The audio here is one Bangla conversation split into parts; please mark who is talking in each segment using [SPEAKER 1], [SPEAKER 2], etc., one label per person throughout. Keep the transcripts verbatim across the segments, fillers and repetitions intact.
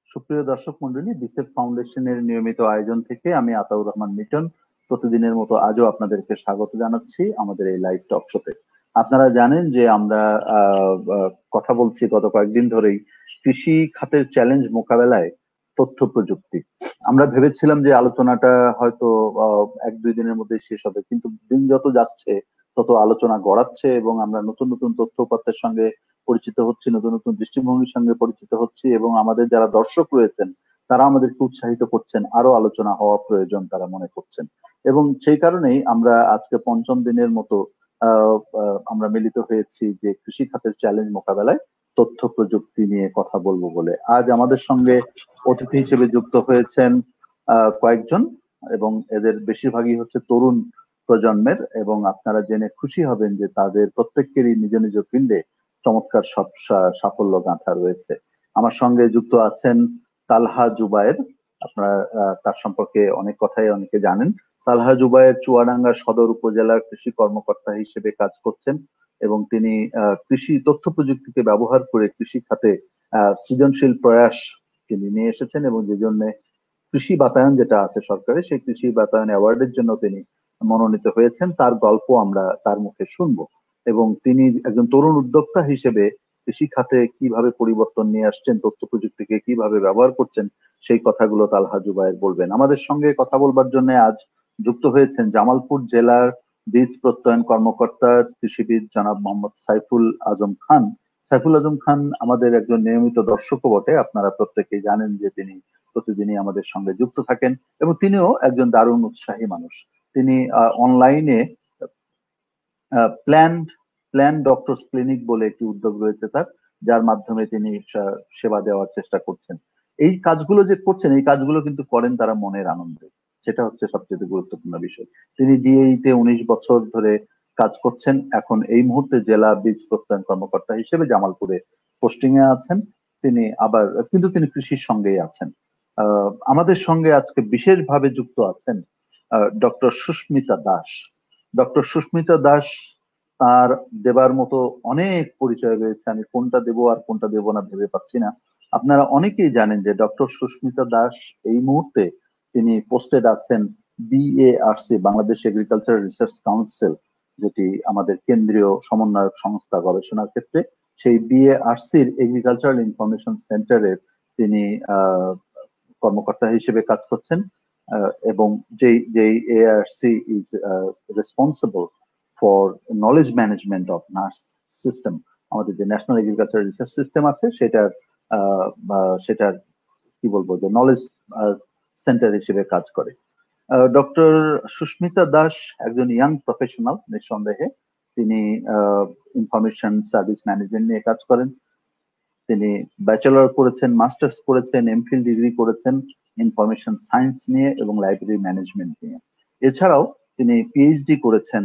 [SPEAKER 1] সুপ্রিয় দর্শক মন্ডলী, বিসেফ ফাউন্ডেশনের নিয়মিত আয়োজন থেকে আমি আতাউর রহমান মিটন প্রতিদিনের মতো আজও আপনাদেরকে স্বাগত জানাচ্ছি আমাদের এই লাইভ টক শোতে। আপনারা জানেন যে আমরা আহ, আহ, কথা বলছি গত কয়েকদিন ধরেই কৃষি খাতের চ্যালেঞ্জ মোকাবেলায় তথ্য প্রযুক্তি। আমরা ভেবেছিলাম যে আলোচনাটা হয়তো আহ, এক দুই দিনের মধ্যে শেষ হবে, কিন্তু দিন যত যাচ্ছে তত আলোচনা গড়াচ্ছে এবং আমরা নতুন নতুন তথ্য উপাত্তের সঙ্গে পরিচিত হচ্ছি, নতুন নতুন দৃষ্টিভঙ্গির সঙ্গে পরিচিত হচ্ছি এবং আমাদের যারা দর্শক রয়েছেন তারা আমাদেরকে উৎসাহিত করছেন, আরো আলোচনা হওয়া প্রয়োজন তারা মনে করছেন। এবং সেই কারণেই আমরা আজকে পঞ্চম দিনের মতো আহ আহ, আমরা মিলিত হয়েছি যে কৃষি খাতের চ্যালেঞ্জ মোকাবেলায় তথ্য প্রযুক্তি নিয়ে কথা বলবো বলে। আজ আমাদের সঙ্গে অতিথি হিসেবে যুক্ত হয়েছেন আহ কয়েকজন, এবং এদের বেশিরভাগই হচ্ছে তরুণ প্রজন্মের, এবং আপনারা জেনে খুশি হবেন যে তাদের প্রত্যেকেরই নিজ নিজ ফিল্ডে চমৎকার সব সা- সাফল্য গাঁথা রয়েছে। আমার সঙ্গে যুক্ত আছেন তালহা জুবায়ের। আপনারা আহ, তার সম্পর্কে অনেক কথাই অনেকে জানেন। তালহা জুবায়ের চুয়াডাঙ্গা সদর উপজেলার কৃষি কর্মকর্তা হিসেবে কাজ করছেন এবং তিনি আহ, কৃষি তথ্য প্রযুক্তিকে ব্যবহার করে কৃষি খাতে আহ, সৃজনশীল প্রয়াস তিনি নিয়ে এসেছেন, এবং যে জন্য কৃষি বাতায়ন যেটা আছে সরকারের, সেই কৃষি বাতায়ন অ্যাওয়ার্ডের জন্য তিনি মনোনীত হয়েছেন। তার গল্প আমরা তার মুখে শুনবো, এবং তিনি একজন তরুণ উদ্যোক্তা হিসেবে কৃষি খাতে কিভাবে পরিবর্তন নিয়ে আসছেন, তথ্য প্রযুক্তিকে কিভাবে ব্যবহার করছেন, সেই কথাগুলো তালহা জুবায়ের বলবেন। আমাদের সঙ্গে কথা বলবার জন্য আজ যুক্ত হয়েছেন জামালপুর জেলার বীজ প্রত্যয়ন কর্মকর্তা কৃষিবিদ জনাব মোহাম্মদ সাইফুল আজম খান। সাইফুল আজম খান আমাদের একজন নিয়মিত দর্শকও বটে। আপনারা প্রত্যেকেই জানেন যে তিনি প্রতিদিনই আমাদের সঙ্গে যুক্ত থাকেন, এবং তিনিও একজন দারুণ উৎসাহী মানুষ। তিনি অনলাইনে প্ল্যান প্ল্যান ডক্টরস ক্লিনিক বলে একটি উদ্যোগ রয়েছে তার, যার মাধ্যমে তিনি সা- সেবা দেওয়ার চেষ্টা করছেন। এই কাজগুলো যে করছেন, এই কাজগুলো কিন্তু করেন তারা মনের আনন্দে, সেটা হচ্ছে সবচেয়ে গুরুত্বপূর্ণ বিষয়। তিনি ডিএই তে উনিশ বছর ধরে কাজ করছেন, এখন এই মুহূর্তে জেলা বীজ প্রত্যয়ন কর্মকর্তা হিসেবে জামালপুরে পোস্টিং এ আছেন। তিনি আবার কিন্তু তিনি কৃষির সঙ্গেই আছেন। আহ, আমাদের সঙ্গে আজকে বিশেষভাবে যুক্ত আছেন ডক্টর সুস্মিতা দাস। ডক্টর সুস্মিতা দাস, তার দেবার মতো অনেক পরিচয় রয়েছে, আমি কোনটা দেব আর কোনটা দেব না ভেবে পাচ্ছি না। আপনারা অনেকেই জানেন যে ডক্টর সুস্মিতা দাস এই মুহূর্তে তিনি পোস্টেড আছেন BARC, Bangladesh agriculture research council, যেটি আমাদের কেন্দ্রীয় সমন্বয়ক সংস্থা গবেষণার ক্ষেত্রে। সেই বিএআরসির এগ্রিকালচারাল ইনফরমেশন সেন্টারের তিনি আহ কর্মকর্তা হিসেবে কাজ করছেন। আহ, এবং যেই যেই ARC is responsible for knowledge management of NARS system, আমাদের যে ন্যাশনাল এগ্রিকালচার রিসার্চ সিস্টেম আছে সেটার আহ, বা সেটার কি বলবো যে নলেজ সেন্টার হিসেবে কাজ করে। ডক্টর সুস্মিতা দাস একজন ইয়াং প্রফেশনাল নিঃসন্দেহে। তিনি ইনফরমেশন সার্ভিস ম্যানেজমেন্ট নিয়ে কাজ করেন। তিনি ব্যাচেলর করেছেন, মাস্টার্স করেছেন, এমফিল ডিগ্রি করেছেন ইনফরমেশন সায়েন্স নিয়ে এবং লাইব্রেরি ম্যানেজমেন্ট নিয়ে। এছাড়াও তিনি পিএইচডি করেছেন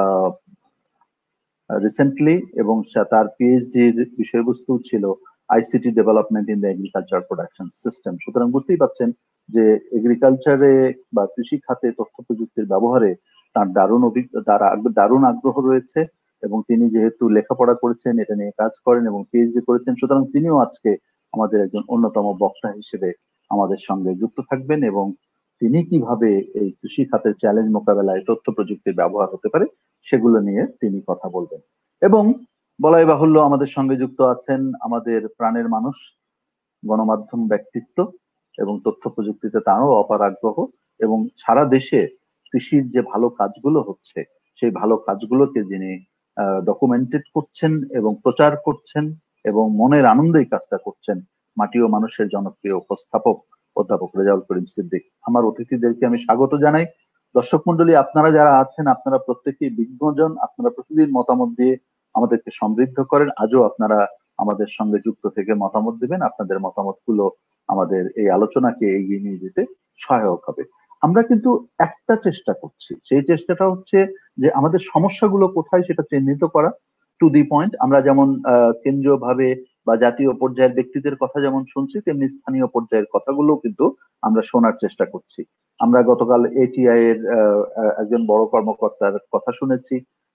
[SPEAKER 1] রিসেন্টলি, এবং সে- তার পিএইচডির বিষয়বস্তু ছিল ICT development in the agriculture production system. সুতরাং বুঝতেই পারছেন যে এগ্রিকালচারে বা কৃষি খাতে তথ্য প্রযুক্তির ব্যবহারে তার দারুণ অভিজ্ঞতা, তার আগ- দারুণ আগ্রহ রয়েছে। এবং তিনি যেহেতু লেখাপড়া করেছেন, এটা নিয়ে কাজ করেন এবং পিএইচডি করেছেন, সুতরাং তিনিও আজকে আমাদের একজন অন্যতম বক্তা হিসেবে আমাদের সঙ্গে যুক্ত থাকবেন, এবং তিনি কিভাবে এই কৃষি খাতের চ্যালেঞ্জ মোকাবেলায় তথ্য প্রযুক্তির ব্যবহার হতে পারে সেগুলো নিয়ে তিনি কথা বলবেন। এবং বলাই বাহুল্য আমাদের সঙ্গে যুক্ত আছেন আমাদের প্রাণের মানুষ, গণমাধ্যম ব্যক্তিত্ব, এবং তথ্য প্রযুক্তিতে তারও অপার আগ্রহ, এবং সারা দেশে কৃষির যে ভালো কাজগুলো হচ্ছে সেই ভালো কাজগুলোকে যিনি ডকুমেন্টেড করছেন এবং প্রচার করছেন এবং মনের আনন্দে এই কাজটা করছেন, মাটি ও মানুষের জনপ্রিয় উপস্থাপক অধ্যাপক রেজাউল করিম সিদ্দিক। আমার অতিথিদেরকে আমি স্বাগত জানাই। দর্শক মন্ডলী, আপনারা যারা আছেন আপনারা প্রত্যেকেই বিজ্ঞজন, আপনারা প্রতিদিন মতামত দিয়ে আমাদেরকে সমৃদ্ধ করেন। আজও আপনারা আমাদের সঙ্গে যুক্ত থেকে মতামত দিবেন। আপনাদের মতামতগুলো আমাদের এই আলোচনাকে এগিয়ে নিয়ে যেতে সহায়ক হবে। আমরা কিন্তু একটা চেষ্টা করছি, সেই চেষ্টাটা হচ্ছে যে আমাদের সমস্যাগুলো কোথায় সেটা চিহ্নিত করা, টু দি পয়েন্ট। আমরা যেমন আহ কেন্দ্রীয় ভাবে বা জাতীয় পর্যায়ের ব্যক্তিদের কথা যেমন শুনছি, তেমনি স্থানীয় পর্যায়ের কথাগুলো কিন্তু আমরা শোনার চেষ্টা করছি। আমরা গতকাল এটিআই এর আহ, আহ, একজন বড় কর্মকর্তার কথা শুনেছি।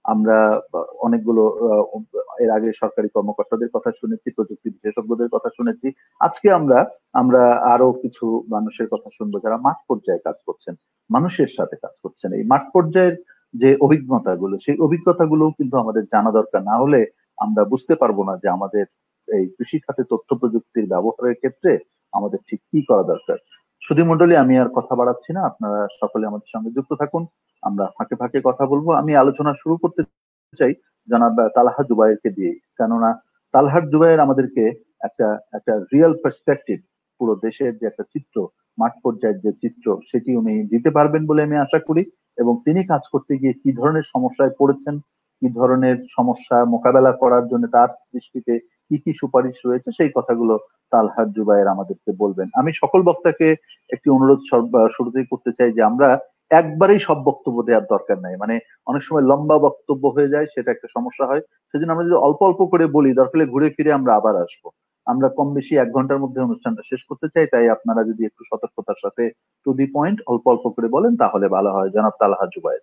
[SPEAKER 1] আমরা অনেকগুলো এর আগে সরকারি কর্মকর্তাদের কথা শুনেছি, প্রযুক্তি বিশেষজ্ঞদের কথা শুনেছি। আজকে আমরা আমরা আরো কিছু মানুষের কথা শুনবো যারা মাঠ পর্যায়ে কাজ করছেন, মানুষের সাথে কাজ করছেন। এই মাঠ পর্যায়ের যে অভিজ্ঞতাগুলো, সেই অভিজ্ঞতাগুলো কিন্তু আমাদের জানা দরকার, না হলে আমরা বুঝতে পারবো না যে আমাদের এই কৃষি খাতে তথ্য প্রযুক্তির ব্যবহারের ক্ষেত্রে আমাদের ঠিক কি করা দরকার। সুধী মণ্ডলী, আমি আর কথা বাড়াচ্ছি না, আপনারা সকলে আমাদের সঙ্গে যুক্ত থাকুন, আমরা ফাঁকে ফাঁকে কথা বলবো। আমি আলোচনা শুরু করতে চাই জনাব তালহা জুবায়েরকে দিয়ে, কেননা তালহার জুবায়ের আমাদেরকে একটা একটা রিয়েল পার্সপেক্টিভ, পুরো দেশের যে একটা চিত্র, মাঠ পর্যায়ের যে চিত্র, সেটি উনি দিতে পারবেন বলে আমি আশা করি। এবং তিনি কাজ করতে গিয়ে কি ধরনের সমস্যায় পড়েছেন, কি ধরনের সমস্যা মোকাবেলা করার জন্য তার দৃষ্টিতে কি কি সুপারিশ রয়েছে, সেই কথাগুলো তালহার জুবায়ের আমাদেরকে বলবেন। আমি সকল বক্তাকে একটি অনুরোধ শুরুতেই করতে চাই যে আমরা একবারেই সব বক্তব্য দেওয়ার দরকার নাই, মানে অনেক সময় লম্বা বক্তব্য হয়ে যায়, সেটা একটা সমস্যা হয়। সেজন্য আমরা যদি অল্প অল্প করে বলি, দরকার ঘুরে ফিরে আমরা আবার আসবো। আমরা কম বেশি এক ঘন্টার মধ্যে অনুষ্ঠানটা শেষ করতে চাই, তাই আপনারা যদি একটু সতর্কতার সাথে টু দি পয়েন্ট অল্প অল্প করে বলেন তাহলে ভালো হয়। জনাব তালহা জুবায়ের।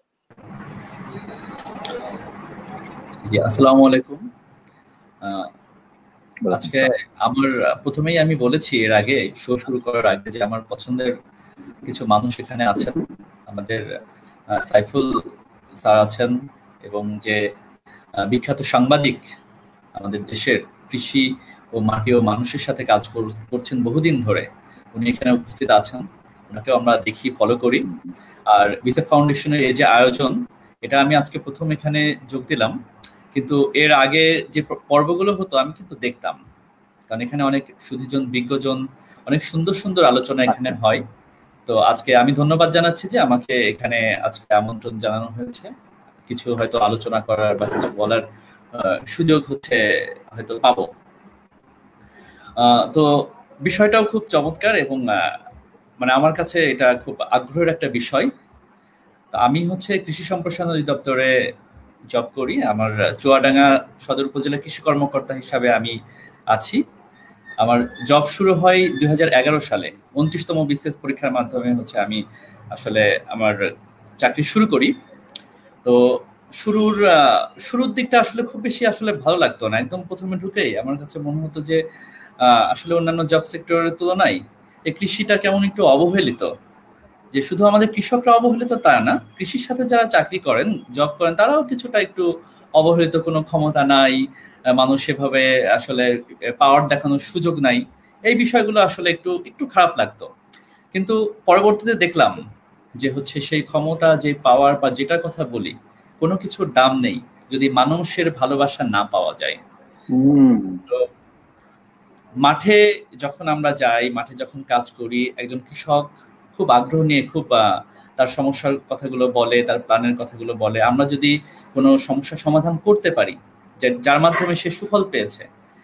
[SPEAKER 2] জি, আসসালামু আলাইকুম। আজকে আমার প্রথমেই আমি বলেছি এর আগে, শো শুরু করার আগে, যে আমার পছন্দের কিছু মানুষ এখানে আছেন। আমাদের সাইফুল স্যার আছেন, এবং যে বিখ্যাত সাংবাদিক আমাদের দেশের কৃষি ও মাটি ও মানুষের সাথে কাজ করছেন বহুদিন ধরে, উনি এখানে উপস্থিত আছেন। ওনাকে আমরা দেখি, ফলো করি। আর বিসেফ ফাউন্ডেশনের এই যে আয়োজন, এটা আমি আজকে প্রথম এখানে যোগ দিলাম, কিন্তু এর আগে যে পর্বগুলো হতো আমি কিন্তু দেখতাম, কারণ এখানে অনেক সুধীজন, বিজ্ঞজন, অনেক সুন্দর সুন্দর আলোচনা এখানে হয়। তো আজকে আমি ধন্যবাদ জানাচ্ছি যে আমাকে এখানে আজকে আমন্ত্রণ জানানো হয়েছে, কিছু হয়তো আলোচনা করার বা কিছু বলার সুযোগ হচ্ছে হয়তো পাবো। তো বিষয়টাও খুব চমৎকার, এবং মানে আমার কাছে এটা খুব আগ্রহের একটা বিষয়। আমি হচ্ছে কৃষি সম্প্রসারণ অধিদপ্তরে জব করি। আমার চুয়াডাঙ্গা সদর উপজেলা কৃষি কর্মকর্তা হিসাবে আমি আছি। আমার জব শুরু হয় দুই হাজার এগারো সালে, উনত্রিশতম বিসিএস পরীক্ষার মাধ্যমে হচ্ছে আমি আসলে আমার চাকরি শুরু করি। তো শুরুর শুরুর দিকটা আসলে খুব বেশি আসলে ভালো লাগতো না। একদম প্রথমে ঢুকেই আমার কাছে মনে হতো যে আসলে অন্যান্য জব সেক্টরের তুলনায় এই কৃষিটা কেমন একটু অবহেলিত। যে শুধু আমাদের কৃষকরা অবহেলিত তা না, কৃষির সাথে যারা চাকরি করেন, জব করেন, তারাও কিছুটা একটু অবহেলিত, কোনো ক্ষমতা নাই, মানুষ সেভাবে আসলে পাওয়ার দেখানোর সুযোগ নাই। এই বিষয়গুলো আসলে একটু একটু খারাপ লাগতো। কিন্তু পরবর্তীতে দেখলাম যে হচ্ছে সেই ক্ষমতা, যে পাওয়ার বা যেটার কথা বলি, কোনো কিছুর দাম নেই যদি মানুষের ভালোবাসা না পাওয়া যায়। তো মাঠে যখন আমরা যাই, মাঠে যখন কাজ করি, একজন কৃষক খুব আগ্রহ নিয়ে খুব তার সমস্যার কথাগুলো বলে, তার প্ল্যানের কথাগুলো বলে। আমরা যদি কোনো সমস্যা সমাধান করতে পারি, যে যার মাধ্যমে সে সুফল পেয়েছে,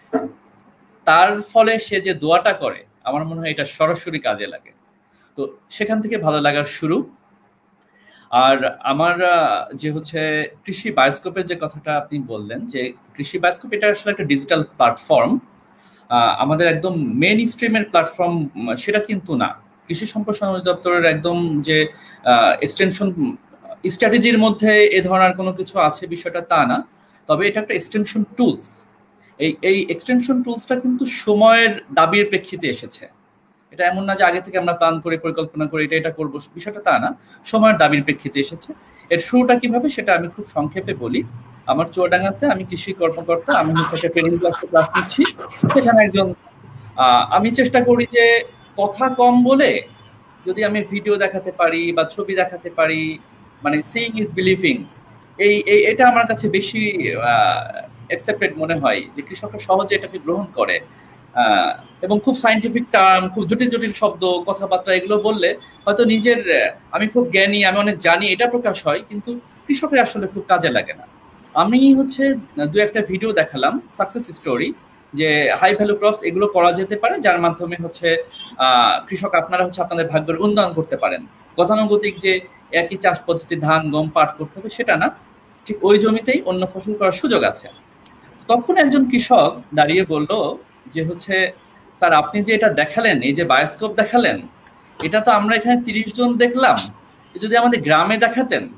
[SPEAKER 2] তার ফলে সে যে দোয়াটা করে, আমার মনে হয় এটা সরাসরি কাজে লাগে। তো সেখান থেকে ভালো লাগার শুরু। আর আমার যে হচ্ছে কৃষি বায়োস্কোপের যে কথাটা আপনি বললেন, যে কৃষি বায়োস্কোপ এটা আসলে একটা ডিজিটাল প্ল্যাটফর্ম, আমাদের একদম মেইন স্ট্রিমের প্ল্যাটফর্ম সেটা কিন্তু না। কৃষি সম্প্রসারণ অধিদপ্তরের একদম যে এক্সটেনশন স্ট্র্যাটেজির মধ্যে এ ধরনের কোনো কিছু আছে বিষয়টা তা না, তবে এটা একটা এক্সটেনশন টুলস। এই এই এক্সটেনশন টুলসটা কিন্তু সময়ের দাবির প্রেক্ষিতে এসেছে। এটা এমন না যে আগে থেকে আমরা প্ল্যান করে পরিকল্পনা করে এটা এটা করবো, বিষয়টা তা না, সময়ের দাবির প্রেক্ষিতে এসেছে। এর শুরুটা কিভাবে সেটা আমি খুব সংক্ষেপে বলি। আমার চুয়াডাঙ্গাতে আমি কৃষি কর্মকর্তা, আমি হচ্ছে একটা ট্রেনিং ক্লাসে ক্লাস নিচ্ছি। সেখানে একজন আমি চেষ্টা করি যে কথা কম বলে যদি আমি ভিডিও দেখাতে পারি বা ছবি দেখাতে পারি, মানে সিইং ইজ বিলিভিং, এই এটা আমার কাছে বেশি অ্যাকসেপ্টেড মনে হয়, যে কৃষকরা সহজে এটাকে গ্রহণ করে। এবং খুব সায়েন্টিফিক টার্ম, খুব জটিল জটিল শব্দ, কথাবার্তা এগুলো বললে হয়তো নিজের আমি খুব জ্ঞানী, আমি অনেক জানি, এটা প্রকাশ হয়, কিন্তু কৃষকের আসলে খুব কাজে লাগে না। আমি হচ্ছে দু একটা ভিডিও দেখালাম, সাকসেস স্টোরি, যে হাই ভ্যালু ক্রপস এগুলো করা যেতে পারে, যার মাধ্যমে হচ্ছে আহ কৃষক আপনারা হচ্ছে আপনাদের ভাগ্যের উন্নয়ন করতে পারেন। গতানুগতিক যে একই চাষ পদ্ধতি, ধান, গম, পাট করতে হবে সেটা না, ঠিক ওই জমিতেই অন্য ফসল করার সুযোগ আছে। তখন একজন কৃষক দাঁড়িয়ে বলল যে হচ্ছে, স্যার আপনি যে এটা দেখালেন, এই যে বায়োস্কোপ দেখালেন, এটা তো আমরা এখানে তিরিশ জন দেখলাম, যদি আমাদের গ্রামে দেখাতেন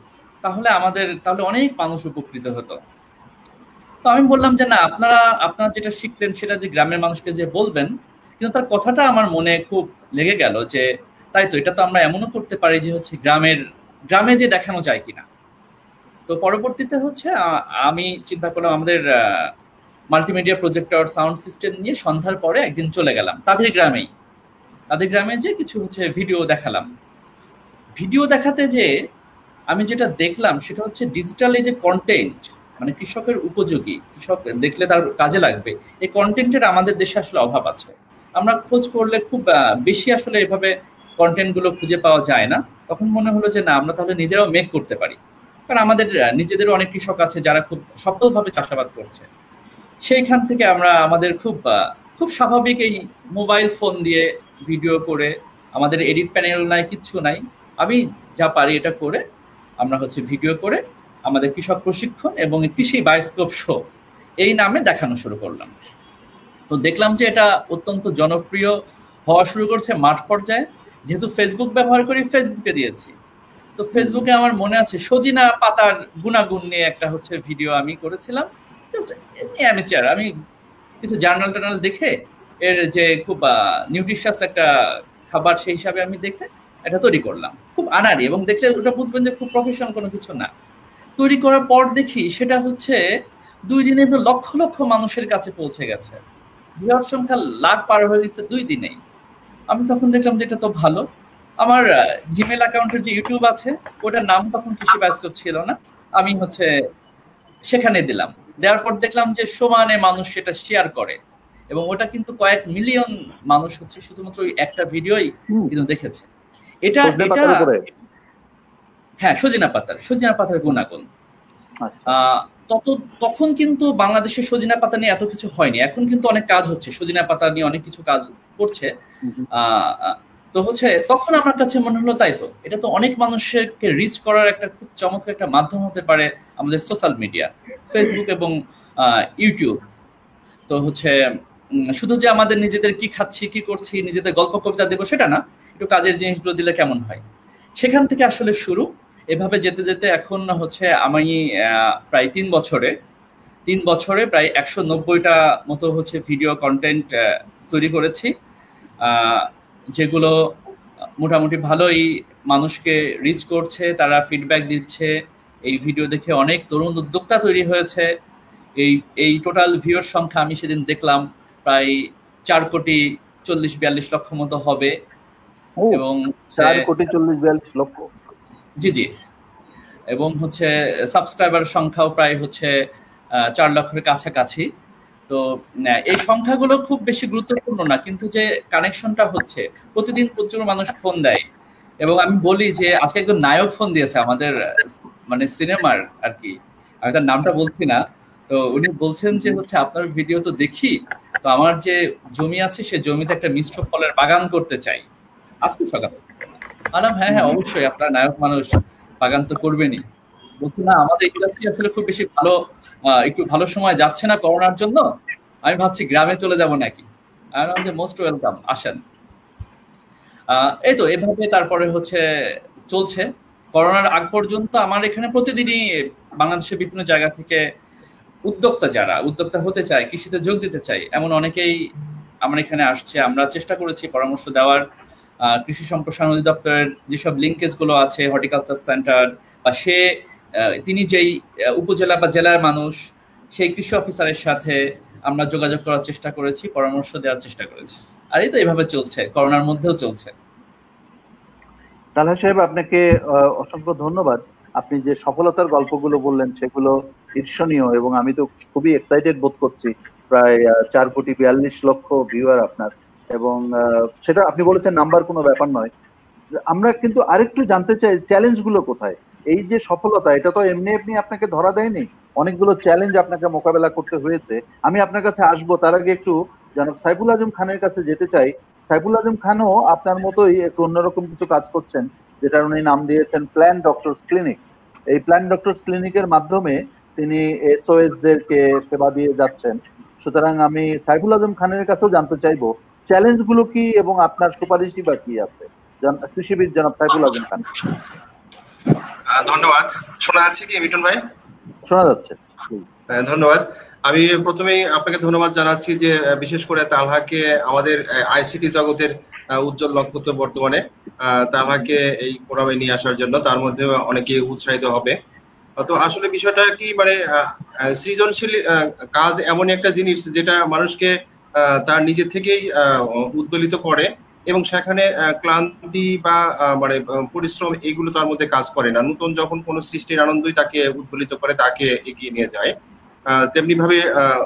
[SPEAKER 2] তাহলে আমাদের তাহলে অনেক মানুষ উপকৃত হতো। তো আমি বললাম যে না, আপনারা আপনারা যেটা শিখলেন সেটা যে গ্রামের মানুষকে যে বলবেন, কিন্তু তার কথাটা আমার মনে খুব লেগে গেল যে তাই তো, এটা তো আমরা এমনও করতে পারি যে হচ্ছে গ্রামের গ্রামে যে দেখানো যায় কিনা। তো পরবর্তীতে হচ্ছে আমি চিন্তা করলাম আমাদের মাল্টিমিডিয়া প্রজেক্টর সাউন্ড সিস্টেম নিয়ে সন্ধ্যার পরে একদিন চলে গেলাম তাদের গ্রামেই। তাদের গ্রামে যে কিছু হচ্ছে ভিডিও দেখালাম। ভিডিও দেখাতে যে আমি যেটা দেখলাম সেটা হচ্ছে ডিজিটাল এই যে কন্টেন্ট, মানে কৃষকের উপযোগী, কৃষক দেখলে তার কাজে লাগবে, এই কন্টেন্টের আমাদের দেশে আসলে অভাব আছে। আমরা খোঁজ করলে খুব বেশি আসলে এভাবে কন্টেন্টগুলো খুঁজে পাওয়া যায় না। তখন মনে হলো যে না, আমরা তাহলে নিজেরাও মেক করতে পারি, কারণ আমাদের নিজেদেরও অনেক কৃষক আছে যারা খুব সফলভাবে চাষাবাদ করছে। সেইখান থেকে আমরা আমাদের খুব খুব স্বাভাবিক এই মোবাইল ফোন দিয়ে ভিডিও করে, আমাদের এডিট প্যানেল নাই, কিচ্ছু নাই, আমি যা পারি এটা করে আমরা হচ্ছে ভিডিও করে আমাদের কৃষক প্রশিক্ষণ এবং কৃষি বায়োস্কোপ শো এই নামে দেখানো শুরু করলাম। তো দেখলাম যে এটা অত্যন্ত জনপ্রিয় হওয়া শুরু করছে মাঠ পর্যায়ে। যেহেতু ফেসবুক ব্যবহার করি, ফেসবুকে দিয়েছি। তো ফেসবুকে আমার মনে আছে সজিনা পাতার গুণাগুণ নিয়ে একটা হচ্ছে ভিডিও আমি করেছিলাম। জাস্ট অ্যামেচার, আমি কিছু জার্নাল টার্নাল দেখে এর যে খুব নিউট্রিশাস একটা খাবার সেই হিসাবে আমি দেখে এটা তৈরি করলাম, খুব আনাড়ি, এবং দেখলে ওটা বুঝবেন যে খুব প্রফেশনাল কোনো কিছু না। তৈরি করার পর দেখি সেটা হচ্ছে দুই দিনে লক্ষ লক্ষ মানুষের কাছে পৌঁছে গেছে, ভিউয়ার সংখ্যা লাখ পার হয়ে গেছে দুই দিনেই। আমি তখন দেখলাম যে এটা তো ভালো। আমার জিমেল অ্যাকাউন্টের যে ইউটিউব আছে ওটার নাম তখন কৃষি বায়োস্কোপ ছিল না, আমি হচ্ছে সেখানে দিলাম। দেওয়ার পর দেখলাম যে সমানে মানুষ সেটা শেয়ার করে, এবং ওটা কিন্তু কয়েক মিলিয়ন মানুষ হচ্ছে শুধুমাত্র একটা ভিডিওই কিন্তু দেখেছে। এটা এটা হ্যাঁ, সজিনা পাতার সজিনা পাতার গুণাগুণ। তত তখন কিন্তু বাংলাদেশে সজিনা পাতা নিয়ে এত কিছু হয়নি, এখন কিন্তু অনেক কাজ হচ্ছে, সজিনা পাতা নিয়ে অনেক কিছু কাজ করছে। তো হচ্ছে তখন আমার কাছে মনে হলো তাই তো, এটা তো অনেক মানুষকে রিচ করার একটা খুব চমৎকার একটা মাধ্যম হতে পারে আমাদের সোশ্যাল মিডিয়া, ফেসবুক এবং ইউটিউব। তো হচ্ছে শুধু যে আমাদের নিজেদের কি খাচ্ছি কি করছি নিজেদের গল্প কবিতা দেবো সেটা না, একটু কাজের জিনিসগুলো দিলে কেমন হয়। সেখান থেকে আসলে শুরু, এভাবে যেতে যেতে এখন হচ্ছে আমি প্রায় তিন বছরে তিন বছরে প্রায় একশো নব্বইটা মতো হচ্ছে ভিডিও কন্টেন্ট তৈরি করেছি, যেগুলো মোটামুটি ভালোই মানুষকে রিচ করছে, তারা ফিডব্যাক দিচ্ছে। এই ভিডিও দেখে অনেক তরুণ উদ্যোক্তা তৈরি হয়েছে। এই এই টোটাল ভিউয়ার সংখ্যা আমি সেদিন দেখলাম প্রায় চার কোটি চল্লিশ বিয়াল্লিশ লক্ষ মতো হবে, এবং
[SPEAKER 1] চার কোটি চল্লিশ বিয়াল্লিশ লক্ষ
[SPEAKER 2] জি জি এবং হচ্ছে সাবস্ক্রাইবার সংখ্যাও প্রায় হচ্ছে চার লক্ষের কাছাকাছি। তো এই সংখ্যাগুলো খুব বেশি গুরুত্বপূর্ণ না, কিন্তু যে কানেকশনটা হচ্ছে, প্রতিদিন প্রচুর মানুষ ফোন দেয়, এবং আমি বলি যে আজকে একজন নায়ক ফোন দিয়েছে আমাদের মানে সিনেমার আর কি, আমি তার নামটা বলছি না। তো উনি বলছেন যে হচ্ছে আপনার ভিডিও তো দেখি, তো আমার যে জমি আছে সে জমিতে একটা মিশ্র ফলের বাগান করতে চাই আজকে সকালে। বললাম হ্যাঁ হ্যাঁ অবশ্যই, আপনার নায়ক মানুষ, বাগান তো করবেনই। বলছি না, আমাদের ইন্ডাস্ট্রি আসলে খুব বেশি ভালো একটু ভালো সময় যাচ্ছে না করোনার জন্য, আমি ভাবছি গ্রামে চলে যাব নাকি। মোস্ট ওয়েলকাম, আসেন। এই তো এভাবে তারপরে হচ্ছে চলছে। করোনার আগ পর্যন্ত আমার এখানে প্রতিদিনই বাংলাদেশের বিভিন্ন জায়গা থেকে উদ্যোক্তা, যারা উদ্যোক্তা হতে চায়, কৃষিতে যোগ দিতে চায়, এমন অনেকেই আমার এখানে আসছে। আমরা চেষ্টা করেছি পরামর্শ দেওয়ার, কৃষি সম্প্রসারণ অধিদপ্তরের যেসব লিঙ্কেজ গুলো আছে, হর্টিকালচার সেন্টার বা সে তিনি যেই উপজেলা বা জেলার মানুষ, সেই কৃষি অফিসারের সাথে আমরা যোগাযোগ করার চেষ্টা করেছি, পরামর্শ দেওয়ার চেষ্টা করেছি। আর এই তো এভাবে চলছে, করোনার মধ্যেও চলছে।
[SPEAKER 1] তালহা সাহেব, আপনাকে অসংখ্য ধন্যবাদ। আপনি যে সফলতার গল্পগুলো বললেন সেগুলো ঈর্ষণীয়, এবং আমি তো খুবই এক্সাইটেড বোধ করছি। প্রায় চার কোটি বিয়াল্লিশ লক্ষ ভিউয়ার আপনার, এবং সেটা আপনি বলেছেন নাম্বার কোনো ব্যাপার নয়। আমরা কিন্তু আরেকটু জানতে চাই চ্যালেঞ্জ গুলো কোথায়। এই যে সফলতা, এটা তো এমনি এমনি আপনাকে ধরা দেয়নি, অনেকগুলো চ্যালেঞ্জ আপনাকে মোকাবেলা করতে হয়েছে। আমি আপনার কাছে আসবো, তার আগে একটু জনাব সাইফুল আজম খানের কাছে যেতে চাই। সাইফুল আজম খানও আপনার মতোই একটু অন্যরকম কিছু কাজ করছেন, যেটা উনি নাম দিয়েছেন প্ল্যান ডক্টরস ক্লিনিক। এই প্ল্যান ডক্টরস ক্লিনিকের মাধ্যমে তিনি এসওএস দেরকে সেবা দিয়ে যাচ্ছেন। সুতরাং আমি সাইফুল আজম খানের কাছেও জানতে চাইবো চ্যালেঞ্জ গুলো কি এবং আপনার সুপারিশই বা কি আছে। কৃষিবিদ জনাব সাইফুল আজম খান।
[SPEAKER 3] ধন্যবাদ। শোনা যাচ্ছে কি মিটন ভাই?
[SPEAKER 1] শোনা যাচ্ছে।
[SPEAKER 3] ধন্যবাদ। আমি প্রথমেই আপনাকে ধন্যবাদ জানাচ্ছি যে বিশেষ করে তালহাকে আমাদের আইসিটি জগতের উজ্জ্বল নক্ষত্র বর্তমানে তালহাকে এই ফোরামে নিয়ে আসার জন্য, তার মধ্যে অনেকে উৎসাহিত হবে। তো আসলে বিষয়টা কি, মানে সৃজনশীল কাজ এমন একটা জিনিস যেটা মানুষকে তার নিজে থেকেই উদ্বেলিত করে এবং সেখানে ক্লান্তি বা মানে পরিশ্রম এগুলো তার মধ্যে কাজ করে না। নতুন যখন কোনো সৃষ্টির আনন্দই তাকে উদ্বেলিত করে, তাকে এগিয়ে নিয়ে যায়। তেমনি ভাবে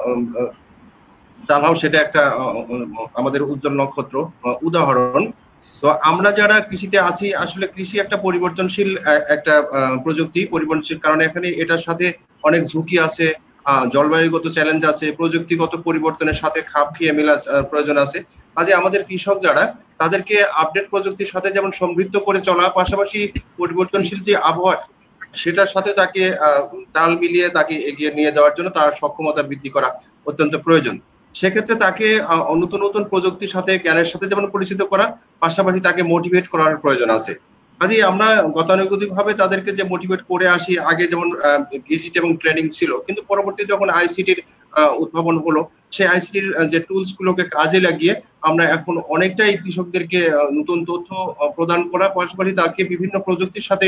[SPEAKER 3] তালহাও সেটা একটা আমাদের উজ্জ্বল নক্ষত্র উদাহরণ। তো আমরা যারা কৃষিতে আছি, আসলে কৃষি একটা পরিবর্তনশীল একটা প্রযুক্তি, পরিবর্তনশীল কারণ এখানে এটার সাথে অনেক ঝুঁকি আছে, জলবায়ুগত চ্যালেঞ্জ আছে, প্রযুক্তিগত পরিবর্তনের সাথে খাপ খেয়ে মেলা প্রয়োজন আছে। কাজে আমাদের কৃষক যারা, তাদেরকে আপডেট প্রযুক্তির সাথে যেমন সমৃদ্ধ করে চলা, পাশাপাশি পরিবর্তনশীল যে আবহাওয়া সেটার সাথে তাকে তাল মিলিয়ে তাকে এগিয়ে নিয়ে যাওয়ার জন্য তার সক্ষমতা বৃদ্ধি করা অত্যন্ত প্রয়োজন। সেক্ষেত্রে তাকে নতুন নতুন প্রযুক্তির সাথে, জ্ঞানের সাথে যেমন পরিচিত করা, পাশাপাশি তাকে মোটিভেট করার প্রয়োজন আছে। কাজেই আমরা গতানুগতিক ভাবে তাদেরকে যে মোটিভেট করে আসি, আগে যেমন ভিজিট এবং ট্রেনিং ছিল, কিন্তু পরবর্তী যখন আইসিটির উদ্ভাবন হলো, সেই আইসিটির যে টুলস গুলোকে কাজে লাগিয়ে আমরা এখন অনেকটাই কৃষকদেরকে নতুন তথ্য প্রদান করা, পাশাপাশি তাকে বিভিন্ন প্রযুক্তির সাথে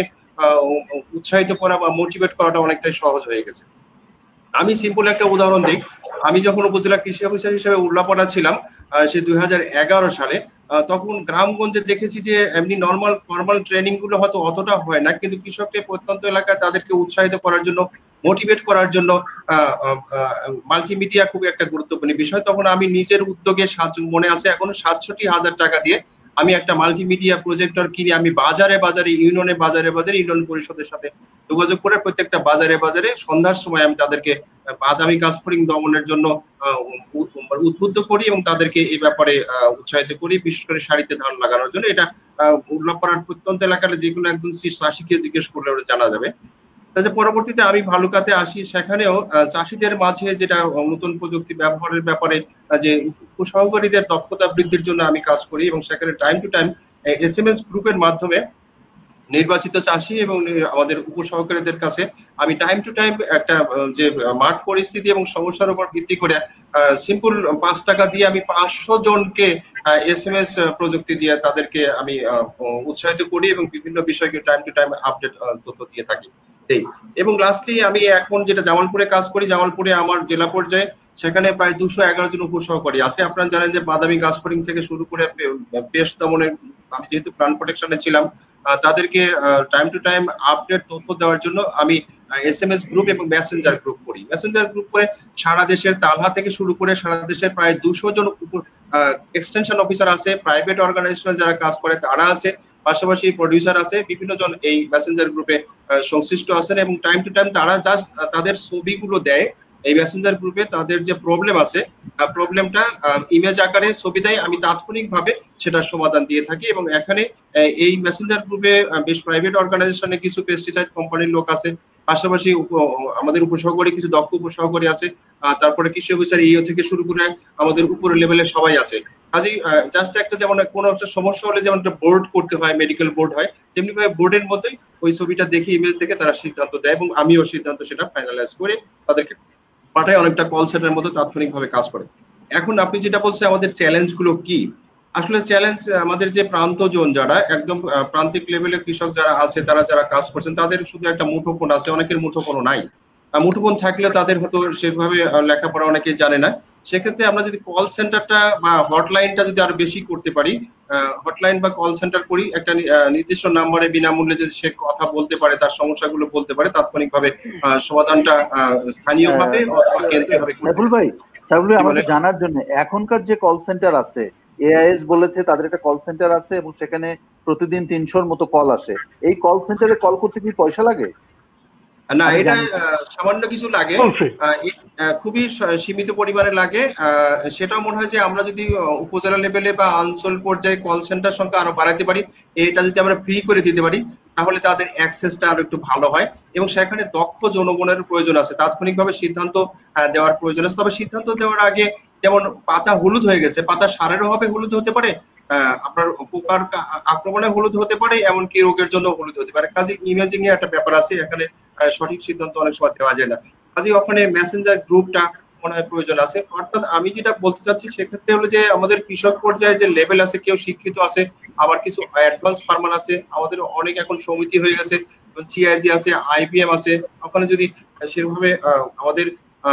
[SPEAKER 3] উৎসাহিত করা বা মোটিভেট করাটা অনেকটাই সহজ হয়ে গেছে। আমি সিম্পল একটা উদাহরণ দিই। আমি যখন উপজেলা কৃষি অফিসার হিসেবে উল্লাপাড়া ছিলাম সে দুই হাজার এগারো সালে, তখন গ্রামগঞ্জে দেখেছি যে এমনি নর্মাল ফর্মাল ট্রেনিং গুলো হয়তো অতটা হয় না, কিন্তু কৃষকদের প্রত্যন্ত এলাকায় তাদেরকে উৎসাহিত করার জন্য, মোটিভেট করার জন্য মাল্টিমিডিয়া খুব একটা গুরুত্বপূর্ণ বিষয়। তখন আমি নিজের উদ্যোগে, মনে আছে এখনো, সাতষট্টি হাজার টাকা দিয়ে আমি একটা মাল্টিমিডিয়া প্রজেক্টর কিনে আমি বাজারে বাজারে ইউনিয়নে বাজারে বাজারে ইউনিয়ন পরিষদের সাথে যোগাযোগ করে প্রত্যেকটা বাজারে বাজারে সন্ধ্যার সময় আমি তাদেরকে বাদামি গাছফড়িং দমনের জন্য উদ্বুদ্ধ করি এবং তাদেরকে এই ব্যাপারে উৎসাহিত করি, বিশেষ করে সারিতে ধান লাগানোর জন্য। এটা উল্লাপাড়ার প্রত্যন্ত এলাকার যে কোনো একজন চাষিকে জিজ্ঞেস করলে ওটা জানা যাবে। পরবর্তীতে আমি ভালুকাতে আসি, সেখানেও চাষিদের মাঝে যেটা নতুন প্রযুক্তি ব্যবহারের ব্যাপারে যে উপসহকারীদের দক্ষতা বৃদ্ধির জন্য আমি কাজ করি এবং সেখানে time to time S M S গ্রুপের মাধ্যমে নির্বাচিত চাষি এবং আমাদের উপসহকারীদের কাছে আমি টাইম টু টাইম একটা যে মাঠ পরিস্থিতি এবং সমস্যার উপর ভিত্তি করে সিম্পল পাঁচ টাকা দিয়ে আমি পাঁচশো জনকে এস এম এস প্রযুক্তি দিয়ে তাদেরকে আমি উৎসাহিত করি এবং বিভিন্ন বিষয়কে টাইম টু টাইম আপডেট তথ্য দিয়ে থাকি। এবং লাস্টলি আমি এখন যেটা জামালপুরে কাজ করি, জামালপুরে আমার জেলা পর্যায়ে সেখানে প্রায় দুশো এগারো জন উপসহকারী আছে। আপনারা জানেন যে বাদামি গাছফড়িং থেকে শুরু করে পেস্ট দমনের, আমি যেহেতু প্ল্যান্ট প্রোটেকশনে ছিলাম, তাদেরকে টাইম টু টাইম আপডেট তথ্য দেওয়ার জন্য আমি এস এম এস গ্রুপ এবং মেসেঞ্জার গ্রুপ করি। মেসেঞ্জার গ্রুপ করে সারা দেশের তালহা থেকে শুরু করে সারা দেশের প্রায় দুশো জন এক্সটেনশন অফিসার আছে, প্রাইভেট অর্গানাইজেশন যারা কাজ করে তারা আছে, পাশাপাশি প্রডিউসার আছে, বিভিন্ন জন এই মেসেঞ্জার গ্রুপে সংশ্লিষ্ট আছেন এবং টাইম টু টাইম তারা জাস্ট তাদের ছবিগুলো দেয় এই মেসেঞ্জার গ্রুপে। তাদের যে প্রবলেম আছে, প্রবলেমটা ইমেজ আকারে ছবি দেয়, আমি তাৎক্ষণিকভাবে সেটার সমাধান দিয়ে থাকি। এবং এখানে এই মেসেঞ্জার গ্রুপে বেশ প্রাইভেট অর্গানাইজেশনে কিছু পেস্টিসাইড কোম্পানির লোক আছে, পাশাপাশি আমাদের উপসহকারী কিছু দক্ষ উপসহকারী আছে, তারপরে কৃষি অফিসার ইও থেকে শুরু করে আমাদের উপরের লেভেলে সবাই আছে। কাজেই জাস্ট একটা যেমন কোনো একটা সমস্যা হলে যেমন একটা বোর্ড করতে হয়, মেডিকেল বোর্ড হয়, তেমনি ভাবে বোর্ডের মতোই ওই ছবিটা দেখে, ইমেজ দেখে তারা সিদ্ধান্ত দেয় এবং আমিও সিদ্ধান্ত সেটা ফাইনালাইজ করে তাদেরকে পাঠায়, অনেকটা কল সেন্টারের মতো তাৎক্ষণিকভাবে কাজ করে। এখন আপনি যেটা বলছেন আমাদের চ্যালেঞ্জ গুলো কি, আসলে চ্যালেঞ্জ আমাদের যে প্রান্তজন যারা একদম প্রান্তিক লেভেলে কৃষক যারা আছে, তারা যারা কাজ করছেন, তাদের শুধু একটা মুঠোফোন আছে, অনেকের মুঠোফোন নাই। মুঠোফোন থাকলে তাদের হয়তো সেভাবে লেখাপড়া অনেকে জানে না। সেক্ষেত্রে আমরা যদি কল সেন্টারটা বা হটলাইনটা যদি আরো বেশি করতে পারি, হটলাইন বা কল সেন্টার করি, একটা নির্দিষ্ট নাম্বারে বিনামূল্যে যদি সে কথা বলতে পারে, তার সমস্যাগুলো বলতে পারে, তাৎক্ষণিকভাবে সমাধানটা স্থানীয়ভাবে অথবা কেন্দ্রীয়ভাবে করতে পারে।
[SPEAKER 1] ভাই সাইফুল ভাই, আমাদের জানার জন্য এখনকার যে কল সেন্টার আছে, এআইএস বলেছে তাদের একটা কল সেন্টার আছে এবং সেখানে প্রতিদিন তিনশোর মতো কল আসে। এই কল সেন্টারে কল করতে কি পয়সা লাগে?
[SPEAKER 3] না, এটা সামান্য কিছু লাগে, খুবই সীমিত পরিমাণে লাগে। সেটাও মনে হয় যে আমরা যদি উপজেলা লেভেলে বা অঞ্চল পর্যায়ে কল সেন্টার সংখ্যা আরো বাড়াতে পারি, এটা যদি আমরা ফ্রি করে দিতে পারি, তাহলে তাদের অ্যাক্সেসটা আরো একটু ভালো হয় এবং সেখানে দক্ষ জনগণের প্রয়োজন আছে, তাৎক্ষণিকভাবে সিদ্ধান্ত দেওয়ার প্রয়োজন আছে। তবে সিদ্ধান্ত দেওয়ার আগে, যেমন পাতা হলুদ হয়ে গেছে, পাতা সারের অভাবে হলুদ হতে পারে, আপনার পোকার আক্রমণে হলুদ হতে পারে, এমনকি রোগের জন্য হলুদ হতে পারে। কাজে ইমেজিং এর একটা ব্যাপার আছে, এখানে সঠিক সিদ্ধান্ত অনেক সময় দেওয়া যায় না। কাজে ওখানে মেসেঞ্জার গ্রুপটা মনে হয় প্রয়োজন আছে। অর্থাৎ আমি যেটা বলতে চাচ্ছি সেক্ষেত্রে হলো যে আমাদের কৃষক পর্যায়ে যে লেভেল আছে, কেউ শিক্ষিত আছে, আবার কিছু অ্যাডভান্স ফার্মার আছে, আমাদের অনেক এখন সমিতি হয়ে গেছে, সিআইজি আছে, আইপিএম আছে। ওখানে যদি সেভাবে আমাদের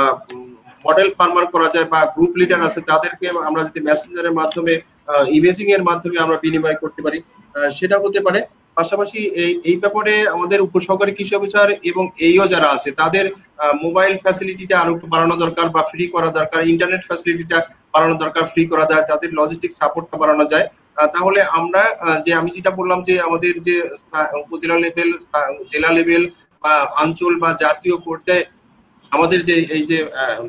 [SPEAKER 3] মডেল ফার্মার করা যায় বা গ্রুপ লিডার আছে, তাদেরকে আমরা যদি মেসেঞ্জারের মাধ্যমে ইমেজিং এর মাধ্যমে আমরা বিনিময় করতে পারি, সেটা হতে পারে। পাশাপাশি এই এই ব্যাপারে আমাদের উপসহকারী কৃষি অফিসার এবং এইও যারা আছে তাদের মোবাইল ফ্যাসিলিটিটা আরো একটু বাড়ানো দরকার বা ফ্রি করা দরকার, ইন্টারনেট ফ্যাসিলিটিটা বাড়ানো দরকার, ফ্রি করা যায়, তাদের লজিস্টিক সাপোর্টটা বাড়ানো যায়। তাহলে আমরা যে আমি যেটা বললাম যে আমাদের যে উপজেলা লেভেল, জেলা লেভেল বা অঞ্চল বা জাতীয় পর্যায়ে আমাদের যে এই যে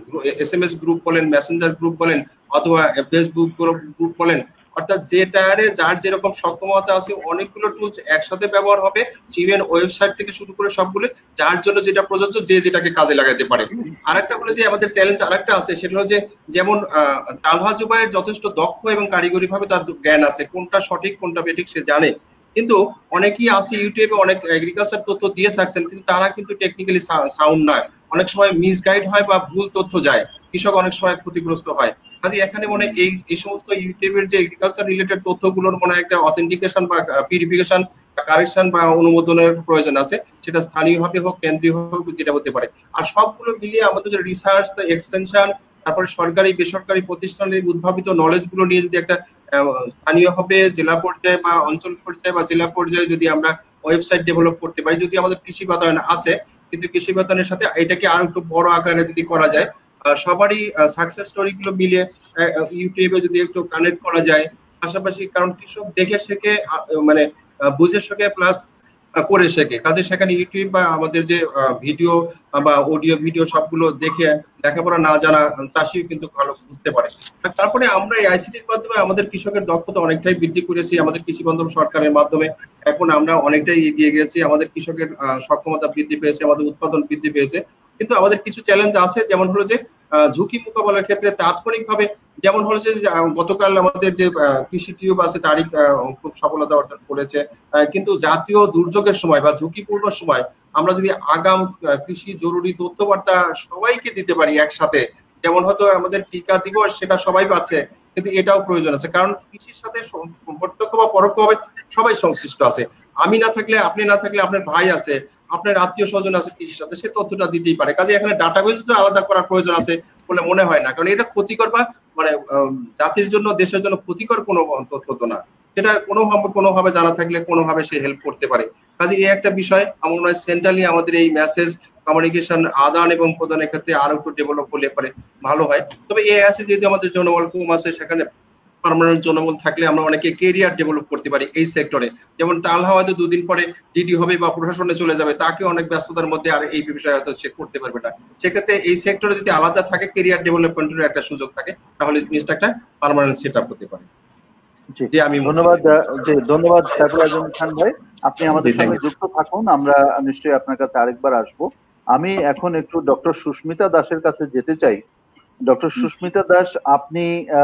[SPEAKER 3] এস এম এস গ্রুপ বলেন, মেসেঞ্জার গ্রুপ বলেন, অথবা ফেসবুক গ্রুপ বলেন, অর্থাৎ যেটারে যার যেরকম সক্ষমতা আছে অনেকগুলো টুলস একসাথে ব্যবহার হবে, ইভেন ওয়েবসাইট থেকে শুরু করে সবগুলো, যার জন্য যেটা প্রযোজ্য যে যেটাকে কাজে লাগাতে পারে। আরেকটা হলো যে আমাদের চ্যালেঞ্জ আরেকটা আছে, সেটা হলো যে যেমন তালহা জুবাইর যথেষ্ট দক্ষ এবং কারিগরি ভাবে তার জ্ঞান আছে, কোনটা সঠিক কোনটা বেঠিক সে জানে, কিন্তু অনেকেই আছে ইউটিউবে অনেক এগ্রিকালচার তথ্য দিয়ে থাকছেন, কিন্তু তারা কিন্তু টেকনিক্যালি সাউন্ড নয়, অনেক সময় মিসগাইড হয় বা ভুল তথ্য যায়, কৃষক অনেক সময় ক্ষতিগ্রস্ত হয়। কাজে এখানে মনে হয় এই এই সমস্ত ইউটিউবের যে এগ্রিকালচার রিলেটেড তথ্যগুলোর মনে হয় একটা অথেন্টিকেশন বা পিউরিফিকেশন বা কারেকশন বা অনুমোদনের প্রয়োজন আছে, সেটা স্থানীয়ভাবে হোক কেন্দ্রীয় হোক, যেটা হতে পারে। আর সবগুলো মিলিয়ে আমাদের যে রিসার্চ, এক্সটেনশন, তারপরে সরকারি বেসরকারি প্রতিষ্ঠানের উদ্ভাবিত নলেজ গুলো নিয়ে যদি একটা স্থানীয় হবে জেলা পর্যায়ে বা অঞ্চল পর্যায়ে বা জেলা পর্যায়ে যদি আমরা ওয়েবসাইট ডেভেলপ করতে পারি, যদি আমাদের কৃষি বাতায়ন আছে, কিন্তু কৃষি বাতায়নের সাথে এটাকে আরো একটু বড় আকারে যদি করা যায়, সবারই সাকসেস স্টোরি গুলো মিলে ইউটিউবে যদি একটু কানেক্ট করা যায়, পাশাপাশি কারণ কৃষক দেখে শেখে, মানে বুঝে শেখে প্লাস করে শেখে। কাজে সেখানে ইউটিউব বা আমাদের যে ভিডিও বা অডিও ভিডিও সবগুলো দেখে লেখাপড়া না জানা চাষিও কিন্তু ভালো বুঝতে পারে। তারপরে আমরা এই আইসিটির মাধ্যমে আমাদের কৃষকের দক্ষতা অনেকটাই বৃদ্ধি করেছি আমাদের কৃষি বান্ধব সরকারের মাধ্যমে। এখন আমরা অনেকটাই এগিয়ে গেছি, আমাদের কৃষকের সক্ষমতা বৃদ্ধি পেয়েছে, আমাদের উৎপাদন বৃদ্ধি পেয়েছে। কিন্তু আমাদের কিছু চ্যালেঞ্জ আছে, যেমন হলো যে ঝুঁকি মোকাবেলার ক্ষেত্রে তাৎক্ষণিকভাবে, যেমন হলো যে গতকাল আমাদের যে কৃষি টিউব আছে তারই খুব সফলতা অর্জন করেছে, কিন্তু জাতীয় দুর্যোগের সময় বা ঝুঁকিপূর্ণ সময় আমরা যদি আগাম কৃষি জরুরি তথ্যবার্তা সবাইকে দিতে পারি একসাথে, যেমন হয়তো আমাদের টিকা দিবস সেটা সবাই পাচ্ছে, কিন্তু এটাও প্রয়োজন আছে, কারণ কৃষির সাথে প্রত্যক্ষ বা পরোক্ষভাবে সবাই সংশ্লিষ্ট আছে। আমি না থাকলে, আপনি না থাকলে আপনার ভাই আছে, আপনার আত্মীয় স্বজন আছে কৃষির সাথে, সে তথ্যটা দিতেই পারে। কাজে এখানে ডাটাবেস তো আলাদা করার প্রয়োজন আছে বলে মনে হয় না, কারণ এটা ক্ষতিকর বা মানে জাতির জন্য, দেশের জন্য ক্ষতিকর কোনো তথ্য তো না, সেটা কোনোভাবে কোনোভাবে জানা থাকলে কোনোভাবে সে হেল্প করতে পারে। কাজে এই একটা বিষয় আমার মনে হয় সেন্ট্রালি আমাদের এই মেসেজ কমিউনিকেশন আদান এবং প্রদানের ক্ষেত্রে আরো একটু ডেভেলপ হলে পারে ভালো হয়। তবে এই আছে যেহেতু আমাদের জনবল কম আছে, সেখানে পার্মানেন্ট জনবল থাকলে আমরা অনেকে কেরিয়ার ডেভেলপ করতে পারি এই সেক্টরে। যেমন তালহা হয়তো দুদিন পরে ডিডি হবে বা প্রশাসনে চলে যাবে, তাকে অনেক ব্যস্ততার মধ্যে আর এই বিষয়ে হয়তো সে করতে পারবে না। সেক্ষেত্রে এই সেক্টরে যদি আলাদা থাকে, কেরিয়ার ডেভেলপমেন্টের একটা সুযোগ থাকে, তাহলে জিনিসটা একটা পার্মানেন্ট সেট আপ হতে পারে।
[SPEAKER 1] জি, আমি ধন্যবাদ। জি, ধন্যবাদ সাইফুল আজম খান ভাই, আপনি আমাদের সঙ্গে যুক্ত থাকুন, আমরা নিশ্চয়ই আপনার কাছে আরেকবার আসবো। আমি এখন একটু ডক্টর সুস্মিতা দাসের কাছে যেতে চাই। ডক্টর সুস্মিতা দাস, আপনি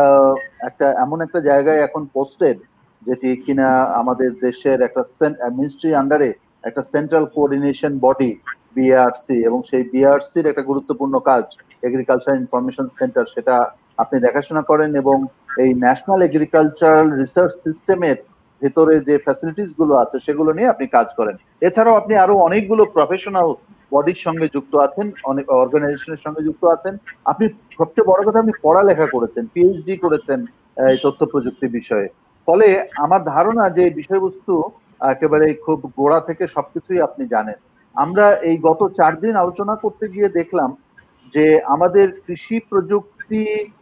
[SPEAKER 1] একটা এমন একটা জায়গায় এখন পোস্টেড, যেটি কিনা আমাদের দেশের একটা মিনিস্ট্রি আন্ডারে একটা সেন্ট্রাল কোঅর্ডিনেশন বডি বিআরসি, এবং সেই বিআরসির একটা গুরুত্বপূর্ণ কাজ এগ্রিকালচার ইনফরমেশন সেন্টার, সেটা আপনি দেখাশোনা করেন, এবং এই ন্যাশনাল এগ্রিকালচারাল রিসার্চ সিস্টেমের ভেতরে যে ফ্যাসিলিটিস গুলো আছে সেগুলো নিয়ে আপনি কাজ করেন। এছাড়াও আপনি আরো অনেকগুলো প্রফেশনাল বডির সঙ্গে যুক্ত আছেন, অনেক অর্গানাইজেশনের সঙ্গে যুক্ত আছেন। আপনি সবচেয়ে বড় কথা, আপনি পড়ালেখা করেছেন, পিএইচডি করেছেন এই তথ্য প্রযুক্তি বিষয়ে। ফলে আমার ধারণা যে বিষয়বস্তু একেবারে খুব গোড়া থেকে সবকিছুই আপনি জানেন। আমরা এই গত চার দিন আলোচনা করতে গিয়ে দেখলাম যে আমাদের কৃষি প্রযুক্তি,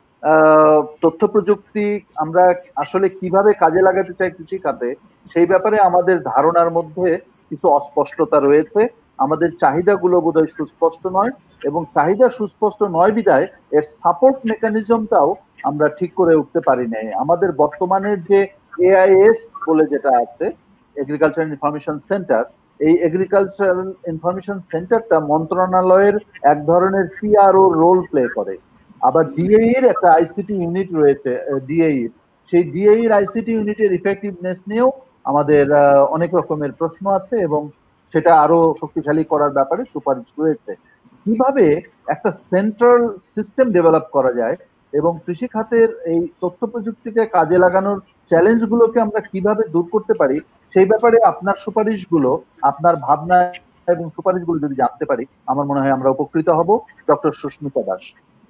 [SPEAKER 1] তথ্য প্রযুক্তি আমরা আসলে কিভাবে কাজে লাগাতে চাই কৃষি খাতে, সেই ব্যাপারে আমাদের ধারণার মধ্যে কিছু অস্পষ্টতা রয়েছে। আমাদের চাহিদাগুলো বোধহয় সুস্পষ্ট নয়, এবং চাহিদা সুস্পষ্ট নয় বিধায় এর সাপোর্ট মেকানিজমটাও আমরা ঠিক করে উঠতে পারি নাই। আমাদের বর্তমানের যে এআইএস বলে যেটা আছে, এগ্রিকালচার ইনফরমেশন সেন্টার, এই এগ্রিকালচার ইনফরমেশন সেন্টারটা মন্ত্রণালয়ের এক ধরনের পিআরও রোল প্লে করে। আবার ডিএই এর একটা আইসিটি ইউনিট রয়েছে, ডিএই, সেই ডিএই এর আইসিটি ইউনিটের ইফেক্টিভনেস নিয়েও আমাদের অনেক রকমের প্রশ্ন আছে এবং সেটা আরো শক্তিশালী করার ব্যাপারে সুপারিশ রয়েছে। কিভাবে একটা সেন্ট্রাল সিস্টেম ডেভেলপ করা যায় এবং কৃষি খাতের এই তথ্য প্রযুক্তিকে কাজে লাগানোর চ্যালেঞ্জগুলোকে আমরা কিভাবে দূর করতে পারি, সেই ব্যাপারে আপনার সুপারিশগুলো, আপনার ভাবনা এবং সুপারিশগুলো যদি জানতে পারি, আমার মনে হয় আমরা উপকৃত হব। ডক্টর সুস্মিতা দাস।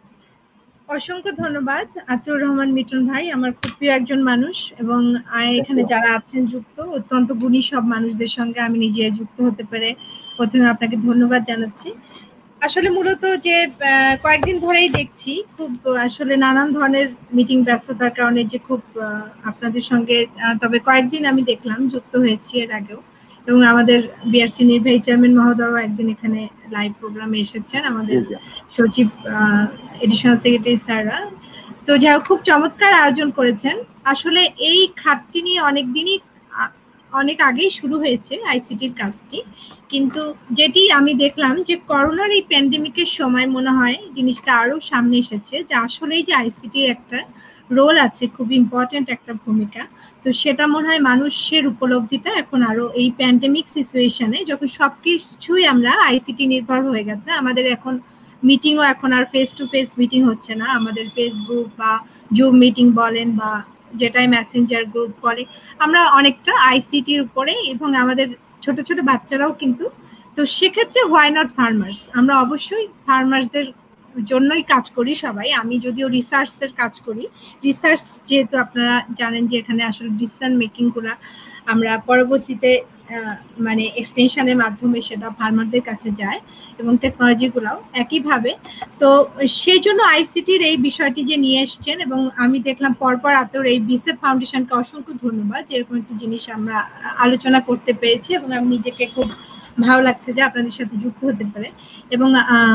[SPEAKER 4] অসংখ্য ধন্যবাদ আতিউর রহমান মিটন ভাই, আমার খুব প্রিয় একজন মানুষ এবং এখানে যারা আছেন যুক্ত অত্যন্ত গুণী সব মানুষদের সঙ্গে আমি নিজে যুক্ত হতে পেরে প্রথমে আপনাকে ধন্যবাদ জানাচ্ছি। আসলে মূলত যে কয়েকদিন ধরেই দেখছি খুব আসলে নানান ধরনের মিটিং ব্যস্ততার কারণে যে খুব আপনাদের সঙ্গে, তবে কয়েকদিন আমি দেখলাম যুক্ত হয়েছি এর আগেও, এবং আমাদের বিআরসি নির্বাহী চেয়ারম্যান মহোদয় একদিন এখানে লাইভ প্রোগ্রামে এসেছেন, আমাদের সচিব এডিশনাল সেক্রেটারি স্যাররা। তো যাই হোক, খুব চমৎকার আয়োজন করেছেন। আসলে এই খাতটি নিয়ে অনেকদিনই অনেক আগেই শুরু হয়েছে আইসিটির কাজটি, কিন্তু যেটি আমি দেখলাম যে করোনার এই প্যান্ডেমিকের সময় মনে হয় জিনিসটা আরো সামনে এসেছে, যে আসলেই যে আইসিটির একটা রোল আছে, খুব ইম্পর্টেন্ট একটা ভূমিকা। তো সেটা মনে হয় মানুষের উপলব্ধিটা এখন আরো এই প্যান্ডেমিক সিচুয়েশনে, যখন সবকিছুই আমরা আইসিটি নির্ভর হয়ে গেছে, আমাদের এখন মিটিংও এখন আর ফেস টু ফেস মিটিং হচ্ছে না, আমাদের ফেসবুক বা জুম মিটিং বলেন বা যেটাই মেসেঞ্জার গ্রুপ বলে, আমরা অনেকটা আইসিটির উপরে, এবং আমাদের ছোট ছোট বাচ্চারাও কিন্তু। তো সেক্ষেত্রে হোয়াই নট ফার্মার্স, আমরা অবশ্যই ফার্মার্সদের জন্যই কাজ করি সবাই। আমি যদিও রিসার্চের কাজ করি, রিসার্চ যেহেতু আপনারা জানেন যে এখানে আসলে ডিসিশন মেকিং গুলো আমরা পরবর্তীতে মানে এক্সটেনশনের মাধ্যমে সেটা ফার্মারদের কাছে যায়, এবং টেকনোলজি গুলাও একইভাবে। তো সেই জন্য আইসিটির এই বিষয়টি যে নিয়ে এসছেন, এবং আমি দেখলাম পরপর আতর এই বিসেপ ফাউন্ডেশনকে অসংখ্য ধন্যবাদ যে এরকম একটি জিনিস আমরা আলোচনা করতে পেরেছি, এবং আমি নিজেকে খুব ভালো লাগছে যে আপনাদের সাথে যুক্ত হতে পারে। এবং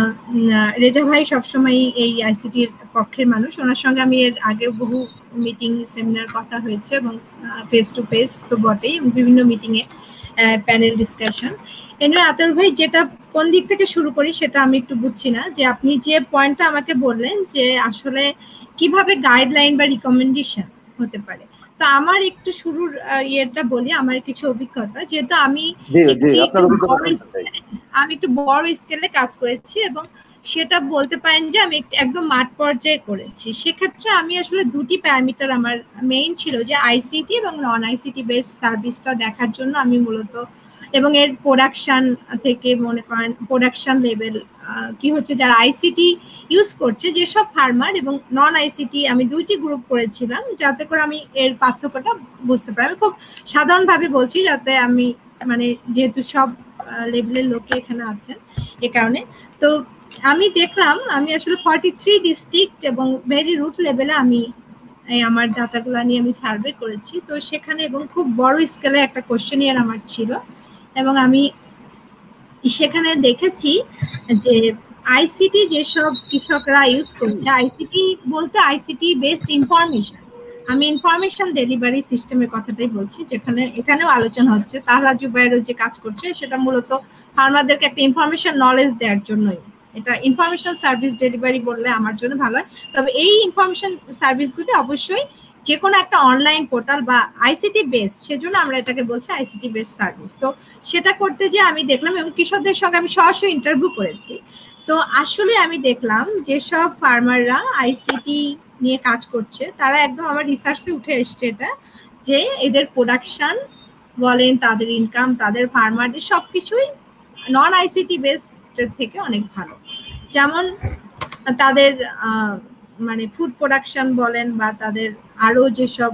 [SPEAKER 4] রেজা ভাই সবসময় এই আইসিটির পক্ষের মানুষ, ওনার সঙ্গে আমি এর আগেও বহু মিটিং সেমিনার কথা হয়েছে, এবং ফেস টু ফেস তো বটেই, বিভিন্ন মিটিংয়ে প্যানেল ডিসকাশন। এমনি আতর ভাই, যেটা কোন দিক থেকে শুরু করি সেটা আমি একটু বুঝছি না, যে আপনি যে পয়েন্টটা আমাকে বললেন যে আসলে কিভাবে গাইডলাইন বা রিকমেন্ডেশন হতে পারে। তো আমার একটু শুরুর ইয়েটা বলি, আমার কিছু অভিজ্ঞতা, যেহেতু আমি আমি একটু বড় স্কেলে কাজ করেছি, এবং সেটা বলতে পারেন যে আমি একদম মাঠ পর্যায়ে করেছি। সেক্ষেত্রে আমি আসলে দুটি প্যারামিটার আমার মেইন ছিল, যে আইসিটি এবং নন আইসিটি বেসড সার্ভিসটা দেখার জন্য আমি মূলত, এবং এর প্রোডাকশন থেকে মনে করেন প্রোডাকশন লেভেল কি হচ্ছে, যারা আইসিটি ইউজ করছে যেসব ফার্মার এবং নন আইসিটি, আমি দুইটি গ্রুপ করেছিলাম যাতে করে আমি এর পার্থক্যটা বুঝতে পারি। আমি খুব সাধারণভাবে বলছি যাতে আমি মানে যেহেতু সব লেভেলের লোকে এখানে আছেন এ কারণে। তো আমি দেখলাম আমি আসলে ফর্টি থ্রি ডিস্ট্রিক্ট এবং ভেরি রুট লেভেলে আমি আমার ডাটাগুলো নিয়ে আমি সার্ভে করেছি। তো সেখানে এবং খুব বড় স্কেলে একটা কোশ্চেনিয়ার আমার ছিল, এবং আমি সেখানে দেখেছি যে আইসিটি যেসব কৃষকরা ইউজ করছে, আইসিটি বলতে আইসিটি বেসড ইনফরমেশন, আমি ইনফরমেশন ডেলিভারি সিস্টেমের কথাটাই বলছি, যেখানে এখানেও আলোচনা হচ্ছে। তাহলা জুবাইরও যে কাজ করছে সেটা মূলত ফার্মারদেরকে একটা ইনফরমেশন নলেজ দেওয়ার জন্যই, এটা ইনফরমেশন সার্ভিস ডেলিভারি বললে আমার জন্য ভালো হয়। তবে এই ইনফরমেশন সার্ভিসগুলি অবশ্যই যে কোনো একটা অনলাইন পোর্টাল বা আইসিটি বেসড, সেজন্য আমরা এটাকে বলছি আইসিটি বেসড সার্ভিস। তো সেটা করতে যে আমি দেখলাম, এবং কৃষকদের সঙ্গে আমি সরাসরি ইন্টারভিউ করেছি। তো আসলে আমি দেখলাম যেসব ফার্মাররা আইসিটি নিয়ে কাজ করছে তারা একদম আমার রিসার্চে উঠে এসছে এটা, যে এদের প্রোডাকশন বলেন, তাদের ইনকাম, তাদের ফার্মারদের সবকিছুই নন আইসিটি বেসড থেকে অনেক ভালো। যেমন তাদের মানে ফুড প্রোডাকশন বলেন বা তাদের আরো যেসব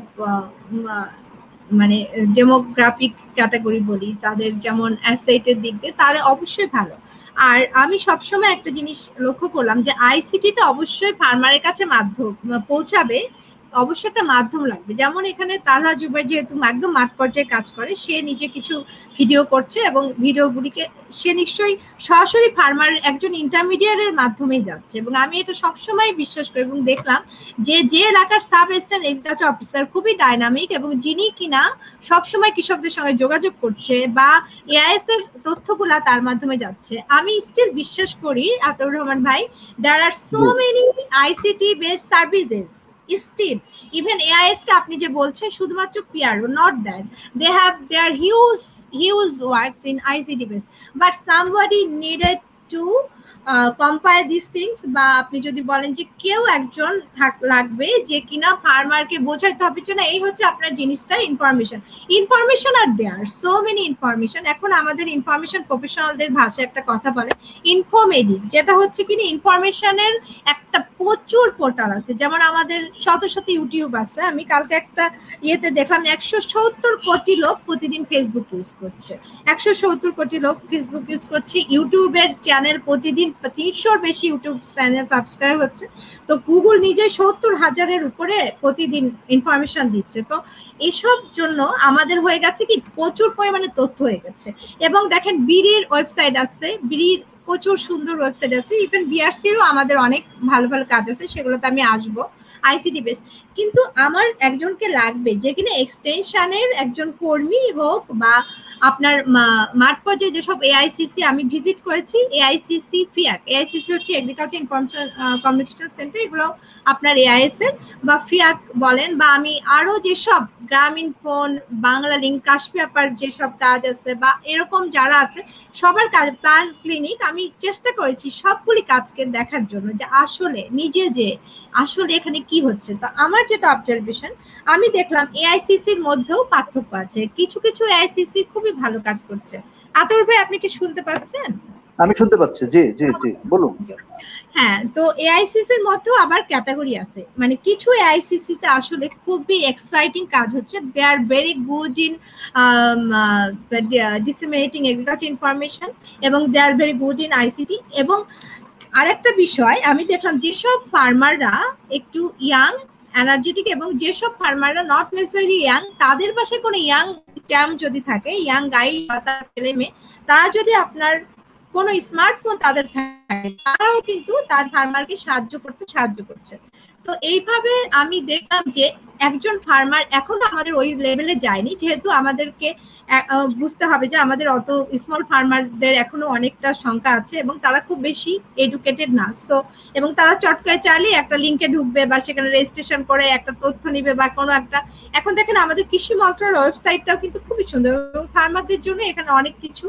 [SPEAKER 4] মানে ডেমোগ্রাফিক ক্যাটাগরি বলি, তাদের যেমন অ্যাসেটের দিক দিয়ে তারা অবশ্যই ভালো। আর আমি সবসময় একটা জিনিস লক্ষ্য করলাম যে আইসিটিটা অবশ্যই ফার্মারের কাছে মাধ্যম পৌঁছাবে, অবশ্যই একটা মাধ্যম লাগবে। যেমন এখানে তাহলা জুবাইর যেহেতু একদম মাঠ পর্যায়ে কাজ করে, সে নিজে কিছু ভিডিও করছে এবং ভিডিওগুলিকে সে নিশ্চয়ই সরাসরি ফার্মার একজন ইন্টারমিডিয়েটের মাধ্যমেই যাচ্ছে, এবং আমি এটা সবসময় বিশ্বাস করি এবং দেখলাম যে যে এলাকার সাব অ্যাসিস্ট্যান্ট এগ্রিকালচার অফিসার খুবই ডাইনামিক, এবং যিনি কিনা সবসময় কৃষকদের সঙ্গে যোগাযোগ করছে বা এআইএস এর তথ্যগুলা তার মাধ্যমে যাচ্ছে, আমি স্টিল বিশ্বাস করি আতিউর রহমান ভাই, there are so many ICT based services still even AIS কে আপনি যে বলছেন শুধুমাত্র PRO, not that, they have their huge huge works in ICT base, but somebody needed to compile this things, বা আপনি যদি বলেন যে কেউ একজন থাক লাগবে যে কিনা ফার্মারকে বোঝাইতে হবে যে না এই হচ্ছে আপনার জিনিসটা information. Information are there so many information. এখন আমাদের ইনফরমেশন প্রফেশনালদের ভাষায় একটা কথা বলে ইনফোমেডিক, যেটা হচ্ছে কিনা ইনফরমেশনের একটা প্রচুর পোর্টাল আছে। যেমন আমাদের শত শত ইউটিউব আছে, আমি কালকে একটা ইয়েতে দেখলাম একশো সত্তর কোটি লোক প্রতিদিন ফেসবুক ইউজ করছে, একশো সত্তর কোটি লোক ফেসবুক ইউজ করছে। ইউটিউবের চ্যানেল প্রতিদিন তিনশোর বেশি ইউটিউব চ্যানেল সাবস্ক্রাইব হচ্ছে। তো গুগল নিজে সত্তর হাজারের উপরে প্রতিদিন ইনফরমেশন দিচ্ছে। তো এসব জন্য আমাদের হয়ে গেছে কি প্রচুর পরিমাণে তথ্য হয়ে গেছে। এবং দেখেন বিড়ির ওয়েবসাইট আছে, বিড়ির প্রচুর সুন্দর ওয়েবসাইট আছে, ইভেন বিআরসিরও আমাদের অনেক ভালো ভালো কাজ আছে, সেগুলোতে আমি আসবো আইসিটি বেস। কিন্তু আমার একজনকে লাগবে যে কিনা এক্সটেনশনের একজন কর্মী হোক, বা আপনার মাঠ পর্যায়ে যেসব এআইসিসি আমি ভিজিট করেছি, এআইসিসি ফিয়াক, এআইসিসি হচ্ছে এগ্রিকালচার ইনফরমেশন কমিউনিকেশন সেন্টার, এগুলো আপনার এআইএস এর বা ফিয়াক বলেন, বা আমি আরো যেসব গ্রামীণ ফোন, বাংলা লিঙ্ক, কাশ পেপার যেসব কাজ আছে, বা এরকম যারা আছে সবার কাজ, প্ল্যান ক্লিনিক, আমি চেষ্টা করেছি সবগুলি কাজকে দেখার জন্য যে আসলে নিজে যে আসলে এখানে কি হচ্ছে। তো আমার যেটা অবজারভেশন, আমি দেখলাম এআইসিসির মধ্যেও পার্থক্য আছে, কিছু কিছু এআইসিসি খুবই ভালো কাজ করছে। আতর ভাই আপনি কি শুনতে পাচ্ছেন?
[SPEAKER 1] আমি শুনতে পাচ্ছি, জি জি জি বলুন।
[SPEAKER 4] হ্যাঁ, তো এআইসিসির মধ্যেও আবার ক্যাটাগরি আছে, মানে কিছু এআইসিসি তে আসলে খুবই এক্সাইটিং কাজ হচ্ছে, they are very good in disseminating agriculture information, এবং they are very good in ICT. এবং আরেকটা বিষয় আমি দেখলাম, যেসব ফার্মাররা একটু ইয়াং, এনার্জেটিক, এবং যেসব ফার্মাররা নট নেসেসারি ইয়াং, তাদের পাশে কোনো ইয়াং ট্যাম যদি থাকে, ইয়াং গাইড বা তার ছেলে মেয়ে, তারা যদি আপনার কোনো স্মার্টফোন তাদের থাকে, তারাও কিন্তু তার ফার্মারকে সাহায্য করতে সাহায্য করছে। তো এইভাবে আমি দেখলাম যে একজন ফার্মার এখনো আমাদের ওই লেভেলে যায়নি, যেহেতু আমাদেরকে বুঝতে হবে যে আমাদের অত স্মল ফার্মারদের এখনো অনেকটা সংখ্যা আছে, এবং তারা খুব বেশি এডুকেটেড না। সো এবং তারা চটকায় চাইলে একটা লিঙ্কে ঢুকবে, বা সেখানে রেজিস্ট্রেশন করে একটা তথ্য নিবে, বা কোনো একটা, এখন দেখেন আমাদের কৃষি মন্ত্রণালয়ের ওয়েবসাইটটাও কিন্তু খুবই সুন্দর, এবং ফার্মারদের জন্য এখানে অনেক কিছু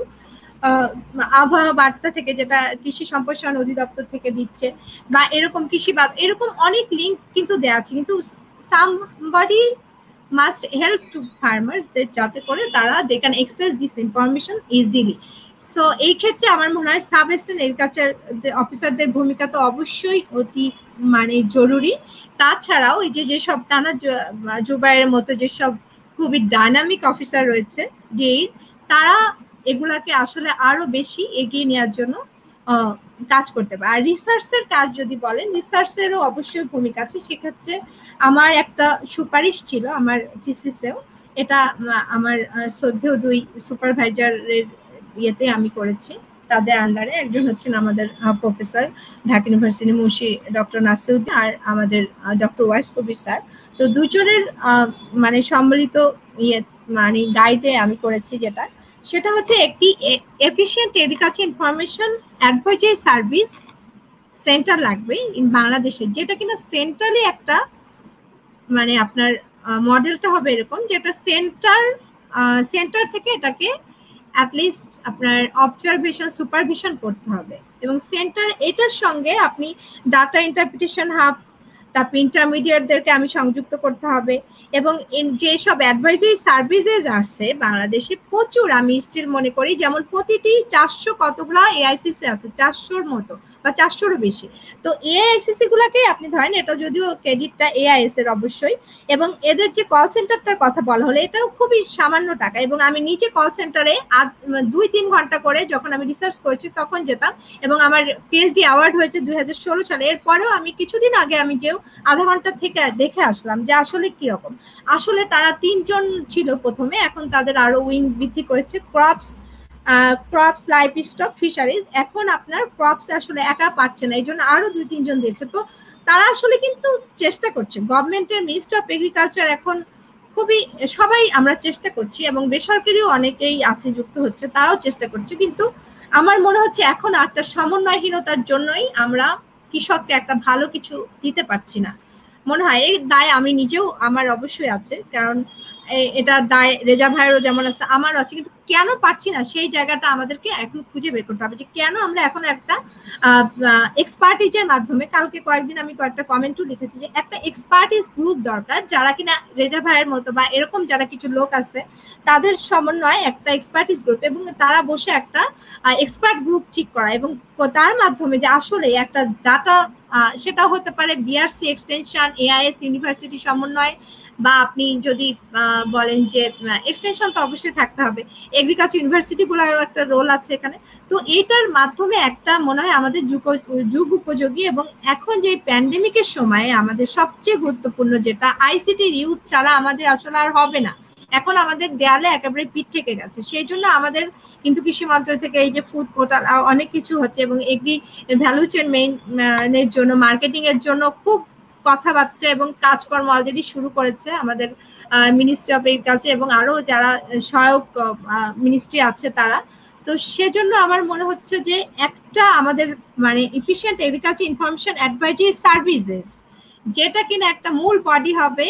[SPEAKER 4] আবহাওয়া বার্তা থেকে, যেটা কৃষি সম্প্রসারণ অধিদপ্তর থেকে দিচ্ছে, বা এরকম কৃষি বা এরকম অনেক লিঙ্ক কিন্তু দেওয়া আছে। কিন্তু somebody must help to farmers, যাতে করে তারা they can access this information easily. So এই ক্ষেত্রে আমার মনে হয় সাব অ্যাসিস্ট্যান্ট এগ্রিকালচার অফিসারদের ভূমিকা তো অবশ্যই অতি মানে জরুরি। তাছাড়াও এই যে যেসব টানা জুবাইয়ের মতো যেসব খুবই ডাইনামিক অফিসার রয়েছে, যে তারা এগুলাকে আসলে আরো বেশি এগিয়ে নেওয়ার জন্য কাজ করতে পারে। আর রিসার্চের কাজ যদি বলেন, রিসার্চেরও অবশ্যই ভূমিকা আছে। সেক্ষেত্রে আমার একটা সুপারিশ ছিল আমার থিসিসেও, এটা আমার শ্রদ্ধেয় দুই সুপারভাইজারের ইয়েতে আমি করেছি, তাদের আন্ডারে। একজন হচ্ছেন আমাদের professor Dhaka university Munshi doctor Nasiruddin, আর আমাদের ডক্টর ওয়াইস কবির স্যার। তো দুজনের মানে সম্মিলিত ইয়ে মানে গাইডে আমি করেছি, যেটা সেটা হচ্ছে একটি efficient agriculture information advisory service centre লাগবে ইন বাংলাদেশে, যেটা কিনা সেন্ট্রালি একটা মানে আপনার মডেলটা হবে এরকম, যেটা সেন্টার সেন্টার থেকে এটাকে অ্যাটলিস্ট আপনার অবজারভেশন সুপারভিশন করতে হবে, এবং সেন্টার এটার সঙ্গে আপনি ডাটা ইন্টারপ্রিটেশন হাব, তারপর ইন্টারমিডিয়েটদেরকে আমি সংযুক্ত করতে হবে, এবং যেসব অ্যাডভাইজারি সার্ভিসেস আসছে বাংলাদেশে প্রচুর, আমি স্টিল মনে করি যেমন প্রতিটি চারশো কতগুলা এআইসিসি আছে, চারশোর মতো বা চারশোরও বেশি। তো এআইসিসি গুলাকে আপনি ধরেন, এটা যদিও ক্রেডিটটা এআইএস এর অবশ্যই, এবং এদের যে কল সেন্টারটার কথা বলা হলো, এটাও খুবই সামান্য টাকা। এবং আমি নিজে কল সেন্টারে দুই তিন ঘন্টা করে যখন আমি রিসার্চ করেছি তখন যেতাম, এবং আমার পিএইচডি অ্যাওয়ার্ড হয়েছে দুই হাজার ষোলো সালে। এরপরেও আমি কিছুদিন আগে আমি যেও আধা ঘন্টা থেকে দেখে আসলাম যে আসলে কিরকম। আসলে তারা তিনজন ছিল প্রথমে, এখন তাদের আরো উইং বৃদ্ধি করেছে, crops crops livestock fisheries. এখন আপনার ক্রপস আসলে একা পারছে না, এই জন্য আরো দুই তিনজন দিয়েছে। তো তারা আসলে কিন্তু চেষ্টা করছে, গভর্নমেন্টের মিনিস্ট্রি অফ এগ্রিকালচার এখন খুবই সবাই আমরা চেষ্টা করছি, এবং বেসরকারিও অনেকেই আছে যুক্ত হচ্ছে, তারাও চেষ্টা করছে। কিন্তু আমার মনে হচ্ছে এখন একটা সমন্বয়হীনতার জন্যই আমরা কৃষককে একটা ভালো কিছু দিতে পারছি না। মনে হয় এই দায় আমি নিজেও আমার অবশ্যই আছে, কারণ এটা দায় রেজা ভাইয়েরও যেমন আছে আমারও আছে, কিন্তু কেন পারছি না সেই জায়গাটা আমাদেরকে এখন খুঁজে বের করতে হবে যে কেন আমরা এখন একটা এক্সপার্টিজের মাধ্যমে, কালকে কয়েকদিন আমি কয়েকটা কমেন্টও লিখেছি যে একটা এক্সপার্টিজ গ্রুপ দরকার যারা কিনা রেজা ভাইয়ের মতো বা এরকম যারা কিছু লোক আছে তাদের সমন্বয়ে একটা এক্সপার্টিজ গ্রুপ, এবং তারা বসে একটা এক্সপার্ট গ্রুপ ঠিক করা এবং তার মাধ্যমে যে আসলে একটা ডাটা, সেটা হতে পারে বিআরসি এক্সটেনশন, এআইএস ইউনিভার্সিটি সমন্বয়, বা আপনি যদি বলেন যে এক্সটেনশন তো অবশ্যই থাকতে হবে, এগ্রিকালচার ইউনিভার্সিটি গুলোরও একটা রোল আছে এখানে। তো এইটার মাধ্যমে একটা মনে হয় আমাদের যুগ যুগ উপযোগী, এবং এখন যে প্যান্ডেমিকের সময় আমাদের সবচেয়ে গুরুত্বপূর্ণ যেটা আইসিটির ইউথ ছাড়া আমাদের আসলে আর হবে না, এখন আমাদের দেয়ালে একেবারে পিঠ থেকে গেছে। সেই জন্য আমাদের কিন্তু কৃষি মন্ত্রক থেকে এই যে ফুড পোর্টাল অনেক কিছু হচ্ছে, এবং এগ্রি ভ্যালু চেইন মেইনের জন্য, মার্কেটিং এর জন্য খুব কথাবার্তা এবং কাজকর্ম অলরেডি শুরু করেছে আমাদের মিনিস্ট্রি অফ এগ্রিকালচার এবং আরো যারা সহায়ক মিনিস্ট্রি আছে তারা। তো সেজন্য আমার মনে হচ্ছে যে একটা আমাদের মানে efficient agriculture information advisory services, যেটা কিনা একটা মূল বডি হবে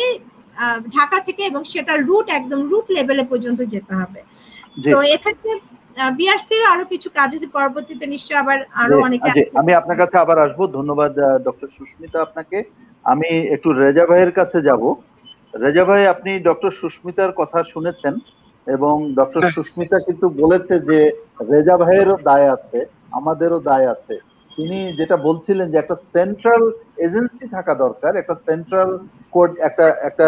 [SPEAKER 4] ঢাকা থেকে, এবং সেটা রুট একদম রুট লেভেলে পর্যন্ত যেতে হবে। তো এক্ষেত্রে বিআরসির আরো কিছু কাজ আছে, পরবর্তীতে নিশ্চয়ই আবার আরো অনেকে।
[SPEAKER 1] আমি আপনার কাছে আবার আসবো, ধন্যবাদ ডক্টর সুস্মিতা আপনাকে। আমি একটু রেজা ভাইয়ের কাছে যাব। রেজা ভাই, আপনি ডক্টর সুস্মিতার কথা শুনেছেন এবং ডক্টর সুস্মিতা কিন্তু বলেছে যে রেজা ভাইয়েরও দায় আছে, আমাদেরও দায় আছে। তিনি যেটা বলছিলেন যে একটা সেন্ট্রাল এজেন্সি থাকা দরকার, একটা সেন্ট্রাল কোড, একটা একটা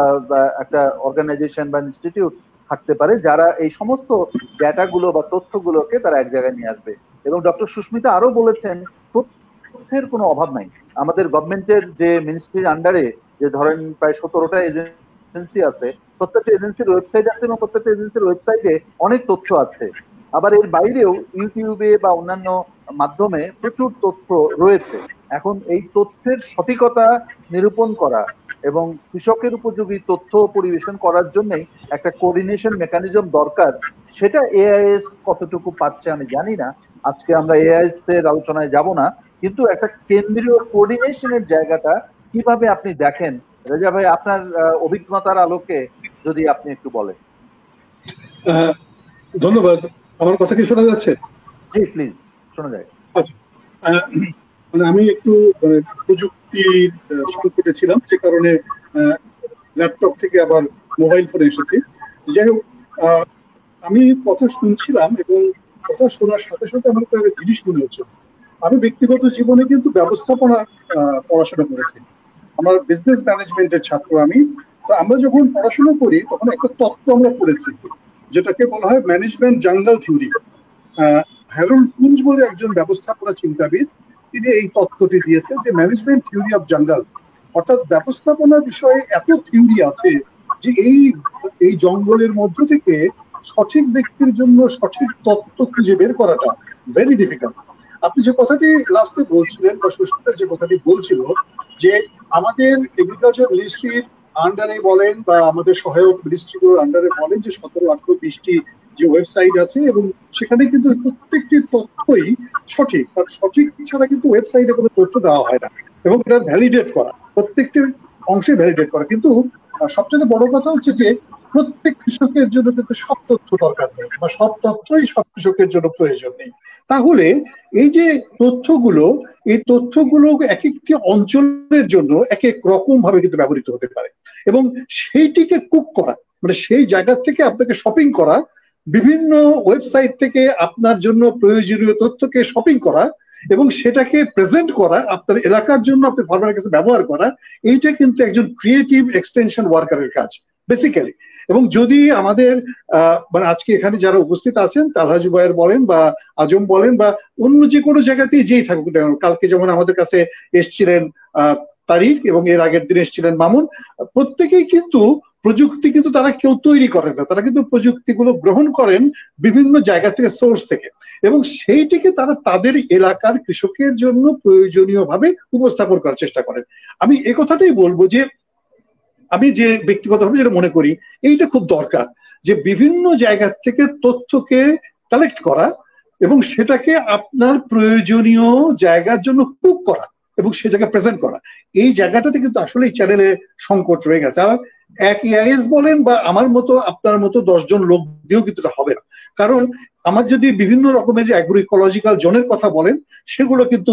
[SPEAKER 1] একটা অর্গানাইজেশন বা ইনস্টিটিউট থাকতে পারে যারা এই সমস্ত ডেটাগুলো বা তথ্যগুলোকে তারা এক জায়গায় নিয়ে আসবে। এবং ডক্টর সুস্মিতা আরো বলেছেন তথ্যের কোনো অভাব নাই। আমাদের গভর্নমেন্টের যে মিনিস্ট্রির আন্ডারে যে ধরেন প্রায় সতেরোটা এজেন্সি আছে, প্রত্যেকটা এজেন্সির ওয়েবসাইট আছে এবং প্রত্যেকটা এজেন্সির ওয়েবসাইটে অনেক তথ্য আছে। আবার এর বাইরেও ইউটিউবে বা অন্যান্য মাধ্যমে প্রচুর তথ্য রয়েছে। এখন এই তথ্যের সঠিকতা নিরূপণ করা এবং কৃষকের উপযোগী তথ্য পরিবেশন করার জন্যই একটা কোঅর্ডিনেশন মেকানিজম দরকার। সেটা এআইএস কতটুকু পাচ্ছে আমি জানি না, আজকে আমরা এআইএস এর আলোচনায় যাব না, কিন্তু একটা কেন্দ্রীয় কোঅর্ডিনেশনের জায়গাটা কিভাবে আপনি দেখেন রেজা ভাই, আপনার অভিজ্ঞতার আলোকে যদি আপনি একটু বলেন।
[SPEAKER 5] ধন্যবাদ। আমার কথা কি শোনা যাচ্ছে?
[SPEAKER 1] জি প্লিজ, শোনা যায়।
[SPEAKER 5] মানে আমি একটু প্রযুক্তির সংকটে ছিলাম, যে কারণে ল্যাপটপ থেকে আবার মোবাইল ফোনে এসেছি। যাই হোক, আমি কথা শুনছিলাম এবং কথা শোনার সাথে সাথে আমার একটা জিনিস মনে হচ্ছে। আমি ব্যক্তিগত জীবনে কিন্তু ব্যবস্থাপনা পড়াশোনা করেছি, আমার বিজনেস ম্যানেজমেন্টের ছাত্র আমি। তো আমরা যখন পড়াশোনা করি তখন একটা তত্ত্ব আমরা পড়েছি যেটাকে বলা হয় management jungle theory. Harold Koontz বলে একজন ব্যবস্থাপনা চিন্তাবিদ, তিনি এই তত্ত্বটি দিয়েছেন যে ম্যানেজমেন্ট থিওরি অফ জাঙ্গল, অর্থাৎ ব্যবস্থাপনার বিষয়ে এত থিওরি আছে যে এই এই জঙ্গলের মধ্য থেকে সঠিক ব্যক্তির জন্য সঠিক তত্ত্ব খুঁজে বের করাটা ভেরি ডিফিকাল্ট। আপনি যে কথাটি লাস্টে বলছিলেন বা সুস্মিতা যে কথাটি বলছিল যে আমাদের এগ্রিকালচার মিনিস্ট্রির আন্ডারে বলেন বা আমাদের সহায়ক মিনিস্ট্রিগুলোর আন্ডারে বলেন যে সতেরো আঠারো বিশটি যে ওয়েবসাইট আছে এবং সেখানে কিন্তু প্রত্যেকটি তথ্যই সঠিক, কারণ সঠিক ছাড়া কিন্তু ওয়েবসাইটে কোনো তথ্য দেওয়া হয় না, এবং এটা ভ্যালিডেট করা, প্রত্যেকটি অংশে ভ্যালিডেট করা। কিন্তু সবচেয়ে বড় কথা হচ্ছে যে প্রত্যেক কৃষকের জন্য কিন্তু সব তথ্য দরকার নেই বা সব তথ্যই সব কৃষকের জন্য প্রয়োজন নেই। তাহলে এই যে তথ্যগুলো, এই তথ্যগুলো এক একটি অঞ্চলের জন্য এক এক রকম ভাবে কিন্তু ব্যবহৃত হতে পারে, এবং সেইটিকে কুক করা, মানে সেই জায়গা থেকে আপনাকে শপিং করা, বিভিন্ন ওয়েবসাইট থেকে আপনার জন্য প্রয়োজনীয় তথ্যকে শপিং করা এবং সেটাকে প্রেজেন্ট করা, আপনার এলাকার জন্য আপনি ফার্মারের কাছে ব্যবহার করা, এইটা কিন্তু একজন ক্রিয়েটিভ এক্সটেনশন ওয়ার্কারের কাজ বেসিক্যালি। এবং যদি আমাদের আহ মানে আজকে এখানে যারা উপস্থিত আছেন, তালহা জুবায়ের বলেন বা আজম বলেন বা অন্য যে কোনো জায়গাতেই যেই থাকুক না, কালকে যেমন আমাদের কাছে এসছিলেন আহ তারিক এবং এর আগের দিন এসছিলেন মামুন, প্রত্যেকেই কিন্তু প্রযুক্তি কিন্তু তারা কেউ তৈরি করেন না, তারা কিন্তু প্রযুক্তিগুলো গ্রহণ করেন বিভিন্ন জায়গা থেকে, সোর্স থেকে, এবং সেইটিকে তারা তাদের এলাকার কৃষকের জন্য প্রয়োজনীয় ভাবে উপস্থাপন করার চেষ্টা করেন। আমি এ কথাটাই বলবো যে আমি যে ব্যক্তিগতভাবে যেটা মনে করি এইটা খুব দরকার, যে বিভিন্ন জায়গা থেকে তথ্যকে কালেক্ট করা এবং সেটাকে আপনার প্রয়োজনীয় জায়গার জন্য কুক করা, এবং সে জায়গায় প্রেজেন্ট করা, এই জায়গাটাতে কিন্তু আসলে এই চ্যানেলে সংকট রয়ে গেছে। আর এক এআইএস বলেন বা আমার মতো আপনার মতো দশজন লোক দিয়েও কিন্তু এটা হবে না, কারণ আমার যদি বিভিন্ন রকমের অ্যাগ্রো ইকোলজিক্যাল জোনের কথা বলেন, সেগুলো কিন্তু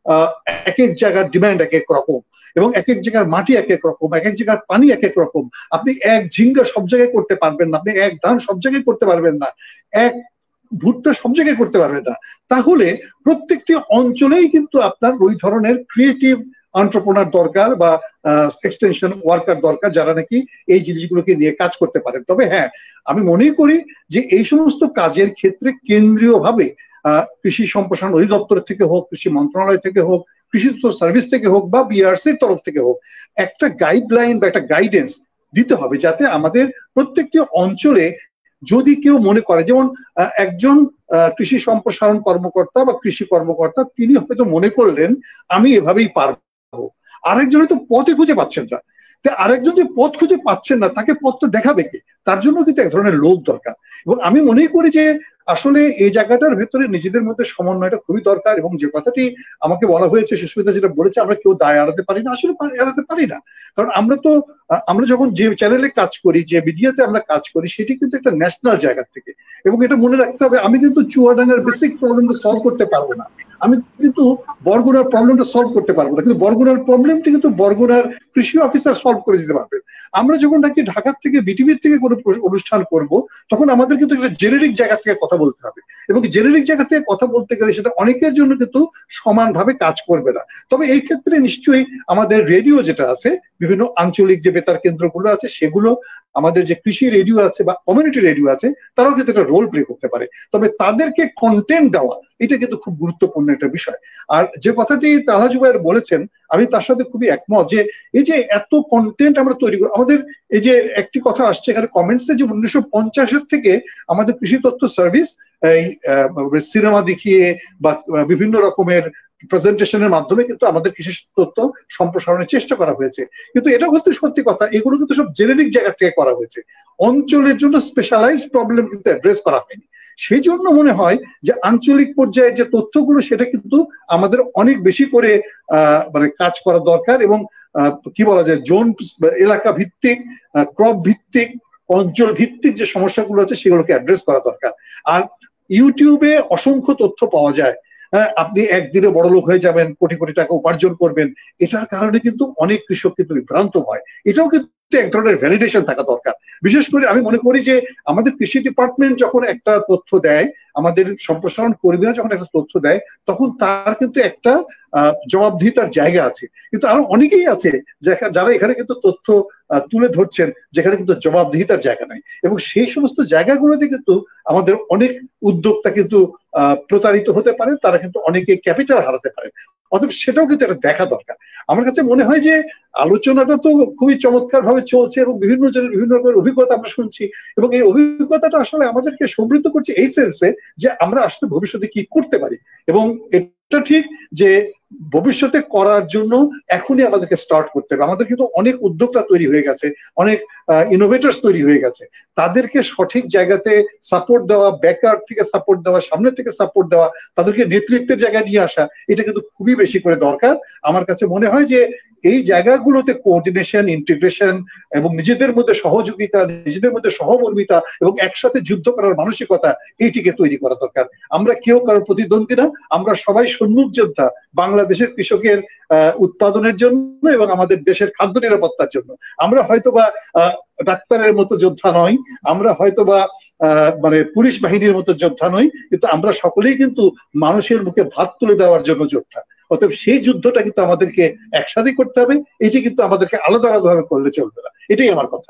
[SPEAKER 5] এক এক জায়গার ডিমান্ড এক এক রকম, এবং এক এক জায়গার মাটি এক এক রকম, এক এক জায়গার পানি এক এক রকম। আপনি এক ঝিঙ্গা সব জায়গায় করতে পারবেন না, আপনি এক ধান সব জায়গায় করতে পারবেন না, এক ভুট্টা সব জায়গায় করতে পারবেন না। তাহলে প্রত্যেকটি অঞ্চলেই কিন্তু আপনার ওই ধরনের ক্রিয়েটিভ এন্টারপ্রেনার দরকার বা এক্সটেনশন ওয়ার্কার দরকার, যারা নাকি এই জিনিসগুলোকে নিয়ে কাজ করতে পারেন। তবে হ্যাঁ, আমি মনে করি যে এই সমস্ত কাজের ক্ষেত্রে কেন্দ্রীয়ভাবে আহ কৃষি সম্প্রসারণ অধিদপ্তর থেকে হোক, কৃষি মন্ত্রণালয় থেকে হোক, কৃষি সার্ভিস থেকে হোক বা বিআরসির তরফ থেকে হোক, একটা গাইডলাইন বা একটা গাইডেন্স দিতে হবে, যাতে আমাদের প্রত্যেকটি অঞ্চলে যদি কেউ মনে করে, যেমন একজন কৃষি সম্প্রসারণ কর্মকর্তা বা কৃষি কর্মকর্তা তিনি হয়তো মনে করলেন আমি এভাবেই পারবো, আরেকজন হয়তো পথে খুঁজে পাচ্ছেন না, আরেকজন যে পথ খুঁজে পাচ্ছেন না তাকে পথটা দেখাবে কে? তার জন্য কিন্তু এক ধরনের লোক দরকার। এবং আমি মনে করি যে আসলে এই জায়গাটার ভেতরে নিজেদের মধ্যে সমন্বয়টা খুবই দরকার। এবং যে কথাটি আমাকে বলা হয়েছে, সুস্মিতা যেটা বলেছে, আমরা কেউ দায় এড়াতে পারি না, আসলে এড়াতে পারি না, কারণ আমরা তো আমরা যখন যে চ্যানেলে কাজ করি, যে মিডিয়াতে আমরা কাজ করি, সেটি কিন্তু একটা ন্যাশনাল জায়গা থেকে। এবং এটা মনে রাখতে হবে, আমি কিন্তু চুয়াডাঙ্গার বেসিক প্রবলেমটা সলভ করতে পারবো না, আমি কিন্তু বরগুনার প্রবলেমটা সলভ করতে পারবো না, কিন্তু বরগুনার প্রবলেমটি কিন্তু বরগুনার কৃষি অফিসার সলভ করে দিতে পারবেন। আমরা যখন নাকি ঢাকার থেকে বিটিভির থেকে কোনো অনুষ্ঠান করব, তখন আমাদের কিন্তু একটা জেনেরিক জায়গা থেকে কথা বলতে হবে, এবং জেনেরিক জায়গা থেকে কথা বলতে গেলে সেটা অনেকের জন্য কিন্তু সমানভাবে কাজ করবে না। তবে এই ক্ষেত্রে নিশ্চয়ই আমাদের রেডিও যেটা আছে, বিভিন্ন আঞ্চলিক যে বেতার কেন্দ্রগুলো আছে, সেগুলো, আমাদের যে কৃষি রেডিও আছে বা কমিউনিটি রেডিও আছে, তারাও কিন্তু একটা রোল প্লে করতে পারে। তবে তাদেরকে কন্টেন্ট দেওয়া, এটা কিন্তু খুব গুরুত্বপূর্ণ একটা বিষয়। আর যে কথাটি তালহা জুবায়ের বলেছেন, আমি তার সাথে খুবই একমত, যে এই যে এত কন্টেন্ট আমরা তৈরি করি, আমাদের এই যে একটি কথা আসছে এখানে কমেন্টসে, যে উনিশশো পঞ্চাশের থেকে আমাদের কৃষি তথ্য সার্ভিস এই সিনেমা দেখিয়ে বা বিভিন্ন রকমের প্রেজেন্টেশনের মাধ্যমে কিন্তু আমাদের কৃষি তথ্য সম্প্রসারণের চেষ্টা করা হয়েছে। কিন্তু এটাও কিন্তু সত্যি কথা, এগুলো কিন্তু সব জেনেরিক জায়গা থেকে করা হয়েছে, অঞ্চলের জন্য স্পেশালাইজ প্রবলেম কিন্তু অ্যাড্রেস করা হয়নি। সেই জন্য মনে হয় যে আঞ্চলিক পর্যায়ের যে তথ্যগুলো, সেটা কিন্তু আমাদের অনেক বেশি করে আহ মানে কাজ করা দরকার, এবং কি বলা যায়, জোন এলাকা ভিত্তিক, ক্রপ ভিত্তিক, অঞ্চল ভিত্তিক যে সমস্যাগুলো আছে, সেগুলোকে অ্যাড্রেস করা দরকার। আর ইউটিউবে অসংখ্য তথ্য পাওয়া যায়, হ্যাঁ, আপনি একদিনে বড় লোক হয়ে যাবেন, কোটি কোটি টাকা উপার্জন করবেন, এটার কারণে কিন্তু অনেক কৃষক কিন্তু বিভ্রান্ত হয়। এটাও কিন্তু এক ধরনের ভ্যালিডেশন থাকা দরকার। বিশেষ করে আমি মনে করি যে আমাদের কৃষি ডিপার্টমেন্ট যখন একটা তথ্য দেয়, আমাদের সম্প্রসারণ কর্মীরা যখন একটা তথ্য দেয়, তখন তার কিন্তু একটা আহ জবাবদিহিতার জায়গা আছে। কিন্তু আরো অনেকেই আছে যারা এখানে কিন্তু তথ্য তুলে ধরছেন, যেখানে কিন্তু জবাবদিহিতার জায়গা নাই, এবং সেই সমস্ত জায়গাগুলোতে কিন্তু আমাদের অনেক উদ্যোক্তা কিন্তু আহ প্রতারিত হতে পারে, তারা কিন্তু অনেকে ক্যাপিটাল হারাতে পারে। অতএব সেটাও কিন্তু এটা দেখা দরকার। আমার কাছে মনে হয় যে আলোচনাটা তো খুবই চমৎকার ভাবে চলছে, এবং বিভিন্ন জনের বিভিন্ন রকমের অভিজ্ঞতা আমরা শুনছি, এবং এই অভিজ্ঞতাটা আসলে আমাদেরকে সমৃদ্ধ করছে এই সেন্সে যে আমরা আসলে ভবিষ্যতে কি করতে পারি। এবং এটা ঠিক যে ভবিষ্যতে করার জন্য এখনই আমাদেরকে স্টার্ট করতে হবে। আমাদের কিন্তু অনেক উদ্যোক্তা তৈরি হয়ে গেছে, অনেক ইনোভেটরস তৈরি হয়ে গেছে, তাদেরকে সঠিক জায়গাতে সাপোর্ট দেওয়া, ব্যাকআপ থেকে সাপোর্ট দেওয়া, সামনে থেকে সাপোর্ট দেওয়া, তাদেরকে নেতৃত্বের জায়গায় নিয়ে আসা, এটা কিন্তু খুবই বেশি করে দরকার। আমার কাছে মনে হয় যে এই জায়গাগুলোতে কোঅর্ডিনেশন, ইন্টিগ্রেশন এবং নিজেদের মধ্যে সহযোগিতা, নিজেদের মধ্যে সহমর্মিতা এবং একসাথে যুদ্ধ করার মানসিকতা, এইটিকে তৈরি করা দরকার। আমরা কেউ কারোর প্রতিদ্বন্দ্বী না, আমরা সবাই সম্মুখ যোদ্ধা বাংলাদেশের কৃষকের আহ উৎপাদনের জন্য এবং আমাদের দেশের খাদ্য নিরাপত্তার জন্য। আমরা হয়তোবা আহ ডাক্তারের মতো যোদ্ধা নই, আমরা হয়তোবা আহ মানে পুলিশ বাহিনীর মতো যোদ্ধা নই, কিন্তু আমরা সকলেই কিন্তু মানুষের মুখে ভাত তুলে দেওয়ার জন্য যোদ্ধা। অতএব সেই যুদ্ধটা কিন্তু আমাদেরকে একসাথে করতে হবে, এটি কিন্তু আমাদেরকে আলাদা আলাদা ভাবে করলে চলবে না, এটাই আমার কথা।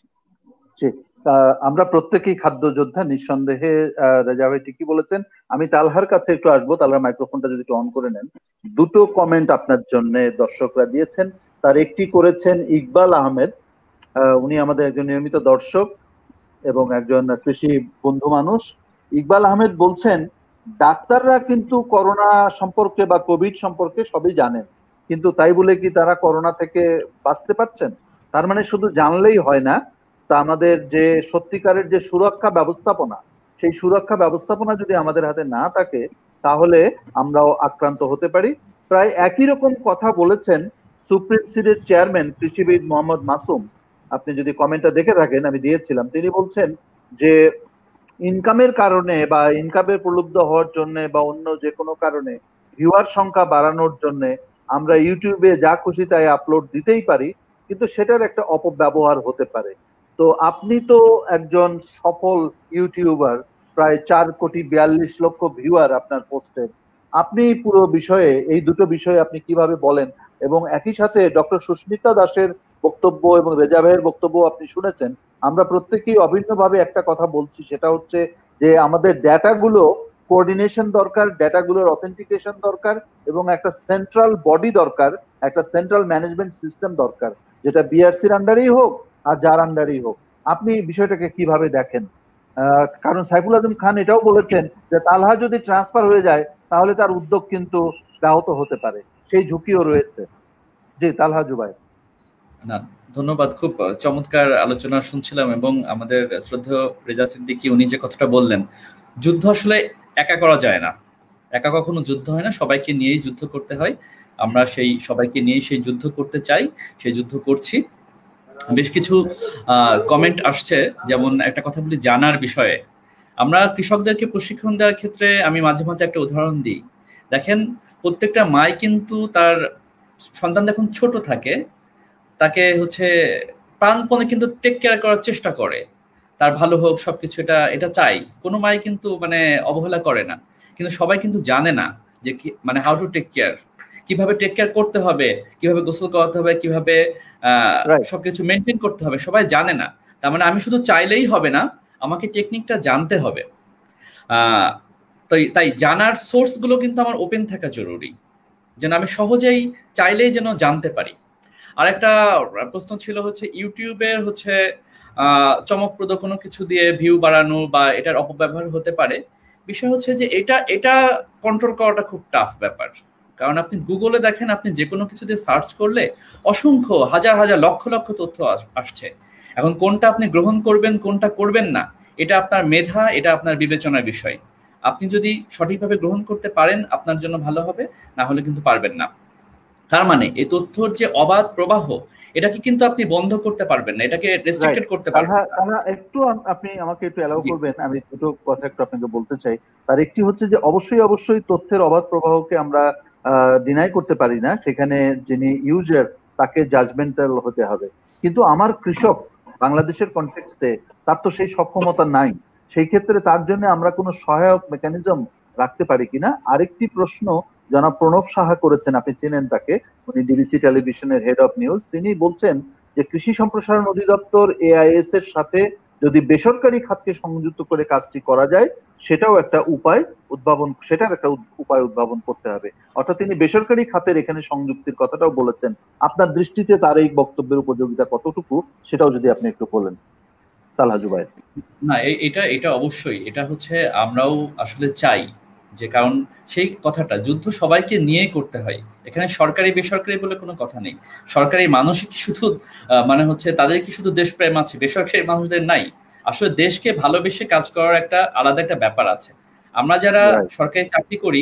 [SPEAKER 1] আমরা প্রত্যেকেই খাদ্য যোদ্ধা, নিঃসন্দেহে রেজা ভাই ঠিকই বলেছেন। আমি তালহার কাছে একটু আসবো, তালহার মাইক্রোফোনটা যদি একটু অন করে নেন। দুটো কমেন্ট আপনার জন্য দর্শকরা দিয়েছেন, তার একটি করেছেন ইকবাল আহমেদ, উনি আমাদের একজন নিয়মিত দর্শক এবং একজন কৃষি বন্ধু মানুষ। ইকবাল আহমেদ বলছেন, ডাক্তাররা কিন্তু করোনা সম্পর্কে বা কোভিড সম্পর্কে সবই জানেন, কিন্তু তাই বলে কি তারা করোনা থেকে বাঁচতে পারছেন? তার মানে শুধু জানলেই হয় না, তা আমাদের যে সত্যিকারের যে সুরক্ষা ব্যবস্থাপনা, সেই সুরক্ষা ব্যবস্থাপনা যদি আমাদের হাতে না থাকে, তাহলে আমরাও আক্রান্ত হতে পারি। প্রায় একই রকম কথা বলেছেন সুপ্রিম সিডের চেয়ারম্যান কৃষিবিদ মোহাম্মদ মাসুম। আপনি যদি কমেন্টটা দেখে থাকেন, আমি দিয়েছিলাম, তিনি বলছেন যে ইনকামের কারণে বা ইনকামের প্রলুব্ধ হওয়ার জন্য বা অন্য যে কোনো কারণে ভিউয়ার সংখ্যা বাড়ানোর জন্য আমরা ইউটিউবে যা খুশি তাই আপলোড দিতেই পারি, কিন্তু সেটার একটা অপব্যবহার হতে পারে। তো আপনি তো একজন সফল ইউটিউবার, প্রায় চার কোটি বিয়াল্লিশ লক্ষ ভিউয়ার আপনার পোস্টের। আপনি পুরো বিষয়ে, এই দুটো বিষয়ে আপনি কিভাবে বলেন? এবং একই সাথে ডক্টর সুস্মিতা দাসের বক্তব্য এবং রেজা ভাইয়ের বক্তব্য আপনি শুনেছেন। আমরা প্রত্যেকেই অভিন্নভাবে একটা কথা বলছি, সেটা হচ্ছে যে আমাদের ডেটাগুলো কোঅর্ডিনেশন দরকার, ডেটাগুলোর অথেন্টিকেশন দরকার এবং একটা সেন্ট্রাল বডি দরকার, একটা সেন্ট্রাল ম্যানেজমেন্ট সিস্টেম দরকার, যেটা বিআরসির আন্ডারেই হোক আর যার আন্ডারেই হোক। আপনি বিষয়টাকে কিভাবে দেখেন? কারণ সাইফুল আজম খান এটাও বলেছেন যে তালহা যদি ট্রান্সফার হয়ে যায় তাহলে তার উদ্যোগ কিন্তু ব্যাহত হতে পারে, সেই ঝুঁকিও রয়েছে। জি তালহা জুবায়ের।
[SPEAKER 2] না, ধন্যবাদ। খুব চমৎকার আলোচনা শুনছিলাম এবং আমাদের শ্রদ্ধেয় রেজা সিদ্দিকী উনি যে কথাটা বললেন, যুদ্ধ আসলে একা করা যায় না, একা কখনো যুদ্ধ হয় না, সবাইকে নিয়েই যুদ্ধ করতে হয়। আমরা সেই সবাইকে নিয়েই সেই যুদ্ধ করতে চাই, সেই যুদ্ধ করছি। বেশ কিছু কমেন্ট আসছে, যেমন একটা কথা বলি জানার বিষয়ে। আমরা কৃষকদেরকে প্রশিক্ষণ দেওয়ার ক্ষেত্রে আমি মাঝে মাঝে একটা উদাহরণ দিই। দেখেন, প্রত্যেকটা মায় কিন্তু তার সন্তান যখন ছোট থাকে তাকে হচ্ছে প্রাণপণে কিন্তু টেক কেয়ার করার চেষ্টা করে, তার ভালো হোক সবকিছু, এটা এটা চাই। কোনো মাই কিন্তু মানে অবহেলা করে না, কিন্তু সবাই কিন্তু জানে না যে মানে হাউ টু টেক কেয়ার, কিভাবে টেক কেয়ার করতে হবে, কিভাবে গোসল করাতে হবে, কিভাবে আহ সবকিছু মেনটেন করতে হবে, সবাই জানে না। তার মানে আমি শুধু চাইলেই হবে না, আমাকে টেকনিকটা জানতে হবে। আহ তাই তাই জানার সোর্স গুলো কিন্তু আমার ওপেন থাকা জরুরি, যেন আমি সহজেই চাইলেই যেন জানতে পারি। আর একটা প্রশ্ন ছিল হচ্ছে ইউটিউবের হচ্ছে আহ চমকপ্রদ কোনো কিছু দিয়ে ভিউ বাড়ানো বা এটার অপব্যবহার হতে পারে। বিষয় হচ্ছে যে এটা এটা কন্ট্রোল করাটা খুব টাফ ব্যাপার। কারণ আপনি গুগলে দেখেন, আপনি যে কোনো কিছু দিয়ে সার্চ করলে অসংখ্য হাজার হাজার লক্ষ লক্ষ তথ্য আসছে। এখন কোনটা আপনি গ্রহণ করবেন, কোনটা করবেন না, এটা আপনার মেধা, এটা আপনার বিবেচনার বিষয়। আপনি যদি সঠিকভাবে গ্রহণ করতে পারেন আপনার জন্য ভালো হবে, না হলে কিন্তু পারবেন না। তার মানে এই তথ্যর যে অবাধ প্রবাহ, এটাকে কিন্তু আপনি বন্ধ করতে পারবেন না, এটাকে রেস্ট্রিক্টেড করতে পারবেন না।
[SPEAKER 1] একটু আপনি আমাকে একটু অ্যালাউ করবেন, আমি দুটো কথা একটু আপনাকে বলতে চাই। তার একটি হচ্ছে যে অবশ্যই অবশ্যই তথ্যের অবাধ প্রবাহকে আমরা ডিনাই করতে পারি না, সেখানে যিনি ইউজার তাকে জাজমেন্টাল হতে হবে। কিন্তু আমার কৃষক বাংলাদেশের কনটেক্সটে তার তো সেই সক্ষমতা নাই, সেই ক্ষেত্রে তার জন্য আমরা কোনো সহায়ক মেকানিজম রাখতে পারি কিনা। আরেকটি প্রশ্ন জনাব প্রণব সাহা করেছেন, আপনি চেনেন তাকে, উনি ডিবিসি টেলিভিশনের হেড অফ নিউজ। তিনি বলছেন যে কৃষি সম্প্রসারণ অধিদপ্তর এআইএস এর সাথে যদি বেসরকারি খাতকে সংযুক্ত করে কাজটি করা যায়, সেটাও একটা উপায় উদ্ভাবন, সেটার একটা উপায় উদ্ভাবন করতে হবে। অর্থাৎ তিনি বেসরকারি খাতের এখানে সংযুক্তির কথাটাও বলেছেন। আপনার দৃষ্টিতে তার এই বক্তব্যের উপযোগিতা কতটুকু, সেটাও যদি আপনি একটু বলেন তালহা জুবায়ের।
[SPEAKER 2] না, এটা এটা অবশ্যই, এটা হচ্ছে আমরাও আসলে চাই যে, কারণ সেই কথাটা যুদ্ধ সবাইকে নিয়ে করতে হয়। এখানে সরকারি বেসরকারি বলে কোনো কথা নেই। সরকারি মানুষই কি শুধু মানে হচ্ছে তাদের কি শুধু দেশপ্রেম আছে, বেসরকারি মানুষদের নাই? আসলে দেশকে ভালোবেসে কাজ করার একটা আলাদা একটা ব্যাপার আছে। আমরা যারা সরকারি চাকরি করি,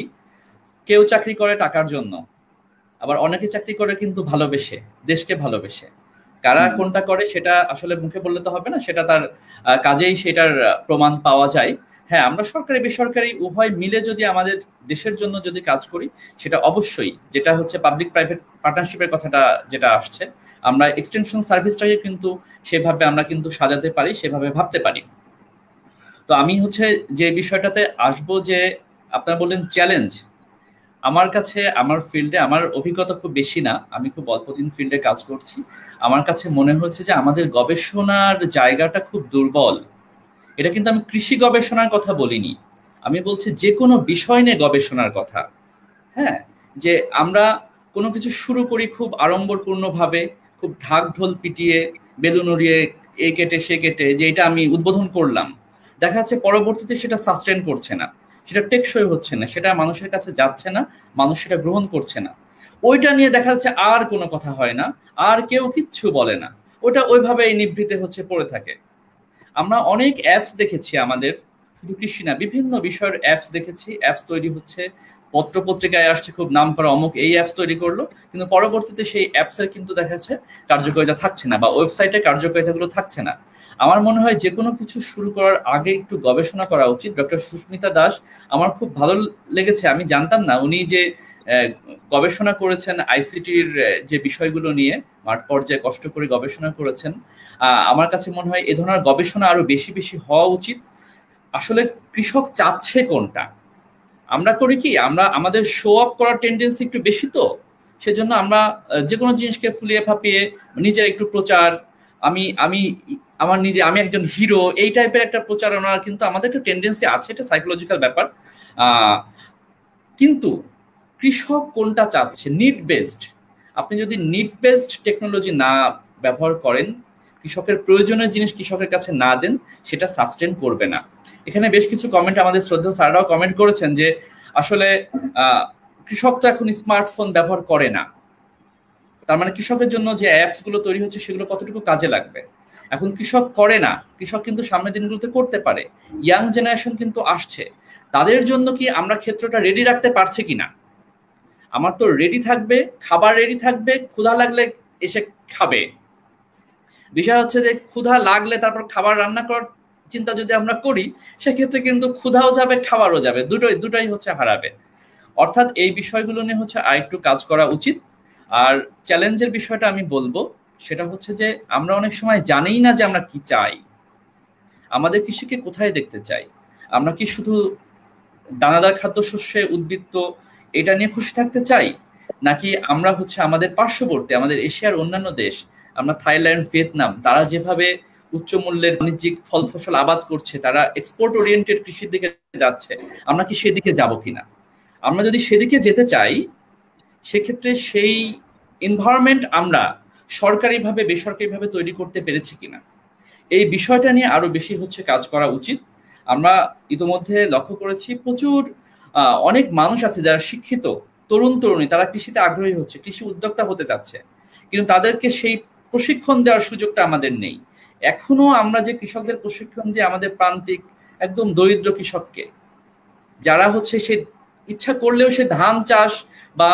[SPEAKER 2] কেউ চাকরি করে টাকার জন্য, আবার অনেকে চাকরি করে কিন্তু ভালোবেসে, দেশকে ভালোবেসে। কারা কোনটা করে সেটা আসলে মুখে বললে তো হবে না, সেটা তার কাজেই সেটার প্রমাণ পাওয়া যায়। হ্যাঁ, আমরা সরকারি বেসরকারি উভয় মিলে যদি আমাদের দেশের জন্য যদি কাজ করি, সেটা অবশ্যই, যেটা হচ্ছে পাবলিক প্রাইভেট পার্টনারশিপের কথাটা যেটা আসছে, আমরা এক্সটেনশন সার্ভিসটাকে কিন্তু সেভাবে আমরা কিন্তু সাজাতে পারি, সেভাবে ভাবতে পারি। তো আমি হচ্ছে যে বিষয়টাতে আসবো, যে আপনারা বললেন চ্যালেঞ্জ। আমার কাছে আমার ফিল্ডে আমার অভিজ্ঞতা খুব বেশি না, আমি খুব অল্প দিন ফিল্ডে কাজ করছি। আমার কাছে মনে হচ্ছে যে আমাদের গবেষণার জায়গাটা খুব দুর্বল। এটা কিন্তু আমি কৃষি গবেষণার কথা বলিনি, আমি বলছি যে কোনো বিষয় নিয়ে গবেষণার কথা। হ্যাঁ, যে আমরা কোনো কিছু শুরু করি খুব আড়ম্বরপূর্ণভাবে, খুব ঢাক ঢোল পিটিয়ে, বেলুন উড়িয়ে, এ কেটে সে কেটে, যে এটা আমি উদ্বোধন করলাম, দেখা যাচ্ছে পরবর্তীতে সেটা সাস্টেন করছে না, সেটা টেকসই হচ্ছে না, সেটা মানুষের কাছে যাচ্ছে না, মানুষ সেটা গ্রহণ করছে না। ওইটা নিয়ে দেখা যাচ্ছে আর কোনো কথা হয় না, আর কেউ কিচ্ছু বলে না, ওটা ওইভাবে এই নিভৃতে হচ্ছে পড়ে থাকে। আমরা অনেক অ্যাপস দেখেছি, আমাদের শুধু কৃষি না, বিভিন্ন বিষয়ের অ্যাপস দেখেছি, অ্যাপস তৈরি হচ্ছে, পত্র পত্রিকায় আসছে খুব নাম করা অমুক এই অ্যাপস তৈরি করলো, কিন্তু পরবর্তীতে সেই অ্যাপসের কিন্তু দেখা যাচ্ছে কার্যকারিতা থাকছে না বা ওয়েবসাইটে কার্যকারিতাগুলো থাকছে না। আমার মনে হয় যে কোনো কিছু শুরু করার আগে একটু গবেষণা করা উচিত। ডক্টর সুস্মিতা দাস আমার খুব ভালো লেগেছে, আমি জানতাম না উনি যে গবেষণা করেছেন আইসিটির যে বিষয়গুলো নিয়ে মাঠ পর্যায়ে কষ্ট করে গবেষণা করেছেন। আমার কাছে মনে হয় এ ধরনের গবেষণা আরো বেশি বেশি হওয়া উচিত। আসলে কৃষক চাচ্ছে কোনটা, আমরা করি কি আমরা আমাদের শো অফ করার টেন্ডেন্সি একটু বেশি, তো সেজন্য আমরা যে কোনো জিনিসকে ফুলিয়ে ফাঁপিয়ে নিজের একটু প্রচার, আমি আমি আমার নিজে আমি একজন হিরো এই টাইপের একটা প্রচারণার কিন্তু আমাদের একটা টেন্ডেন্সি আছে, এটা সাইকোলজিক্যাল ব্যাপার। আহ কিন্তু কৃষক কোনটা চাচ্ছে, নিড বেসড। আপনি যদি নিড বেসড টেকনোলজি না ব্যবহার করেন, কৃষকের প্রয়োজনীয় জিনিস কৃষকের কাছে না দেন, সেটা সাস্টেন করবে না। এখানে বেশ কিছু কমেন্ট আমাদের শ্রদ্ধেয় স্যাররাও কমেন্ট করেছেন যে আসলে আহ কৃষক তো এখন স্মার্টফোন ব্যবহার করে না, তার মানে কৃষকের জন্য যে অ্যাপস গুলো তৈরি হচ্ছে সেগুলো কতটুকু কাজে লাগবে। এখন কৃষক করে না, কৃষক কিন্তু সামনের দিনগুলোতে করতে পারে। ইয়াং জেনারেশন কিন্তু আসছে, তাদের জন্য কি আমরা ক্ষেত্রটা রেডি রাখতে পারছি কিনা? আমার তো রেডি থাকবে, খাবার রেডি থাকবে, ক্ষুধা লাগলে এসে খাবে। বিষয় হচ্ছে যে ক্ষুধা লাগলে তারপর খাবার রান্না করার চিন্তা যদি আমরা করি, সেক্ষেত্রে কিন্তু ক্ষুধাও যাবে, খাবারও যাবে, দুটোই দুটোই হচ্ছে হারাবে। অর্থাৎ এই বিষয়গুলো নিয়ে হচ্ছে আরেকটু কাজ করা উচিত। আর চ্যালেঞ্জের বিষয়টা আমি বলবো সেটা হচ্ছে যে আমরা অনেক সময় জানিই না যে আমরা কি চাই, আমাদের কৃষিকে কোথায় দেখতে চাই। আমরা কি শুধু দানাদার খাদ্যশস্যে উদ্বৃত্ত এটা নিয়ে খুশি থাকতে চাই, নাকি আমরা হচ্ছে আমাদের পার্শ্ববর্তী আমাদের এশিয়ার অন্যান্য দেশ, আমরা থাইল্যান্ড, ভিয়েতনাম, তারা যেভাবে উচ্চ মূল্যের বাণিজ্যিক ফল ফসল আবাদ করছে, তারা এক্সপোর্ট ওরিয়েন্টেড কৃষির দিকে যাচ্ছে, আমরা কি সেদিকে যাব কিনা? আমরা যদি সেদিকে যেতে চাই, সেক্ষেত্রে সেই এনভায়রনমেন্ট আমরা সরকারিভাবে বেসরকারিভাবে তৈরি করতে পেরেছি কিনা, এই বিষয়টা নিয়ে আরো বেশি হচ্ছে কাজ করা উচিত। আমরা ইতিমধ্যে লক্ষ্য করেছি প্রচুর অনেক মানুষ আছে যারা শিক্ষিত, তরুণ তরুণী, তারা কৃষিতে আগ্রহী হচ্ছে, কৃষি উদ্যোক্তা হতে চাচ্ছে, কিন্তু তাদেরকে সেই প্রশিক্ষণ দেওয়ার সুযোগটা আমাদের নেই। এখনো আমরা যে কৃষকদের প্রশিক্ষণ দিয়ে আমাদের প্রান্তিক একদম দরিদ্র কৃষককে, যারা হচ্ছে সে ইচ্ছা করলেও সে ধান চাষ বা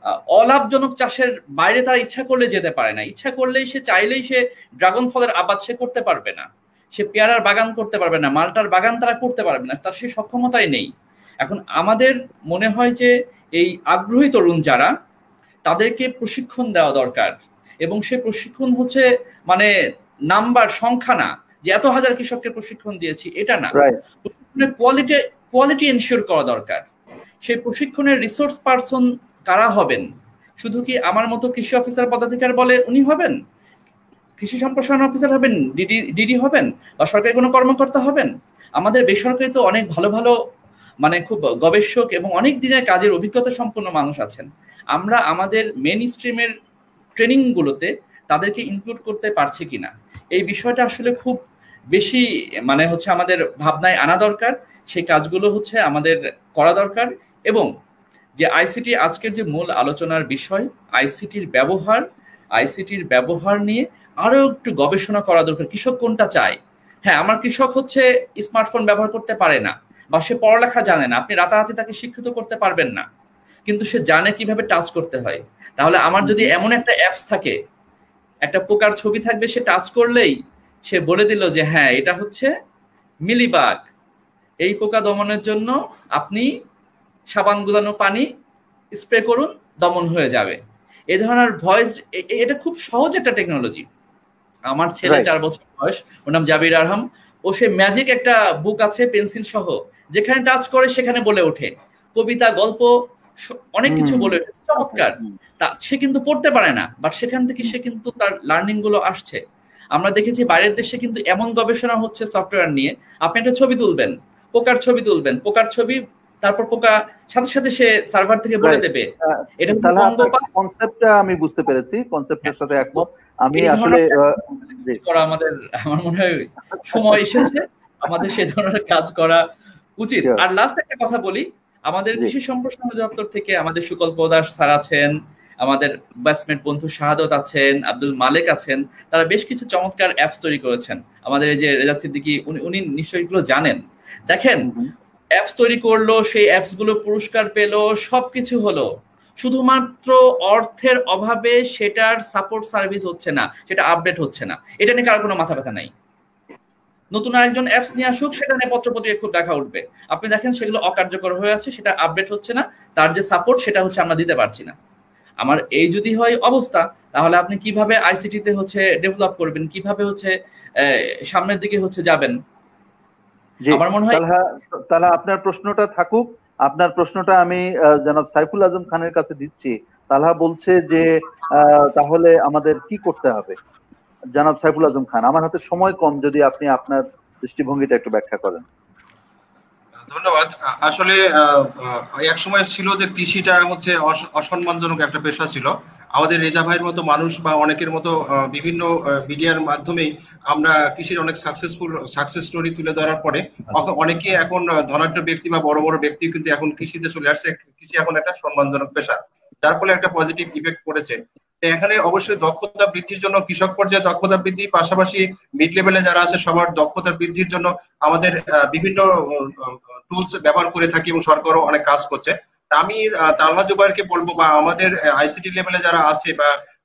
[SPEAKER 2] অলাভজনক চাষের বাইরে তারা ইচ্ছা করলে যেতে পারে না, ইচ্ছা করলেই সে চাইলেই সে ড্রাগন ফলের আবাদ সে করতে পারবে না, সে পেয়ারার বাগান করতে পারবে না, মালটার বাগান তারা করতে পারবে না, তার সেই সক্ষমতাই নেই। এখন আমাদের মনে হয় যে এই আগ্রহী তরুণ যারা, তাদেরকে প্রশিক্ষণ দেওয়া দরকার, এবং সে প্রশিক্ষণ হচ্ছে মানে নাম্বার সংখ্যা না যে এত হাজার কৃষককে প্রশিক্ষণ দিয়েছি, এটা না, প্রশিক্ষণের কোয়ালিটি কোয়ালিটি এনশিওর করা দরকার। সেই প্রশিক্ষণের রিসোর্স পারসন কারা হবেন? শুধু কি আমার মতো কৃষি অফিসার পদাধিকার বলে উনি হবেন, কৃষি সম্প্রসারণ অফিসার হবেন, ডিডি ডিডি হবেন, বা সরকারি কোনো কর্মকর্তা হবেন? আমাদের বেসরকারি তো অনেক ভালো ভালো মানে খুব গবেষক এবং অনেক দিনের কাজের অভিজ্ঞতা সম্পন্ন মানুষ আছেন। আমরা আমাদের মেন স্ট্রিমের ট্রেনিং গুলোতে তাদেরকে ইনক্লুড করতে পারছি কিনা, এই বিষয়টা আসলে খুব বেশি মানে হচ্ছে আমাদের ভাবনায় আনা দরকার। সেই কাজগুলো হচ্ছে আমাদের করা দরকার। এবং যে আইসিটি আজকের যে মূল আলোচনার বিষয়, আইসিটির ব্যবহার, আইসিটির ব্যবহার নিয়ে আরো একটু গবেষণা করা দরকার। কৃষক কোনটা চায়? হ্যাঁ, আমার কৃষক হচ্ছে স্মার্টফোন ব্যবহার করতে পারে না, বা সে পড়ালেখা জানে না, আপনি রাতারাতি তাকে শিক্ষিত করতে পারবেন না, কিন্তু সে জানে কিভাবে টাচ করতে হয়। তাহলে আমার যদি এমন একটা অ্যাপস থাকে, একটা পোকার ছবি থাকবে, সে টাচ করলেই সে বলে দিল যে হ্যাঁ এটা হচ্ছে মিলিবাগ, এই পোকা দমনের জন্য আপনি সাবান গুলানো পানি স্প্রে করুন, দমন হয়ে যাবে। এই ধরনের ভয়েস, এটা খুব সহজ একটা টেকনোলজি। আমার ছেলে চার বছর বয়স, ওর নাম জাবির আরহাম, ও সে ম্যাজিক একটা বুক আছে পেন্সিল সহ, যেখানে টাচ করে সেখানে বলে ওঠে, কবিতা, গল্প, অনেক কিছু বলে ওঠে, চমৎকার। তা সে কিন্তু পড়তে পারে না, বাট সেখান থেকে সে কিন্তু তার লার্নিং গুলো আসছে। আমরা দেখেছি বাইরের দেশে কিন্তু এমন গবেষণা হচ্ছে সফটওয়্যার নিয়ে, আপনি একটা ছবি তুলবেন, পোকার ছবি তুলবেন, পোকার ছবি, তারপর পোকা সাথে সাথে সে সার্ভার থেকে বলে দেবে।
[SPEAKER 1] এটা কনসেপ্টটা আমি বুঝতে পেরেছি, কনসেপ্টের সাথে একমত আমি। আসলে
[SPEAKER 2] আমাদের আমার মনে হয় সময় এসেছে আমাদের সে ধরনের কাজ করা উচিত। আর লাস্ট একটা কথা বলি, আমাদের কৃষি সম্প্রসারণ অধিদপ্তর থেকে আমাদের সুকল্প দাস স্যার আছেন, আমাদের ব্যাচমেট বন্ধু শাহাদত আছেন, আব্দুল মালেক আছেন, তারা বেশ কিছু চমৎকার অ্যাপস তৈরি করেছেন। আমাদের এই যে রেজা সিদ্দিকী, উনি উনি নিশ্চয়ই এগুলো জানেন। দেখেন, অ্যাপস তৈরি করলো, সেই অ্যাপস গুলো পুরস্কার পেলো, সবকিছু হলো, শুধুমাত্র অর্থের অভাবে সেটার সাপোর্ট সার্ভিস হচ্ছে না, সেটা আপডেট হচ্ছে না। এটা নিয়ে কারো কোনো মাথা ব্যথা নাই। নতুন আরেকজন অ্যাপস নিয়ে আসুক, সেটা নিয়ে পত্রপত্রিকায় খুব দেখা উঠবে। আপনি দেখেন সেগুলো অকার্যকর হয়ে আছে, সেটা আপডেট হচ্ছে না, তার যে সাপোর্ট সেটা হচ্ছে আমরা দিতে পারছি না। আমার এই যদি হয় অবস্থা, তাহলে আপনি কিভাবে আইসিটিতে হচ্ছে ডেভেলপ করবেন, কিভাবে হচ্ছে সামনের দিকে হচ্ছে যাবেন?
[SPEAKER 1] আমার মনে হয় তাহলে আপনার প্রশ্নটা থাকুক। আপনার প্রশ্নটা আমি জনাব সাইফুল আজম খানের কাছে দিচ্ছি। তালহা বলছে যে তাহলে আমাদের কি করতে হবে? জনাব সাইফুল আজম খান, আমার হাতে সময় কম, যদি আপনি আপনার দৃষ্টিভঙ্গিটা একটু ব্যাখ্যা করেন।
[SPEAKER 3] ধন্যবাদ। আসলে এক সময় ছিল যে কৃষিটা হচ্ছে অসম্মানজনক একটা পেশা ছিল। আমাদের রেজা ভাইয়ের মতো মানুষ বা অনেকের মতো বিভিন্ন মিডিয়ার মাধ্যমে আমরা কৃষির অনেক সাকসেসফুল সাকসেস স্টোরি তুলে ধরার পরে অনেকে এখন ধনাঢ্য ব্যক্তি বা বড় বড় ব্যক্তি কিন্তু এখন কৃষিতে চলে আসছে। কৃষি এখন একটা সম্মানজনক পেশা, যার ফলে একটা পজিটিভ ইফেক্ট পড়েছে। এখানে অবশ্যই দক্ষতা বৃদ্ধির জন্য কৃষক পর্যায়ে দক্ষতা বৃদ্ধি, পাশাপাশি মিড লেভেলে যারা আছে সবার দক্ষতা বৃদ্ধির জন্য আমাদের বিভিন্ন টুলস ব্যবহার করে থাকি এবং সরকারও অনেক কাজ করছে। আমি তালহা জুবায়েরকে বলবো বা আমাদের আইসিটি লেভেলে যারা আছে বা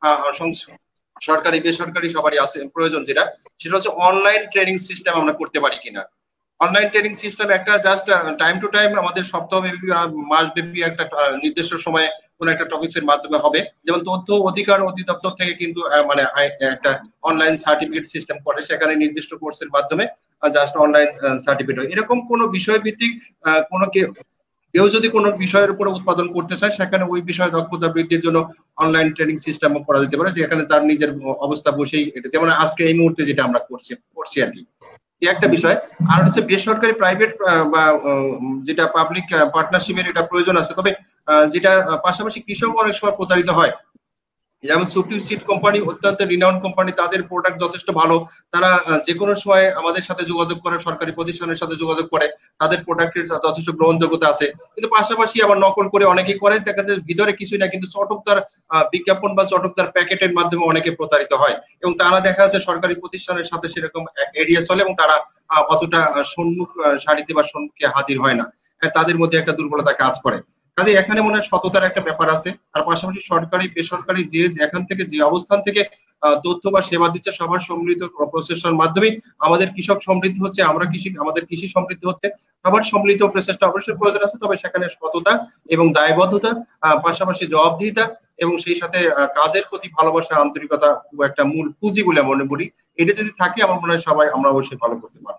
[SPEAKER 3] সরকারি বেসরকারি সবারই আছে প্রয়োজন, যেটা সেটা হচ্ছে অনলাইন ট্রেনিং সিস্টেম আমরা করতে পারি কিনা। অনলাইন ট্রেনিং সিস্টেম একটা জাস্ট টাইম টু টাইম আমাদের সপ্তাহব্যাপী মাসব্যাপী একটা নির্দিষ্ট সময়ে কোন একটা টপিকস এর মাধ্যমে হবে। যেমন তথ্য অধিকার অধিদপ্তর থেকে কিন্তু মানে একটা অনলাইন সার্টিফিকেট সিস্টেম করে, সেখানে নির্দিষ্ট কোর্সের মাধ্যমে জাস্ট অনলাইন সার্টিফিকেট হয়। এরকম কোন বিষয় ভিত্তিক কোন কেউ যদি কোনো বিষয়ের উপরে উৎপাদন করতে চায়, সেখানে ওই বিষয়ে দক্ষতা বৃদ্ধির জন্য অনলাইন ট্রেনিং সিস্টেম করা যেতে পারে, যেখানে তার নিজের অবস্থা বসেই, যেমন আজকে এই মুহূর্তে যেটা আমরা করছি করছি আর কি, একটা বিষয়। আর হচ্ছে বেসরকারি প্রাইভেট বা যেটা পাবলিক পার্টনারশিপের এটা প্রয়োজন আছে। তবে যেটা পাশাপাশি কৃষক অনেক সময় প্রতারিত হয়, যেমন সুপ্রিম সিড কোম্পানি অত্যন্ত রিনাউন্ড কোম্পানি, তাদের প্রোডাক্ট যথেষ্ট ভালো, তারা যে কোনো সময় আমাদের সাথে যোগাযোগ করে, সরকারি প্রতিষ্ঠানের সাথে যোগাযোগ করে, তাদের প্রোডাক্টের যথেষ্ট গ্রহণযোগ্যতা আছে। কিন্তু পাশাপাশি আবার নকল করে অনেকেই করে, দেখা যায় ভিতরে কিছুই না, কিন্তু চটকদার বিজ্ঞাপন বা চটকদার প্যাকেটের মাধ্যমে অনেকে প্রতারিত হয় এবং তারা দেখা যাচ্ছে সরকারি প্রতিষ্ঠানের সাথে সেরকম এড়িয়ে চলে এবং তারা অতটা সম্মুখ সারিতে বা সম্মুখে হাজির হয় না, তাদের মধ্যে একটা দুর্বলতা কাজ করে। কাজে এখানে মনে হয় সততার একটা ব্যাপার আছে। আর পাশাপাশি সরকারি বেসরকারি যে এখান থেকে যে অবস্থান থেকে তথ্য বা সেবা দিচ্ছে, সবার সম্মিলিত প্রচেষ্টার মাধ্যমে আমাদের কৃষক সমৃদ্ধ হচ্ছে, আমরা কৃষি আমাদের কৃষি সমৃদ্ধ হচ্ছে। সবার সম্মিলিত প্রচেষ্টা অবশ্যই প্রয়োজন আছে, তবে সেখানে সততা এবং দায়বদ্ধতা, পাশাপাশি জবাবদিহিতা এবং সেই সাথে কাজের প্রতি ভালোবাসা, আন্তরিকতা একটা মূল পুঁজি বলে মনে করি। এটা যদি থাকে আমার মনে হয় সবাই আমরা অবশ্যই ভালো করতে পারবো।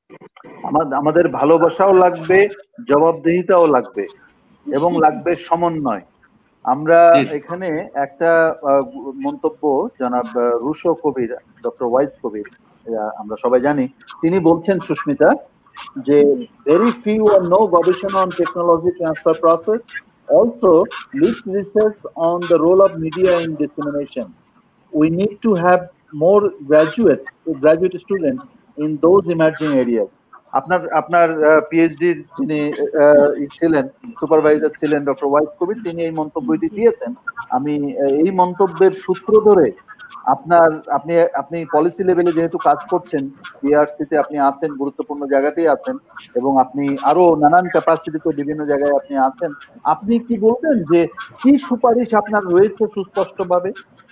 [SPEAKER 1] আমাদের ভালোবাসাও লাগবে, জবাবদিহিতাও লাগবে এবং লাগবে সমন্বয়। আমরা এখানে একটা মন্তব্য জনাব রুশো কবির, ডক্টর ওয়াইস কবির, আমরা সবাই জানি, তিনি বলছেন সুস্মিতা যে very few or no গবেষণা on technology transfer process, also least research on the role of media in dissemination. We need to have more graduate graduate students in those emerging areas. আপনার আপনার পিএইচডি যিনি ছিলেন, সুপারভাইজার ছিলেন ডক্টর ওয়াইস কবির, তিনি এই মন্তব্যটি দিয়েছেন। আমি এই মন্তব্যের সূত্র ধরে আপনার আপনি আপনি পলিসি লেভেলে যেহেতু কাজ করছেন, বিআরসিতে আপনি আছেন, গুরুত্বপূর্ণ জায়গাতেই আছেন এবং আপনি আরো নানান ক্যাপাসিটিতে বিভিন্ন জায়গায় আপনি আছেন, আপনি কি বলবেন যে কি সুপারিশ আপনার রয়েছে সুস্পষ্টভাবে?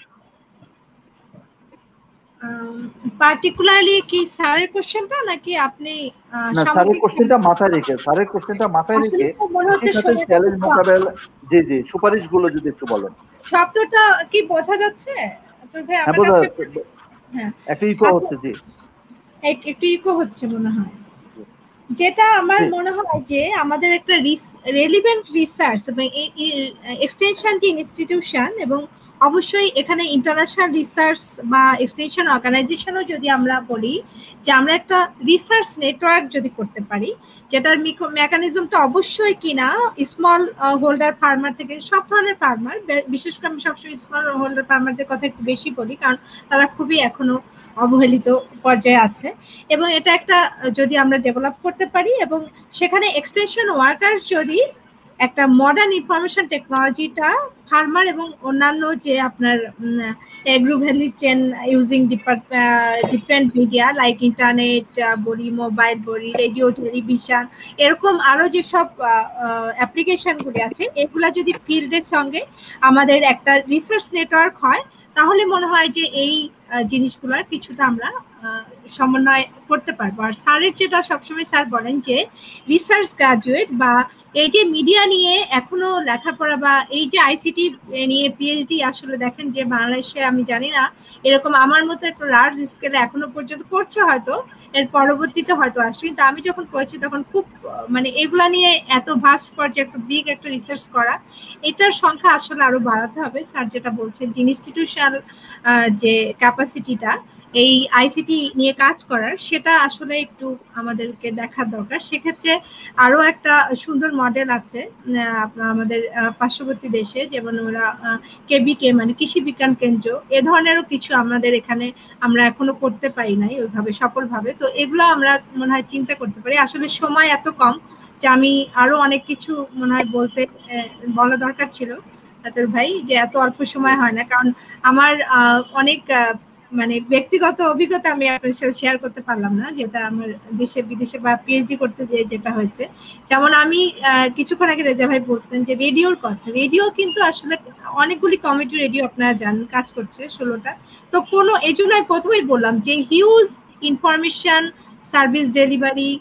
[SPEAKER 4] পার্টিকুলারলি কি স্যারের কোশ্চেনটা নাকি আপনি?
[SPEAKER 1] না, স্যারের কোশ্চেনটা মাথায় রেখে স্যারের কোশ্চেনটা মাথায় রেখে কৃষিখাতের চ্যালেঞ্জ মোকাবেলা, জি জি সুপারিশগুলো যদি একটু বলেন।
[SPEAKER 4] শব্দটা কি বোঝা যাচ্ছে?
[SPEAKER 1] হ্যাঁ, বোঝা যাচ্ছে। হ্যাঁ, একটা ইকো হচ্ছে। জি,
[SPEAKER 4] একটু ইকো হচ্ছে মনে হয়। যেটা আমার মনে হয় যে আমাদের একটা রেলিভেন্ট রিসার্চ এবং এক্সটেনশন যে ইনস্টিটিউশন, এবং অবশ্যই এখানে ইন্টারন্যাশনাল রিসার্চ বা এক্সটেনশন অর্গানাইজেশনও যদি আমরা বলি যে আমরা একটা রিসার্চ নেটওয়ার্ক যদি করতে পারি, যেটার মেকানিজমটা অবশ্যই কিনা স্মল হোল্ডার ফার্মার থেকে, সব ধরনের ফার্মার, বিশেষ করে আমি সবসময় স্মল হোল্ডার ফার্মারদের কথা একটু বেশি বলি কারণ তারা খুবই এখনো অবহেলিত পর্যায়ে আছে, এবং এটা একটা যদি আমরা ডেভেলপ করতে পারি এবং সেখানে এক্সটেনশন ওয়ার্কার যদি একটা মডার্ন ইনফরমেশন টেকনোলজিটা ফার্মার এবং অন্যান্য যে আপনার agro value chain using different media like internet বলি, মোবাইল বলি, রেডিও, টেলিভিশন, এরকম আরো যেসব অ্যাপ্লিকেশনগুলি আছে এগুলা যদি ফিল্ডের সঙ্গে আমাদের একটা রিসার্চ নেটওয়ার্ক হয় তাহলে মনে হয় যে এই জিনিসগুলোর কিছুটা আমরা সমন্বয় করতে পারবো। আর স্যারের যেটা সবসময় স্যার বলেন যে রিসার্চ গ্রাজুয়েট বা এই যে মিডিয়া নিয়ে এখনো লেখাপড়া বা এই যে আইসিটি নিয়ে পিএইচডি, আসলে দেখেন যে বাংলাদেশে আমি জানি না এরকম আমার মতো একটা লার্জ স্কেলে এখনো পর্যন্ত করছে, হয়তো এর পরবর্তীতে হয়তো আসে, কিন্তু আমি যখন করেছি তখন খুব মানে এগুলা নিয়ে এত ভাস্ট পর্যায়ে একটা বিগ একটা রিসার্চ করা, এটার সংখ্যা আসলে আরো বাড়াতে হবে। স্যার যেটা বলছেন যে ইনস্টিটিউশনাল যে ক্যাপাসিটিটা এই আইসিটি নিয়ে কাজ করার, সেটা আসলে একটু আমাদেরকে দেখার দরকার। সেক্ষেত্রে আরো একটা সুন্দর মডেল আছে আমাদের পার্শ্ববর্তী দেশে, যেমন ওরা কেবিকে মানে কৃষি বিজ্ঞান কেন্দ্র, এ ধরনেরও কিছু আমাদের এখানে আমরা এখনো করতে পারি নাই ওইভাবে সফলভাবে। তো এগুলো আমরা মনে হয় চিন্তা করতে পারি। আসলে সময় এত কম যে আমি আরো অনেক কিছু মনে হয় বলতে বলা দরকার ছিল আতর ভাই, যে এত অল্প সময় হয় না, কারণ আমার অনেক মানে ব্যক্তিগত অভিজ্ঞতা আমি আপনার সাথে শেয়ার করতে পারলাম না, যেটা আমার দেশে বিদেশে বা পিএইচডি করতে গিয়ে যেটা হয়েছে। যেমন আমি কিছুক্ষণ আগে রেজা ভাই বলছেন যে রেডিওর কথা, রেডিও কিন্তু আসলে অনেকগুলি কমিটি রেডিও আপনারা জানেন কাজ করছে ষোলোটা। তো কোনো এই জন্য আমি প্রথমেই বললাম যে huge information service delivery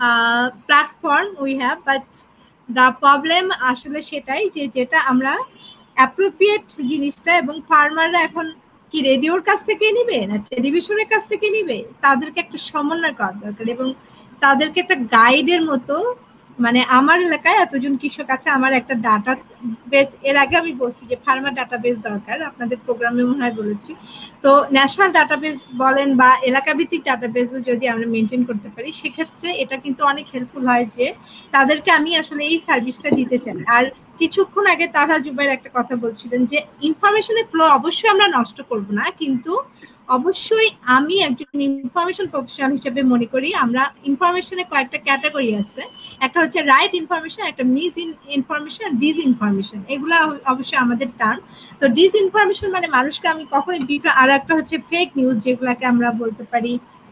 [SPEAKER 4] platform we have, but the problem আসলে সেটাই যে যেটা আমরা অ্যাপ্রোপ্রিয়েট জিনিসটা, এবং ফার্মাররা এখন কি রেডিওর কাছ থেকে নিবে না টেলিভিশনের কাছ থেকে নিবে, তাদেরকে একটা সমন্বয় করা দরকার এবং তাদেরকে একটা গাইডের মতো, মানে আমার এলাকায় এতজন কৃষক আছে, আমার একটা ডাটা বেস, এর আগে আমি বলছি যে ফার্মার ডাটা বেস দরকার, আপনাদের প্রোগ্রামে মনে হয় বলেছি। তো ন্যাশনাল ডাটাবেস বলেন বা এলাকা ভিত্তিক ডাটাবেসও যদি আমরা মেনটেন করতে পারি, সেক্ষেত্রে এটা কিন্তু অনেক হেল্পফুল হয় যে তাদেরকে আমি আসলে এই সার্ভিসটা দিতে চাই। আর কিছুক্ষণ আগে তারা জুবাইর একটা কথা বলছিলেন যে ইনফরমেশনের ফ্লো অবশ্যই আমরা নষ্ট করব না, কিন্তু অবশ্যই আমি একজন ইনফরমেশন প্রফেশনাল হিসেবে মনে করি আমরা ইনফরমেশনে কয়েকটা ক্যাটাগরি আছে, একটা হচ্ছে রাইট ইনফরমেশন, একটা মিস ইনফরমেশন, ডিস ইনফরমেশন, এগুলা অবশ্যই আমাদের টার্ম। তো ডিস ইনফরমেশন মানে মানুষকে আমি কখনোই, আর একটা হচ্ছে ফেক নিউজ, যেগুলাকে আমরা বলতে পারি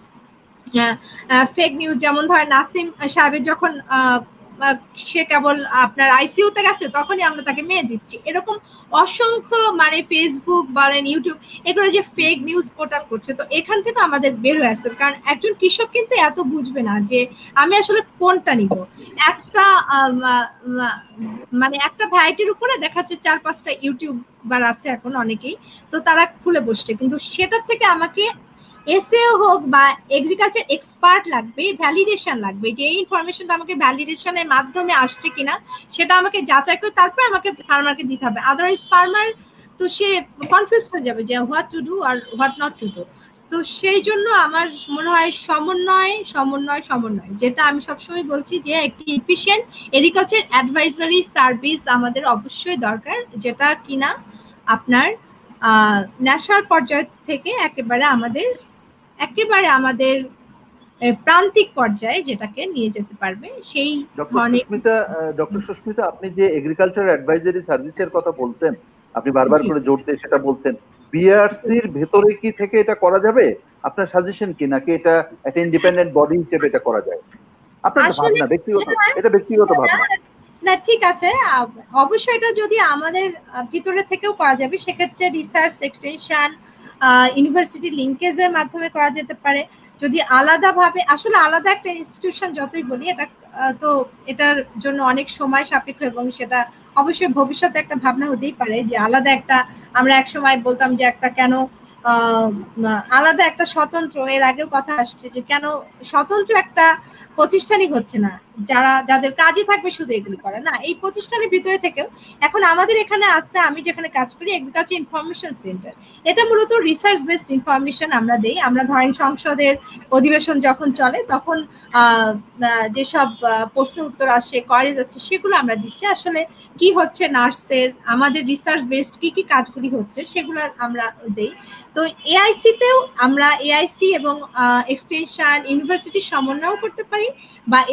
[SPEAKER 4] ফেক নিউজ। যেমন ধরেন নাসিম সাহেবের যখন সে কেবল আপনার আইসিইউতে গেছে তখনই আমরা তাকে মেয়ে দিচ্ছি, এরকম অসংখ্য মানে ফেসবুক বলেন ইউটিউব এগুলো যে ফেক নিউজ পোর্টাল করছে। তো এখান থেকে আমাদের বের হয়ে আসতে হবে, কারণ একজন কৃষক কিন্তু এত বুঝবে না যে আমি আসলে কোনটা নিব। একটা মানে একটা ভ্যারাইটির উপরে দেখাচ্ছে চার পাঁচটা ইউটিউবার আছে এখন অনেকেই, তো তারা খুলে বসছে, কিন্তু সেটার থেকে আমাকে এসএও হোক বা এগ্রিকালচার এক্সপার্ট লাগবে, ভ্যালিডেশন লাগবে, যে এই ইনফরমেশনটা আমাকে ভ্যালিডেশনের মাধ্যমে আসছে কিনা সেটা আমাকে যাচাই করে তারপর আমাকে ফার্মারকে দিতে হবে। আদারওয়াইজ ফার্মার তো সে কনফিউজ হয়ে যাবে যে হোয়াট টু ডু আর হোয়াট নট টু ডু। তো সেই জন্য আমার মনে হয় সমন্বয় সমন্বয় সমন্বয় যেটা আমি সবসময় বলছি যে একটি এফিশিয়েন্ট এগ্রিকালচার অ্যাডভাইজারি সার্ভিস আমাদের অবশ্যই দরকার, যেটা কিনা আপনার ন্যাশনাল পর্যায় থেকে একেবারে আমাদের একেবারে আমাদের প্রান্তিক পর্যায়ে যেটাকে নিয়ে যেতে পারবে সেই ধরনের।
[SPEAKER 1] ডক্টর সুস্মিতা, আপনি যে এগ্রিকালচার অ্যাডভাইজারি সার্ভিসের কথা বলতেন, আপনি বারবার করে জোর দিয়ে সেটা বলছেন, বিআরসির ভেতরে কি থেকে এটা করা যাবে? আপনার সাজেশন কি, নাকি এটা একটা ইন্ডিপেন্ডেন্ট বডি হিসেবে এটা করা যায়? আপনার ভাবনা, ব্যক্তিগত, এটা ব্যক্তিগত ভাবনা।
[SPEAKER 4] না ঠিক আছে, অবশ্যই এটা যদি আমাদের ভিতরে থেকেও করা যাবে সেক্ষেত্রে রিসার্চ এক্সটেনশন ইউনিভার্সিটি লিঙ্কেজের মাধ্যমে করা যেতে পারে। যদি আলাদাভাবে, আসলে আলাদা একটা ইনস্টিটিউশন যতই বলি, এটা তো এটার জন্য অনেক সময় সাপেক্ষ এবং সেটা অবশ্যই ভবিষ্যতে একটা ভাবনা হতেই পারে যে আলাদা একটা, আমরা এক সময় বলতাম যে একটা কেন আলাদা একটা স্বতন্ত্র, এর আগেও কথা আসছে যে কেন স্বতন্ত্র একটা প্রতিষ্ঠানই হচ্ছে না যারা যাদের কাজই থাকবে শুধু এগুলি করে না, এই প্রতিষ্ঠানের ভিতরে থেকেও এখন আমাদের এখানে আছে, আমি যেখানে কাজ করি এগ্রিকালচার ইনফরমেশন সেন্টার, এটা মূলত রিসার্চ বেসড ইনফরমেশন আমরা দেই। আমরা ধরেন সংসদের অধিবেশন যখন চলে তখন যেসব প্রশ্ন উত্তর আসে, কোয়ারিজ আছে, সেগুলো আমরা দিচ্ছি। আসলে কি হচ্ছে নার্সের, আমাদের রিসার্চ বেসড কি কি কাজগুলি হচ্ছে সেগুলো আমরা দেই। তো এআইসিতেও আমরা এআইসি এবং এক্সটেনশন ইউনিভার্সিটির সমন্বয় করতে পারি, বা এআইএস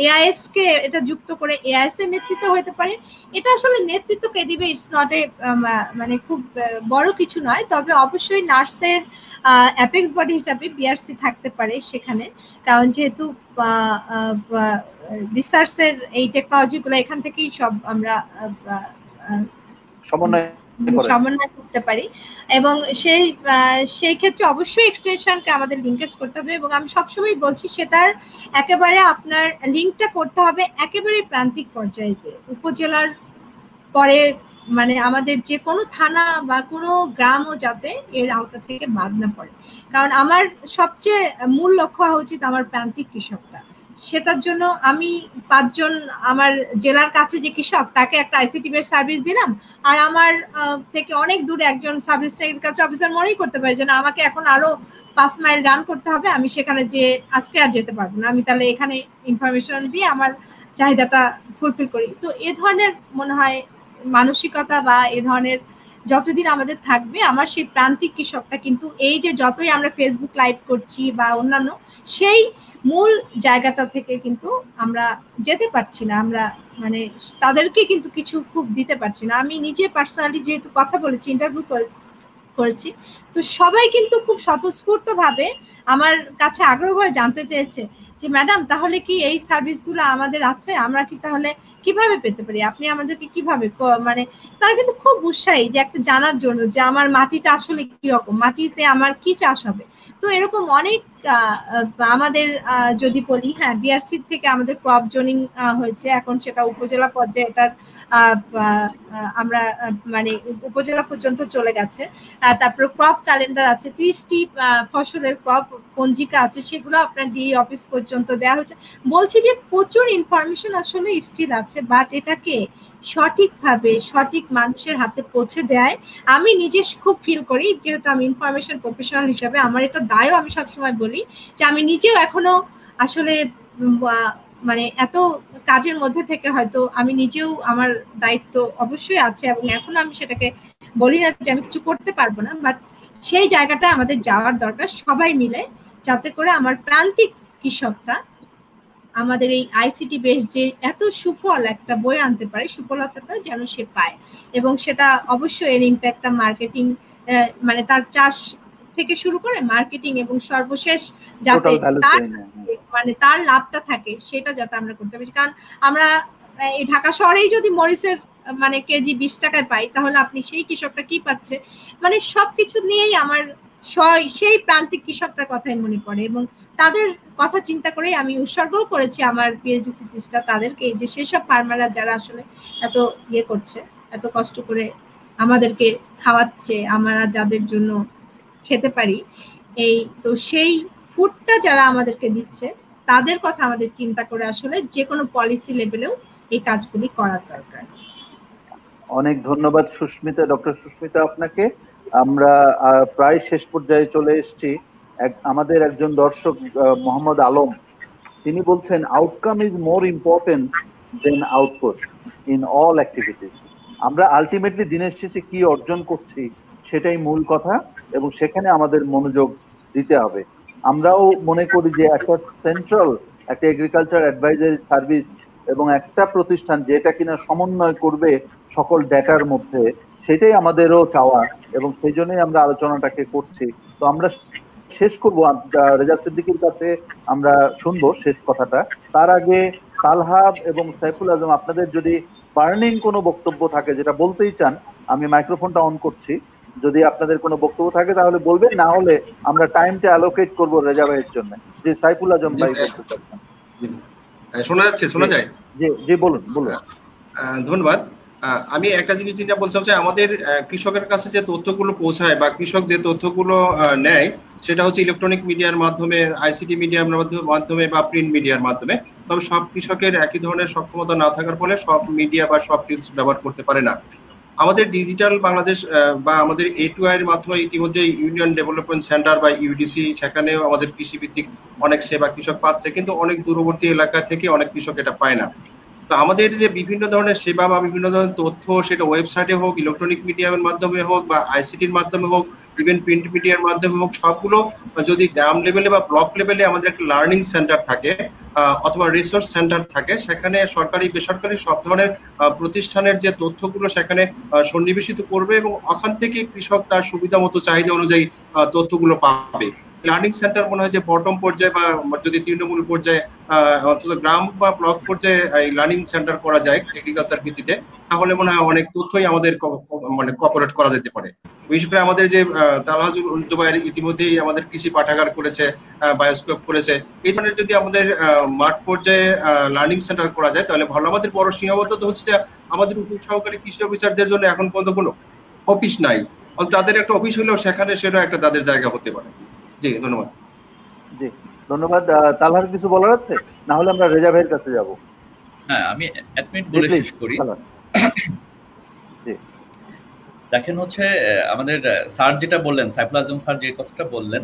[SPEAKER 4] কে এটা যুক্ত করে এআইএস এর নেতৃত্ব হতে পারে। এটা আসলে নেতৃত্ব কে দিবে ইটস নট এ মানে খুব বড় কিছু নয়, তবে অবশ্যই নার্সের অ্যাপেক্স বডি হিসাবে বিআরসি থাকতে পারে সেখানে, কারণ যেহেতু রিসার্চের এই টেকনোলজিগুলো এখান থেকেই সব আমরা
[SPEAKER 1] সমন্বয়
[SPEAKER 4] সমন্বয় করতে পারি, এবং সেই সেই ক্ষেত্রে অবশ্যই এক্সটেনশনকে আমাদের লিঙ্কেজ করতে হবে। এবং আমি সবসময় বলছি সেটার একেবারে আপনার লিঙ্কটা করতে হবে একেবারে প্রান্তিক পর্যায়ে, যে উপজেলার পরে মানে আমাদের যে কোনো থানা বা কোনো গ্রামও যাতে এর আওতা থেকে বাদ না পড়ে। কারণ আমার সবচেয়ে মূল লক্ষ্য হওয়া উচিত আমার প্রান্তিক কৃষকটা। সেটার জন্য আমি পাঁচজন আমার জেলার কাছে যে কৃষক তাকে একটা আইসিটি বেস সার্ভিস দিলাম, আর আমার থেকে অনেক দূরে একজন সাব এগ্রিকালচার অফিসার মনেই করতে পারে যে না আমাকে এখন আরো পাঁচ মাইল রান করতে হবে, আমি সেখানে যে আজকে আর যেতে পারবো না, আমি তাহলে এখানে ইনফরমেশন দিয়ে আমার চাহিদাটা ফুলফিল করি। তো এ ধরনের মনে হয় মানসিকতা বা এ ধরনের যতদিন আমাদের থাকবে, আমার সেই প্রান্তিক কৃষকটা কিন্তু এই যে যতই আমরা ফেসবুক লাইভ করছি বা অন্যান্য সেই মূল জায়গাটা থেকে কিন্তু আমরা যেতে পারছি না, আমরা মানে তাদেরকে কিন্তু কিছু খুব দিতে পারছি না। আমি নিজে পার্সোনালি যেহেতু কথা বলেছি, ইন্টারভিউ করেছি, তো সবাই কিন্তু খুব স্বতঃস্ফূর্ত ভাবে আমার কাছে আগ্রহ করে জানতে চেয়েছে যে ম্যাডাম তাহলে কি এই সার্ভিসগুলো আমাদের আছে, আমরা কি তাহলে কিভাবে পেতে পারি, আপনি আমাদেরকে কিভাবে, মানে তারা কিন্তু খুব উৎসাহী যে একটা জানার জন্য যে আমার মাটিটা আসলে কিরকম, মাটিতে আমার কি চাষ হবে। তো এরকম অনেক আমাদের যদি বলি, হ্যাঁ বিআরসি থেকে আমাদের ক্রপ জোনিং হয়েছে, এখন সেটা উপজেলা পর্যায়ে এটার আমরা মানে উপজেলা পর্যন্ত চলে গেছে। তারপরে ক্রপ ক্যালেন্ডার আছে, ত্রিশটি ফসলের ক্রপ পঞ্জিকা আছে, সেগুলো আপনার ডিই অফিস পর্যন্ত দেওয়া হচ্ছে। বলছি যে প্রচুর ইনফরমেশন আসলে স্টিল আছে, বাট এটাকে সঠিকভাবে সঠিক মানুষের হাতে পৌঁছে দেয় আমি নিজে খুব ফিল করি, যেহেতু আমি ইনফরমেশন প্রফেশনাল হিসাবে আমার এটা দায়ও, আমি সবসময় বলি যে আমি নিজেও এখনো আসলে মানে এত কাজের মধ্যে থেকে হয়তো আমি নিজেও আমার দায়িত্ব অবশ্যই আছে, এবং এখন আমি সেটাকে বলি না যে আমি কিছু করতে পারবো না, বাট সেই জায়গাটা আমাদের যাওয়ার দরকার সবাই মিলে, যাতে করে আমার প্রান্তিক কৃষকটা আমাদের এই আইসিটি বেস যে এত সুফল একটা বই আনতে পারে, সুফলতাটা যেন সে পায়, এবং সেটা অবশ্যই এর ইম্প্যাক্টটা মার্কেটিং মানে তার চাষ থেকে শুরু করে মার্কেটিং এবং সর্বশেষ যাতে তার মানে তার লাভটা থাকে সেটা যাতে আমরা করতে পারি। কারণ আমরা এই ঢাকা শহরেই যদি মরিচের মানে কেজি বিশ টাকায় পাই, তাহলে আপনি সেই কৃষকটা কি পাচ্ছে, মানে সবকিছু নিয়েই আমার সেই প্রান্তিক কৃষকটার কথাই মনে পড়ে, এবং তাদের কথা চিন্তা করেই আমি উৎসর্গও করেছি আমার পিএইচডি থিসিসটা তাদেরকে, যে সেসব ফার্মাররা যারা আসলে এত ইয়ে করছে, এত কষ্ট করে আমাদেরকে খাওয়াচ্ছে, আমরা যাদের জন্য খেতে পারি এই, তো সেই ফুডটা যারা আমাদেরকে দিচ্ছে তাদের কথা আমাদের চিন্তা করে আসলে যে কোনো পলিসি লেভেলেও এই কাজগুলি করার দরকার।
[SPEAKER 1] অনেক ধন্যবাদ সুস্মিতা, ডক্টর সুস্মিতা আপনাকে। আমরা প্রায় শেষ পর্যায়ে চলে এসেছি। আমাদের একজন দর্শক মোহাম্মদ আলম, তিনি বলছেন outcome is more important than output in all activities. আমরা আলটিমেটলি দিনের শেষে কি অর্জন করছি সেটাই মূল কথা, এবং সেখানে আমাদের মনোযোগ দিতে হবে। আমরাও মনে করি যে একটা সেন্ট্রাল একটা এগ্রিকালচার অ্যাডভাইজারি সার্ভিস এবং একটা প্রতিষ্ঠান যেটা কিনা সমন্বয় করবে সকল ডেটার মধ্যে, সেটাই আমাদেরও চাওয়া, এবং সেই জন্যই আমরা আলোচনাটাকে করছি। তো আমরা শেষ করবো, রেজা সিদ্দিকীর কাছে আমরা শুনবো শেষ কথাটা। তার আগে তালহা এবং সাইফুল আজম, আপনাদের যদি বার্নিং কোনো বক্তব্য থাকে যেটা বলতেই চান, আমি মাইক্রোফোনটা অন করছি, যদি আপনাদের কোনো বক্তব্য থাকে তাহলে বলবেন, না হলে আমরা টাইমটা অ্যালোকেট করবো রেজা ভাইয়ের জন্য। যে সাইফুল আজম ভাই বলতে চাচ্ছেন।
[SPEAKER 3] শোনা যাচ্ছে? শোনা যায়?
[SPEAKER 1] জি জি বলুন বলুন।
[SPEAKER 3] ধন্যবাদ। আমি একটা জিনিস যেটা বলছিলাম যে আমাদের কৃষকের কাছে যে তথ্যগুলো পৌঁছায় বা কৃষক যে তথ্যগুলো নেয় সেটা হচ্ছে ইলেকট্রনিক মিডিয়ার মাধ্যমে, আইসিটি মিডিয়ার মাধ্যমে বা প্রিন্ট মিডিয়ার মাধ্যমে। তবে সব কৃষকের একই ধরনের সক্ষমতা না থাকার ফলে সব মিডিয়া বা সব টিপস ব্যবহার করতে পারে না। আমাদের ডিজিটাল বাংলাদেশ বা আমাদের এ টু আই এর মাধ্যমে ইতিমধ্যে ইউনিয়ন ডেভেলপমেন্ট সেন্টার বা ইউডিসি, সেখানেও আমাদের কৃষি ভিত্তিক অনেক সেবা কৃষক পাচ্ছে, কিন্তু অনেক দূরবর্তী এলাকা থেকে অনেক কৃষক এটা পায় না। তো আমাদের যে বিভিন্ন ধরনের সেবা বা বিভিন্ন ধরনের তথ্য, সেটা ওয়েবসাইটে হোক, ইলেকট্রনিক মিডিয়ামের মাধ্যমে হোক বা আইসিটির মাধ্যমে হোক, ইভেন প্রিন্ট মিডিয়ার মাধ্যমে হোক, সবগুলো যদি গ্রাম লেভেলে বা ব্লক লেভেলে আমাদের একটা লার্নিং সেন্টার থাকে অথবা রিসোর্স সেন্টার থাকে, সেখানে সরকারি বেসরকারি সব ধরনের প্রতিষ্ঠানের যে তথ্যগুলো সেখানে সন্নিবেশিত করবে এবং ওখান থেকে কৃষক তার সুবিধা মতো চাহিদা অনুযায়ী তথ্যগুলো পাবে। লার্নিং সেন্টার মনে হয় যে বটম পর্যায়ে বা যদি তৃণমূল পর্যায়ে অন্তত গ্রাম বা ব্লক পর্যায়ে এই লার্নিং সেন্টার করা যায় এগ্রিকালচার ভিত্তিতে, তাহলে মনে হয় অনেক তথ্যই আমাদের মানে কর্পোরেট করা যেতে পারে। বিশেষ করে আমাদের যে তালহা জুবায়ের ইতিমধ্যেই আমাদের কৃষি পাঠাগার করেছে, বায়োস্কোপ করেছে, এই ধরনের যদি আমাদের মাঠ পর্যায়ে লার্নিং সেন্টার করা যায় তাহলে ভালো। আমাদের বড় সীমাবদ্ধতা হচ্ছে আমাদের উপ সহকারী কৃষি অফিসারদের জন্য এখন পর্যন্ত কোনো অফিস নাই, তাদের একটা অফিস হলেও সেখানে সেটা একটা তাদের জায়গা হতে পারে। জি ধন্যবাদ।
[SPEAKER 1] জি ধন্যবাদ। তালহার কিছু বলার আছে? না হলে আমরা রেজা ভাইয়ের কাছে যাব।
[SPEAKER 2] হ্যাঁ, আমি এক মিনিট বলে শেষ করি। দেখেন হচ্ছে আমাদের স্যার যেটা বললেন, সাইফুল আজম স্যার যে কথাটা বললেন,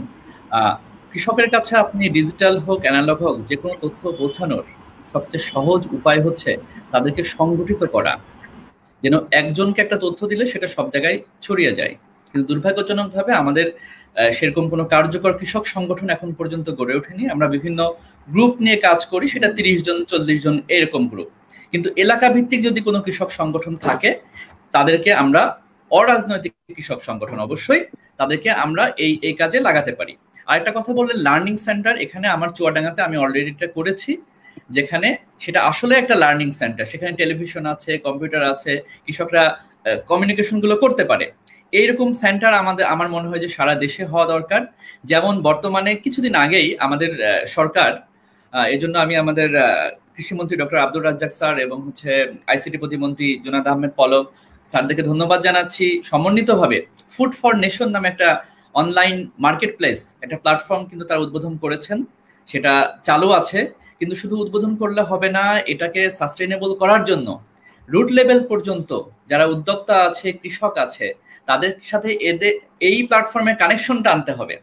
[SPEAKER 2] কৃষকের কাছে আপনি ডিজিটাল হোক অ্যানালগ হোক যে কোনো তথ্য পৌঁছানোর সবচেয়ে সহজ উপায় হচ্ছে তাদেরকে সংগঠিত করা, যেন একজনকে একটা তথ্য দিলে সেটা সব জায়গায় ছড়িয়ে যায়। কিন্তু দুর্ভাগ্যজনকভাবে আমাদের সেরকম কোনো কার্যকর কৃষক সংগঠন এখন পর্যন্ত গড়ে ওঠেনি। আমরা বিভিন্ন গ্রুপ নিয়ে কাজ করি, সেটা তিরিশ জন চল্লিশ জন এরকম গ্রুপ। কিন্তু এলাকা ভিত্তিক যদি কোনো কৃষক সংগঠন থাকে তাদেরকে আমরা, অরাজনৈতিক কৃষক সংগঠন অবশ্যই, তাদেরকে আমরা এই এই কাজে লাগাতে পারি। আরেকটা কথা বললেন লার্নিং সেন্টার, এখানে আমার চুয়াডাঙ্গাতে আমি অলরেডি এটা করেছি, যেখানে সেটা আসলে একটা লার্নিং সেন্টার। সেখানে টেলিভিশন আছে, কম্পিউটার আছে, কৃষকরা কমিউনিকেশন গুলো করতে পারে। এইরকম সেন্টার আমাদের, আমার মনে হয় যে সারা দেশে হওয়া দরকার। যেমন বর্তমানে কিছুদিন আগেই আমাদের সরকার, এই জন্য আমি আমাদের কৃষিমন্ত্রী ডক্টর আব্দুর রাজ্জাক স্যার এবং হচ্ছে আইসিটি প্রতিমন্ত্রী জুনাদ আহমেদ পলক স্যারদেরকে ধন্যবাদ জানাচ্ছি, সমন্বিতভাবে ফুড ফর নেশন নামে একটা অনলাইন মার্কেট প্লেস, একটা প্ল্যাটফর্ম কিন্তু তারা উদ্বোধন করেছেন। সেটা চালু আছে, কিন্তু শুধু উদ্বোধন করলে হবে না, এটাকে সাস্টেইনেবল করার জন্য রুট লেভেল পর্যন্ত যারা উদ্যোক্তা আছে, কৃষক আছে, তাদের সাথে এদের এই প্ল্যাটফর্মের কানেকশনটা আনতে হবে।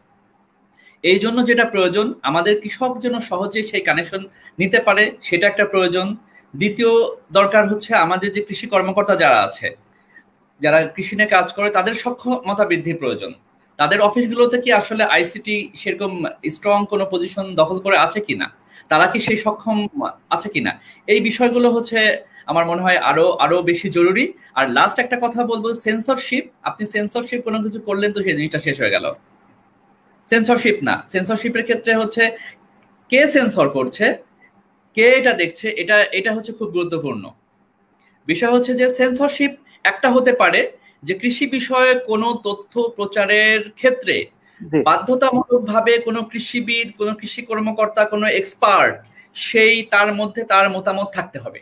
[SPEAKER 2] এই জন্য যেটা প্রয়োজন, আমাদের কৃষক যেন সহজে সেই কানেকশন নিতে পারে, সেটা একটা প্রয়োজন। দ্বিতীয় দরকার হচ্ছে আমাদের যে কৃষি কর্মকর্তা যারা আছে, যারা কৃষি নিয়ে কাজ করে, তাদের সক্ষমতা বৃদ্ধির প্রয়োজন। তাদের অফিসগুলোতে কি আসলে আইসিটি সেরকম স্ট্রং কোনো পজিশন দখল করে আছে কিনা, তারা কি সেই সক্ষম আছে কিনা, এই বিষয়গুলো হচ্ছে আমার মনে হয় আরো আরো বেশি জরুরি। আর লাস্ট একটা কথা বলবো, সেন্সরশিপ। আপনি সেন্সরশিপ কোনো কিছু করলেন তো সেই জিনিসটা শেষ হয়ে গেল। সেন্সরশিপ না, সেন্সরশিপের ক্ষেত্রে হচ্ছে কে সেন্সর করছে, কে এটা দেখছে, এটা এটা হচ্ছে খুব গুরুত্বপূর্ণ বিষয়। হচ্ছে যে সেন্সরশিপ একটা হতে পারে যে কৃষি বিষয়ে কোনো তথ্য প্রচারের ক্ষেত্রে বাধ্যতামূলক ভাবে কোনো কৃষিবিদ, কোনো কৃষি কর্মকর্তা, কোনো এক্সপার্ট, সেই তার মধ্যে তার মতামত থাকতে হবে।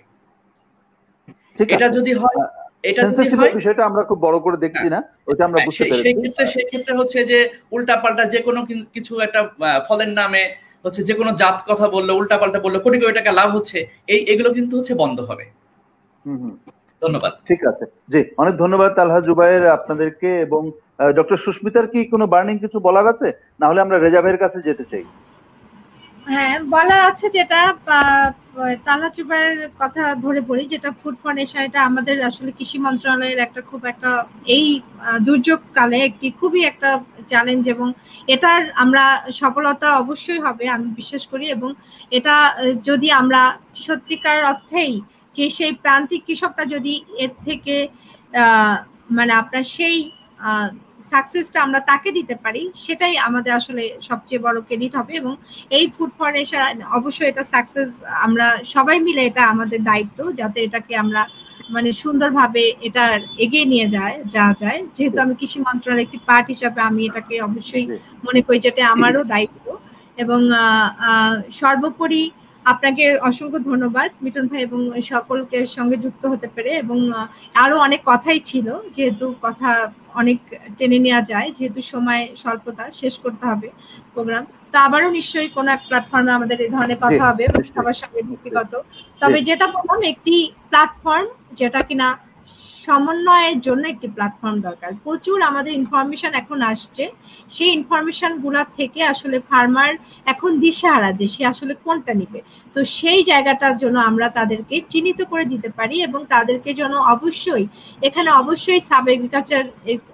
[SPEAKER 2] এটা যদি হয়, এটা যদি হয়,
[SPEAKER 1] বিষয়টা আমরা খুব বড় করে দেখছি না, ওটা আমরা বুঝতে পেরেছি।
[SPEAKER 2] সেই ক্ষেত্রে সেই ক্ষেত্রে হচ্ছে যে উল্টাপাল্টা যে কোনো কিছু একটা ফলের নামে হচ্ছে যে কোনো জাত কথা বললো, উল্টাপাল্টা বললো, কোটি কোটি টাকা লাভ হচ্ছে, এই এগুলো কিন্তু হচ্ছে বন্ধ হবে। ধন্যবাদ।
[SPEAKER 1] ঠিক আছে, জি অনেক ধন্যবাদ তালহা জুবায়ের আপনাদেরকে। এবং ডক্টর সুস্মিতার কি কোনো বার্নিং কিছু বলার আছে? না হলে আমরা রেজা ভাইয়ের কাছে যেতে চাই।
[SPEAKER 4] হ্যাঁ, বলার আছে, যেটা তালহা জুবায়ের কথা ধরে বলি, যেটা ফুড ফর নেশন, এটা আমাদের আসলে কৃষি মন্ত্রণালয়ের একটা খুব একটা এই দুর্যোগ কালে একটি খুবই একটা চ্যালেঞ্জ, এবং এটার আমরা সফলতা অবশ্যই হবে আমি বিশ্বাস করি। এবং এটা যদি আমরা সত্যিকার অর্থেই যে সেই প্রান্তিক কৃষকটা যদি এর থেকে আহ মানে আপনার সেই আহ সাকসেসটা আমরা তাকে দিতে পারি, সেটাই আমাদের আসলে সবচেয়ে বড় ক্রেডিট হবে। এবং এই ফুড ফর নেশন অবশ্যই এটা সাকসেস, আমরা সবাই মিলে এটা আমাদের দায়িত্ব, যাতে এটাকে আমরা মানে সুন্দরভাবে এটা এগিয়ে নিয়ে যায় যাওয়া যায়। যেহেতু আমি কৃষি মন্ত্রণালয়ের একটি পার্ট হিসাবে আমি এটাকে অবশ্যই মনে করি যেটা আমারও দায়িত্ব। এবং সর্বোপরি আপনাকে অসংখ্য ধন্যবাদ মিঠুন ভাই, এবং সকলকে সঙ্গে যুক্ত হতে পেরে। এবং আরো অনেক কথাই ছিল, যেহেতু কথা অনেক টেনে নেওয়া যায়, যেহেতু সময় স্বল্পতা, শেষ করতে হবে প্রোগ্রাম। তো আবারও নিশ্চয়ই কোনো এক প্ল্যাটফর্মে আমাদের এই ধরনের কথা হবে সবার সঙ্গে ব্যক্তিগত। তবে যেটা বললাম, একটি প্ল্যাটফর্ম যেটা কিনা সমন্বয়ের জন্য একটি প্ল্যাটফর্ম দরকার। প্রচুর আমাদের ইনফরমেশন এখন আসছে, সেই ইনফরমেশন গুলা থেকে আসলে ফার্মার এখন দিশেহারা যে সে আসলে কোনটা নিবে। তো সেই জায়গাটার জন্য আমরা তাদেরকে চিহ্নিত করে দিতে পারি, এবং তাদেরকে যেন অবশ্যই এখানে অবশ্যই সাব এগ্রিকালচার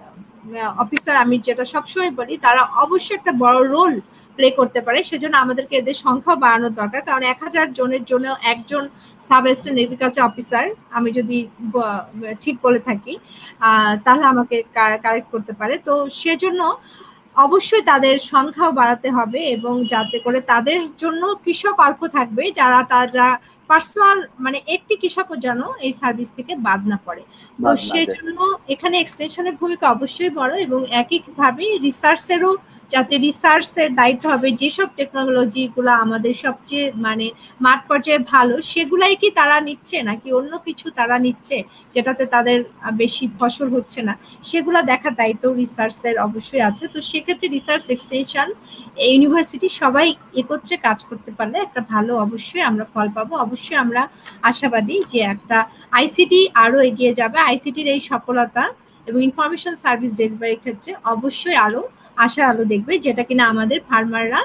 [SPEAKER 4] অফিসার আমি যেটা সবসময় বলি, তারা অবশ্যই একটা বড় রোল প্লে করতে পারে। সেজন্য আমাদেরকে এদের সংখ্যা বাড়ানোর দরকার, কারণ এক হাজার জনের জন্য একজন সাব অ্যাসিস্ট্যান্ট এগ্রিকালচার অফিসার, আমি যদি ঠিক বলে থাকি তাহলে আমাকে কারেক্ট করতে পারে। তো সেজন্য অবশ্যই তাদের সংখ্যাও বাড়াতে হবে, এবং যাতে করে তাদের জন্য কৃষক অল্প থাকবে, যারা তারা পার্সোনাল মানে একটি কৃষকও যেন এই সার্ভিস থেকে বাদ না পড়ে। তো সেজন্য এখানে এক্সটেনশনের ভূমিকা অবশ্যই বড়, এবং একইভাবে রিসার্চেরও, যাতে রিসার্চের দায়িত্ব হবে যেসব টেকনোলজি গুলা আমাদের সবচেয়ে মানে মাঠ পর্যায়ে ভালো, সেগুলাই কি তারা নিচ্ছে নাকি অন্য কিছু তারা নিচ্ছে যেটাতে তাদের বেশি ফসল হচ্ছে না, সেগুলা দেখার দায়িত্ব রিসার্চের অবশ্যই আছে। তো সেক্ষেত্রে রিসার্চ, এক্সটেনশন, ইউনিভার্সিটি সবাই একত্রে কাজ করতে পারলে একটা ভালো অবশ্যই আমরা ফল পাবো। অবশ্যই আমরা আশাবাদী যে একটা আইসিটি আরো এগিয়ে যাবে। আইসিটির এই সফলতা এবং ইনফরমেশন সার্ভিস ডেলিভারির ক্ষেত্রে অবশ্যই আরো আশার আলো দেখবে, যেটা কিনা আমাদের ফার্মাররা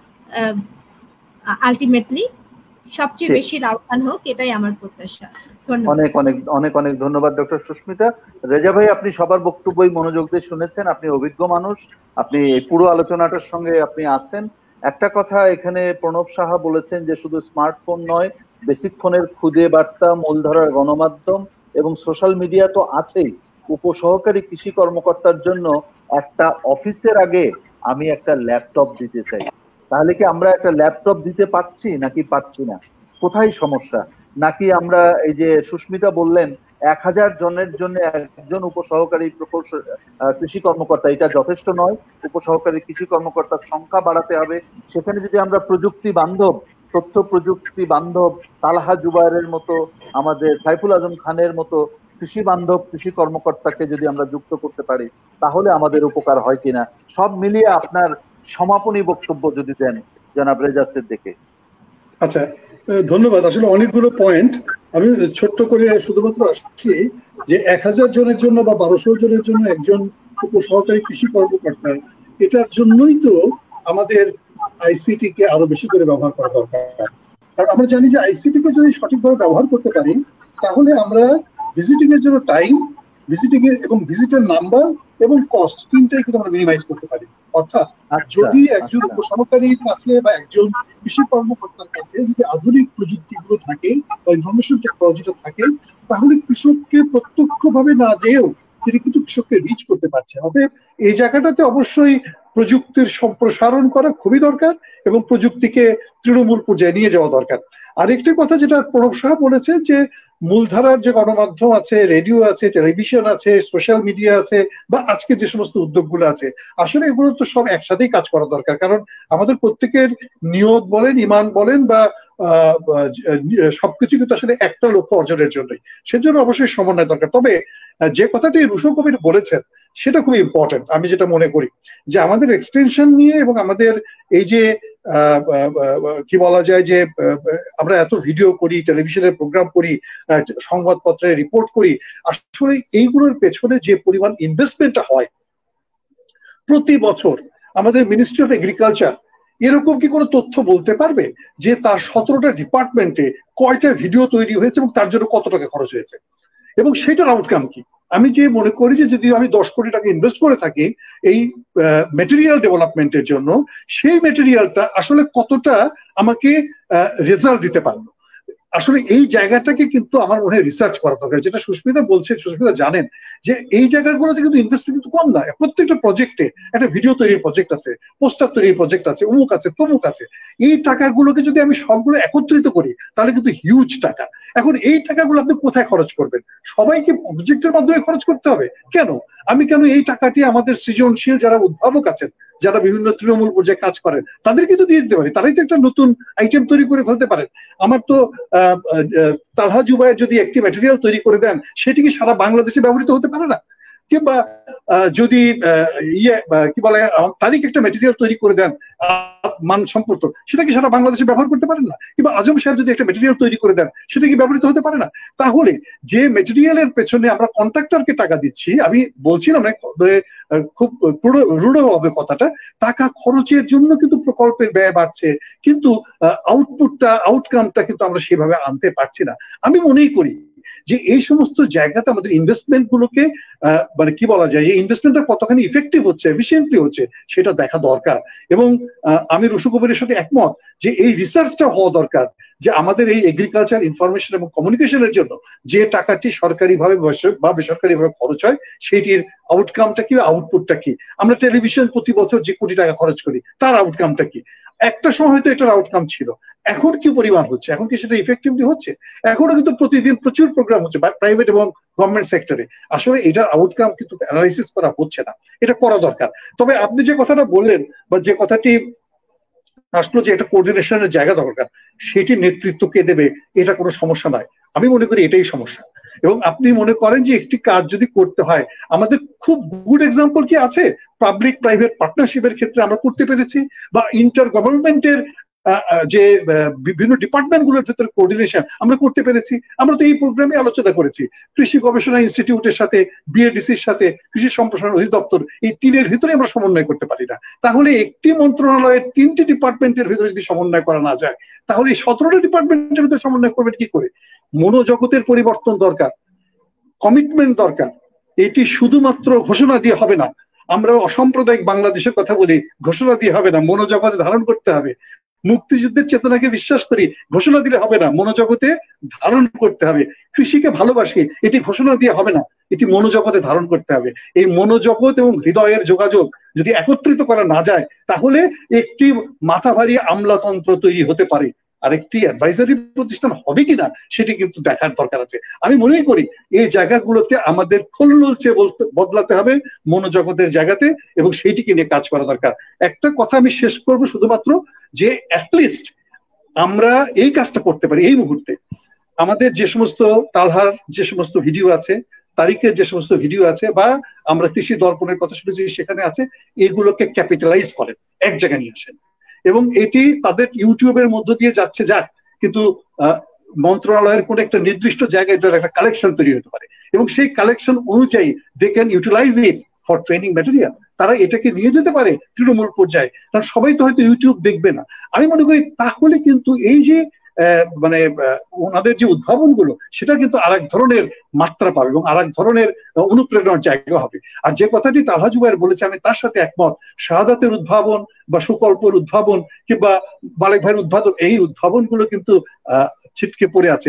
[SPEAKER 4] আলটিমেটলি সবচেয়ে বেশি লাভবান হোক, এটাই আমার প্রত্যাশা।
[SPEAKER 1] অনেক অনেক অনেক অনেক ধন্যবাদ ডক্টর সুস্মিতা। রেজা ভাই, আপনি সবার বক্তব্যই মনোযোগ দিয়ে শুনেছেন, আপনি অভিজ্ঞ মানুষ, আপনি পুরো আলোচনাটার সঙ্গে আপনি আছেন। একটা কথা এখানে প্রণব সাহা বলেছেন যে শুধু স্মার্টফোন নয়, বেসিক ফোনের খুদে বার্তা, মূলধারার গণমাধ্যম এবং সোশ্যাল মিডিয়া তো আছেই। উপসহকারী কৃষি কর্মকর্তার জন্য একটা অফিসের আগে আমি একটা ল্যাপটপ দিতে চাই। তাহলে কি আমরা একটা ল্যাপটপ দিতে পারছি নাকি পারছি না? কোথায় সমস্যা? নাকি আমরা এই যে সুস্মিতা বললেন এক হাজার জনের জন্য একজন উপসহকারী প্রকৌশল কৃষি কর্মকর্তা, এটা যথেষ্ট নয়। উপসহকারী কৃষি কর্মকর্তার সংখ্যা বাড়াতে হবে। সেখানে যদি আমরা প্রযুক্তি বান্ধব, তথ্য প্রযুক্তি বান্ধব তালহা জুবায়ের মতো, আমাদের সাইফুল আজম খানের মতো কৃষি বান্ধব কৃষি কর্মকর্তাকে যদি আমরা যুক্ত করতে পারি, তাহলে আমাদের উপকার হয় কিনা। সব মিলিয়ে আপনার সমাপনী বক্তব্য যদি দেন জনাব রেজা সিদ্দিকী।
[SPEAKER 5] আচ্ছা, ধন্যবাদ। আসলে অনেকগুলো পয়েন্ট, আমি ছোট্ট করে শুধুমাত্র আসছি যে এক হাজার জনের জন্য বা বারোশো জনের জন্য একজন উপসহকারী কৃষি কর্মকর্তা, এটার জন্যই তো আমাদের আইসিটি কে আরো বেশি করে ব্যবহার করা দরকার। কারণ আমরা জানি যে আইসিটি কে যদি সঠিকভাবে ব্যবহার করতে পারি, তাহলে আমরা ভিজিটিং এর জন্য টাইম, ভিজিটিং এর এবং ভিজিটের নাম্বার এবং কস্ট তিনটাই কিন্তু আমরা মিনিমাইজ করতে পারি। অর্থাৎ যদি একজন উপসহকারীর কাছে বা একজন কৃষি কর্মকর্তার কাছে যদি আধুনিক প্রযুক্তিগুলো থাকে বা ইনফরমেশন টেকনোলজিটা থাকে, তাহলে কৃষককে প্রত্যক্ষভাবে না যেও তিনি কিন্তু কৃষককে রিচ করতে পারছেন। অতএব এই জায়গাটাতে অবশ্যই প্রযুক্তির সম্প্রসারণ করা খুবই দরকার এবং প্রযুক্তিকে তৃণমূল পর্যায়ে নিয়ে যাওয়া দরকার। আরেকটি কথা যেটা প্রণব সাহা বলেছে যে মূলধারার যে গণমাধ্যম আছে, রেডিও আছে, টেলিভিশন আছে, সোশ্যাল মিডিয়া আছে, বা আজকে যে সমস্ত উদ্যোগগুলো আছে, আসলে এগুলো তো সব একসাথেই কাজ করা দরকার। কারণ আমাদের প্রত্যেকের নিয়ত বলেন, ইমান বলেন, বা সবকিছু কিন্তু আসলে একটা লক্ষ্য অর্জনের জন্যই, সেজন্য অবশ্যই সমন্বয় দরকার। তবে যে কথাটি রুশো কবির বলেছেন সেটা খুব ইম্পর্টেন্ট, আমি যেটা মনে করি যে আমাদের এক্সটেনশন নিয়ে এবং আমাদের এই যে কি বলা যায় যে আমরা এত ভিডিও করি, টেলিভিশনের প্রোগ্রাম করি, সংবাদপত্রে রিপোর্ট করি, আসলে এইগুলোর পেছনে যে পরিমাণ ইনভেস্টমেন্টটা হয় প্রতি বছর, আমাদের মিনিস্ট্রি অফ এগ্রিকালচার এরকম কি কোনো তথ্য বলতে পারবে যে তার সতেরোটা ডিপার্টমেন্টে কয়টা ভিডিও তৈরি হয়েছে এবং তার জন্য কত টাকা খরচ হয়েছে এবং সেটার আউটকাম কি? আমি যে মনে করি যে যদি আমি দশ কোটি টাকা ইনভেস্ট করে থাকি এই ম্যাটেরিয়াল ডেভেলপমেন্টের জন্য, সেই ম্যাটেরিয়ালটা আসলে কতটা আমাকে রেজাল্ট দিতে পারলো, আসলে এই জায়গাটাকে কিন্তু আমার মনে হয় রিসার্চ করা দরকার। যেটা সুস্মিতা বলছেন, সুস্মিতা জানেন যে এই জায়গাগুলোতে কিন্তু ইনভেস্টমেন্ট কিন্তু কম না। প্রত্যেকটা প্রজেক্টে একটা ভিডিও তৈরির প্রজেক্ট আছে, পোস্টার তৈরির প্রজেক্ট আছে, অমুক আছে, তমুক আছে। এই টাকাগুলোকে যদি আমি সবগুলো একত্রিত করি তাহলে কিন্তু হিউজ টাকা। এখন এই টাকাগুলো আপনি কোথায় খরচ করবেন? সবাইকে প্রজেক্টের মাধ্যমে খরচ করতে হবে কেন? আমি কেন এই টাকাটি আমাদের সৃজনশীল যারা উদ্ভাবক আছেন, যারা বিভিন্ন তৃণমূল পর্যায়ে কাজ করেন, তাদেরকে তো দিয়ে দিতে পারি, তারাই তো একটা নতুন আইটেম তৈরি করে ফেলতে পারেন। আমার তো তালহা জুবায়ের যদি একটি ম্যাটেরিয়াল তৈরি করে দেন, সেটি কি সারা বাংলাদেশে ব্যবহৃত হতে পারে না? কিংবা যদি ইয়ে কি বলে তারিখ একটা ম্যাটেরিয়াল তৈরি করে দেন মান সম্পর্ক, সেটা কি সারা বাংলাদেশে ব্যবহার করতে পারেন না? কিংবা আজম সাহেব যদি একটা ম্যাটেরিয়াল তৈরি করে দেন, সেটা কি ব্যবহৃত হতে পারে না? তাহলে যে ম্যাটেরিয়ালের পেছনে আমরা কন্ট্রাক্টরকে টাকা দিচ্ছি, আমি বলছিলাম খুব রূঢ় হবে কথাটা, টাকা খরচের জন্য কিন্তু প্রকল্পের ব্যয় বাড়ছে, কিন্তু আউটপুটটা আউটকামটা কিন্তু আমরা সেভাবে আনতে পারছি না। আমি মনেই করি যে এই সমস্ত জায়গাতে আমাদের ইনভেস্টমেন্ট গুলোকে মানে কি বলা যায়, এই ইনভেস্টমেন্টটা কতখানি ইফেক্টিভ হচ্ছে, এফিসিয়েন্টলি হচ্ছে সেটা দেখা দরকার। এবং আমি রুশু কবিরের সাথে একমত যে এই রিসার্চটা হওয়া দরকার যে আমাদের এই এগ্রিকালচার ইনফরমেশন এবং কমিউনিকেশনের জন্য যে টাকাটি সরকারিভাবে বা বেসরকারিভাবে খরচ হয় সেটির আউটকামটা কি, আউটপুটটা কি। আমরা টেলিভিশন প্রতি বছর যে কোটি টাকা খরচ করি তার আউটকামটা কি, একটা সময় হয়তো এটার আউটকাম ছিল, এখন কি পরিমাণ হচ্ছে, এখন কি সেটা ইফেক্টিভলি হচ্ছে? এখনো কিন্তু প্রতিদিন প্রচুর প্রোগ্রাম হচ্ছে প্রাইভেট এবং গভর্নমেন্ট সেক্টরে, আসলে এটার আউটকাম কিন্তু অ্যানালাইসিস করা হচ্ছে না, এটা করা দরকার। তবে আপনি যে কথাটা বললেন বা যে কথাটি আসলো যে এটা কোঅর্ডিনেশনের জায়গা দরকার, সেটি নেতৃত্ব কে দেবে এটা কোনো সমস্যা নয়, আমি মনে করি এটাই সমস্যা। এবং আপনি মনে করেন যে একটি কাজ যদি করতে হয়, আমাদের খুব গুড এক্সাম্পল কি আছে পাবলিক প্রাইভেট পার্টনারশিপের ক্ষেত্রে আমরা করতে পেরেছি, বা ইন্টার গভর্নমেন্টের যে বিভিন্ন ডিপার্টমেন্ট গুলোর ভিতরে কোঅর্ডিনেশন আমরা করতে পেরেছি। আমরা তো এই প্রোগ্রামে আলোচনা করেছি কৃষি গবেষণা ইনস্টিটিউটের সাথে, বিএডিসির সাথে, কৃষি সম্প্রসারণ অধিদপ্তর, এই তিনের ভিতরে আমরা সমন্বয় করতে পারি না। তাহলে একটি মন্ত্রণালয়ের তিনটি ডিপার্টমেন্টের ভিতরে যদি সমন্বয় করা না যায়, তাহলে এই সতেরোটি ডিপার্টমেন্টের ভিতরে সমন্বয় করবেন কি করে? মনোজগতের পরিবর্তন দরকার, কমিটমেন্ট দরকার। এটি শুধুমাত্র ঘোষণা দিয়ে হবে না। আমরা অসাম্প্রদায়িক বাংলাদেশের কথা বলি, ঘোষণা দিয়ে হবে না, মনোজগতে ধারণ করতে হবে। মুক্তিযুদ্ধের চেতনাকে বিশ্বাস করি, ঘোষণা দিলে হবে না, মনোজগতে ধারণ করতে হবে। কৃষিকে ভালোবাসি, এটি ঘোষণা দিয়ে হবে না, এটি মনোজগতে ধারণ করতে হবে। এই মনোজগৎ এবং হৃদয়ের যোগাযোগ যদি একত্রিত করা না যায়, তাহলে একটি মাথা ভারী আমলাতন্ত্র তৈরি হতে পারে। আরেকটি অ্যাডভাইজারি প্রতিষ্ঠান হবে কিনা সেটি কিন্তু দেখার দরকার আছে। আমি মনে করি এই জায়গাগুলোতে আমাদের খোলনলচে বদলাতে হবে মনোজগতের জায়গাতে, এবং সেইটিকে নিয়ে কাজ করা দরকার। একটা কথা আমি শেষ করব শুধুমাত্র, যে অ্যাটলিস্ট আমরা এই কাজটা করতে পারি এই মুহূর্তে। আমাদের যে সমস্ত তালহার যে সমস্ত ভিডিও আছে, তারিখের যে সমস্ত ভিডিও আছে, বা আমরা কৃষি দর্পণের কথা শুনেছি সেখানে আছে, এগুলোকে ক্যাপিটালাইজ করেন, এক জায়গায় নিয়ে আসেন, এবং এটি তাদের ইউটিউবের মধ্য দিয়ে যাচ্ছে যাক, কিন্তু মন্ত্রণালয়ের কোন একটা নির্দিষ্ট জায়গায় এটার একটা কালেকশন তৈরি হতে পারে, এবং সেই কালেকশন অনুযায়ী they can utilise it for training material. তারা এটাকে নিয়ে যেতে পারে তৃণমূল পর্যায়ে, কারণ সবাই তো হয়তো ইউটিউব দেখবে না। আমি মনে করি তাহলে কিন্তু এই যে মানে ওনাদের যে উদ্ভাবন গুলো, সেটা কিন্তু আর এক ধরনের মাত্রা পাবে এবং আর এক ধরনের অনুপ্রেরণার জায়গা হবে। আর যে কথাটি তালহা জুবায়ের বলেছে আমি তার সাথে একমত। শাহাদাতের উদ্ভাবন বা সুকল্পের উদ্ভাবন কিংবা মালিক ভাইয়ের উদ্ভাবন, এই উদ্ভাবন গুলো কিন্তু আহ ছিটকে পড়ে আছে,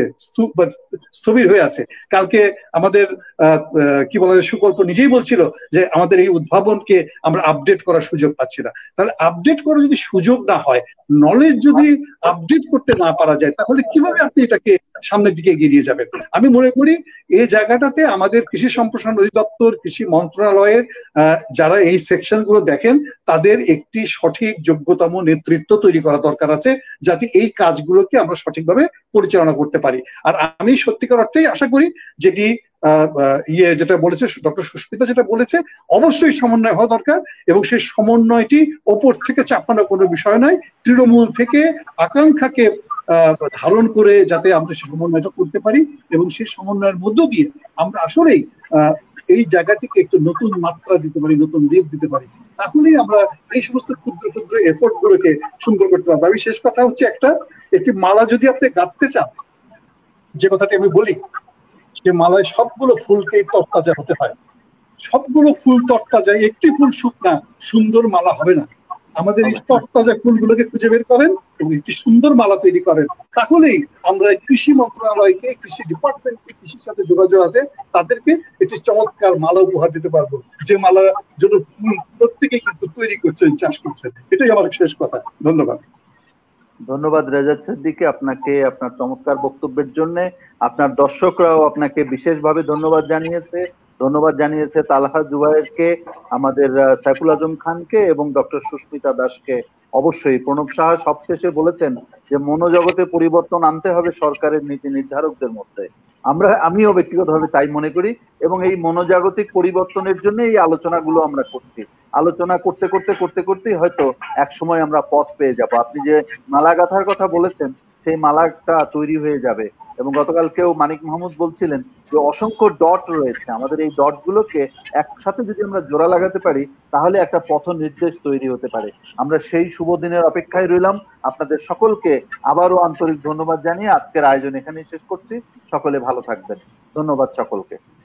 [SPEAKER 5] স্থবির হয়ে আছে। কালকে আমাদের আহ কি বলা যায়, সুকল্প নিজেই বলছিল যে আমাদের এই উদ্ভাবনকে আমরা আপডেট করার সুযোগ পাচ্ছি না। তাহলে আপডেট করার যদি সুযোগ না হয়, নলেজ যদি আপডেট করতে না পারা যায়, তাহলে কিভাবে আপনি এটাকে সামনের দিকে এগিয়ে নিয়ে যাবেন? আমি মনে করি এই জায়গাটাতে আমাদের কৃষি সম্প্রসারণ অধিদপ্তর, কৃষি মন্ত্রণালয়ের যারা এই সেকশন গুলো দেখেন, তাদের একটি সঠিক যোগ্যতম নেতৃত্ব তৈরি করা দরকার আছে, যাতে এই কাজগুলোকে আমরা সঠিকভাবে পরিচালনা করতে পারি। আর আমি সত্যিকার অর্থেই আশা করি যেটি ইয়ে যেটা বলেছে ডক্টর সুস্মিতা, যেটা বলেছে, অবশ্যই সমন্বয় হওয়া দরকার, এবং সেই সমন্বয়টি ওপর থেকে চাপানো কোনো বিষয় নয়, তৃণমূল থেকে আকাঙ্ক্ষাকে ধারণ করে যাতে আমরা সেই সমন্বয়টা করতে পারি, এবং সেই সমন্বয়ের মধ্য দিয়ে আমরা আসলেই আহ এই জায়গাটিকে একটু নতুন মাত্রা দিতে পারি, নতুন দিক দিতে পারি। তাহলেই আমরা এই সমস্ত ক্ষুদ্র ক্ষুদ্র এফোর্ট গুলোকে সুন্দর করতে পারবো। আমি শেষ কথা হচ্ছে, একটা একটি মালা যদি আপনি গাঁথতে চান, যে কথাটি আমি বলি, সে মালায় সবগুলো ফুলকেই তরতাজা হতে হয়। সবগুলো ফুল তরতাজা, একটি ফুল শুকনা সুন্দর মালা হবে না। আমাদের এই তরতাজা ফুলগুলোকে খুঁজে বের করেন এবং একটি সুন্দর মালা তৈরি করেন, তাহলেই আমরা কৃষি মন্ত্রণালয়কে, কৃষি ডিপার্টমেন্টকে, কৃষির সাথে যোগাযোগ আছে তাদেরকে একটি চমৎকার মালা উপহার দিতে পারবো, যে মালার জন্য ফুল প্রত্যেকেই কিন্তু তৈরি করছেন, চাষ করছেন। এটাই আমার শেষ কথা। ধন্যবাদ।
[SPEAKER 1] ধন্যবাদ রেজাত সিদ্দিকী, আপনাকে আপনার চমৎকার বক্তব্যের জন্য। আপনার দর্শকরাও আপনাকে বিশেষভাবে ধন্যবাদ জানিয়েছে। ধন্যবাদ জানিয়েছে তালহা জুবায়েরকে, আমাদের সাইফুল আজম খানকে এবং ডক্টর সুস্মিতা দাসকে। অবশ্যই প্রণব সাহা সবশেষে বলেছেন যে মনোজগতে পরিবর্তন আনতে হবে সরকারের নীতি নির্ধারকদের মধ্যে। আমরা আমিও ব্যক্তিগতভাবে তাই মনে করি, এবং এই মনোজাগতিক পরিবর্তনের জন্য এই আলোচনাগুলো আমরা করছি। আলোচনা করতে করতে করতে করতেই হয়তো এক সময় আমরা পথ পেয়ে যাব। আপনি যে মালা গাঁথার কথা বলেছেন, সেই মালাটা তৈরি হয়ে যাবে। এবং গতকালকেও মানিক মাহমুদ বলছিলেন যে অসংখ্য ডট রয়েছে, আমাদের এই ডটগুলোকে একসাথে যদি আমরা জোড়া লাগাতে পারি তাহলে একটা পথ নির্দেশ তৈরি হতে পারে। আমরা সেই শুভ দিনের অপেক্ষায় রইলাম। আপনাদের সকলকে আবারও আন্তরিক ধন্যবাদ জানিয়ে আজকের আয়োজন এখানেই শেষ করছি। সকলে ভালো থাকবেন। ধন্যবাদ সকলকে।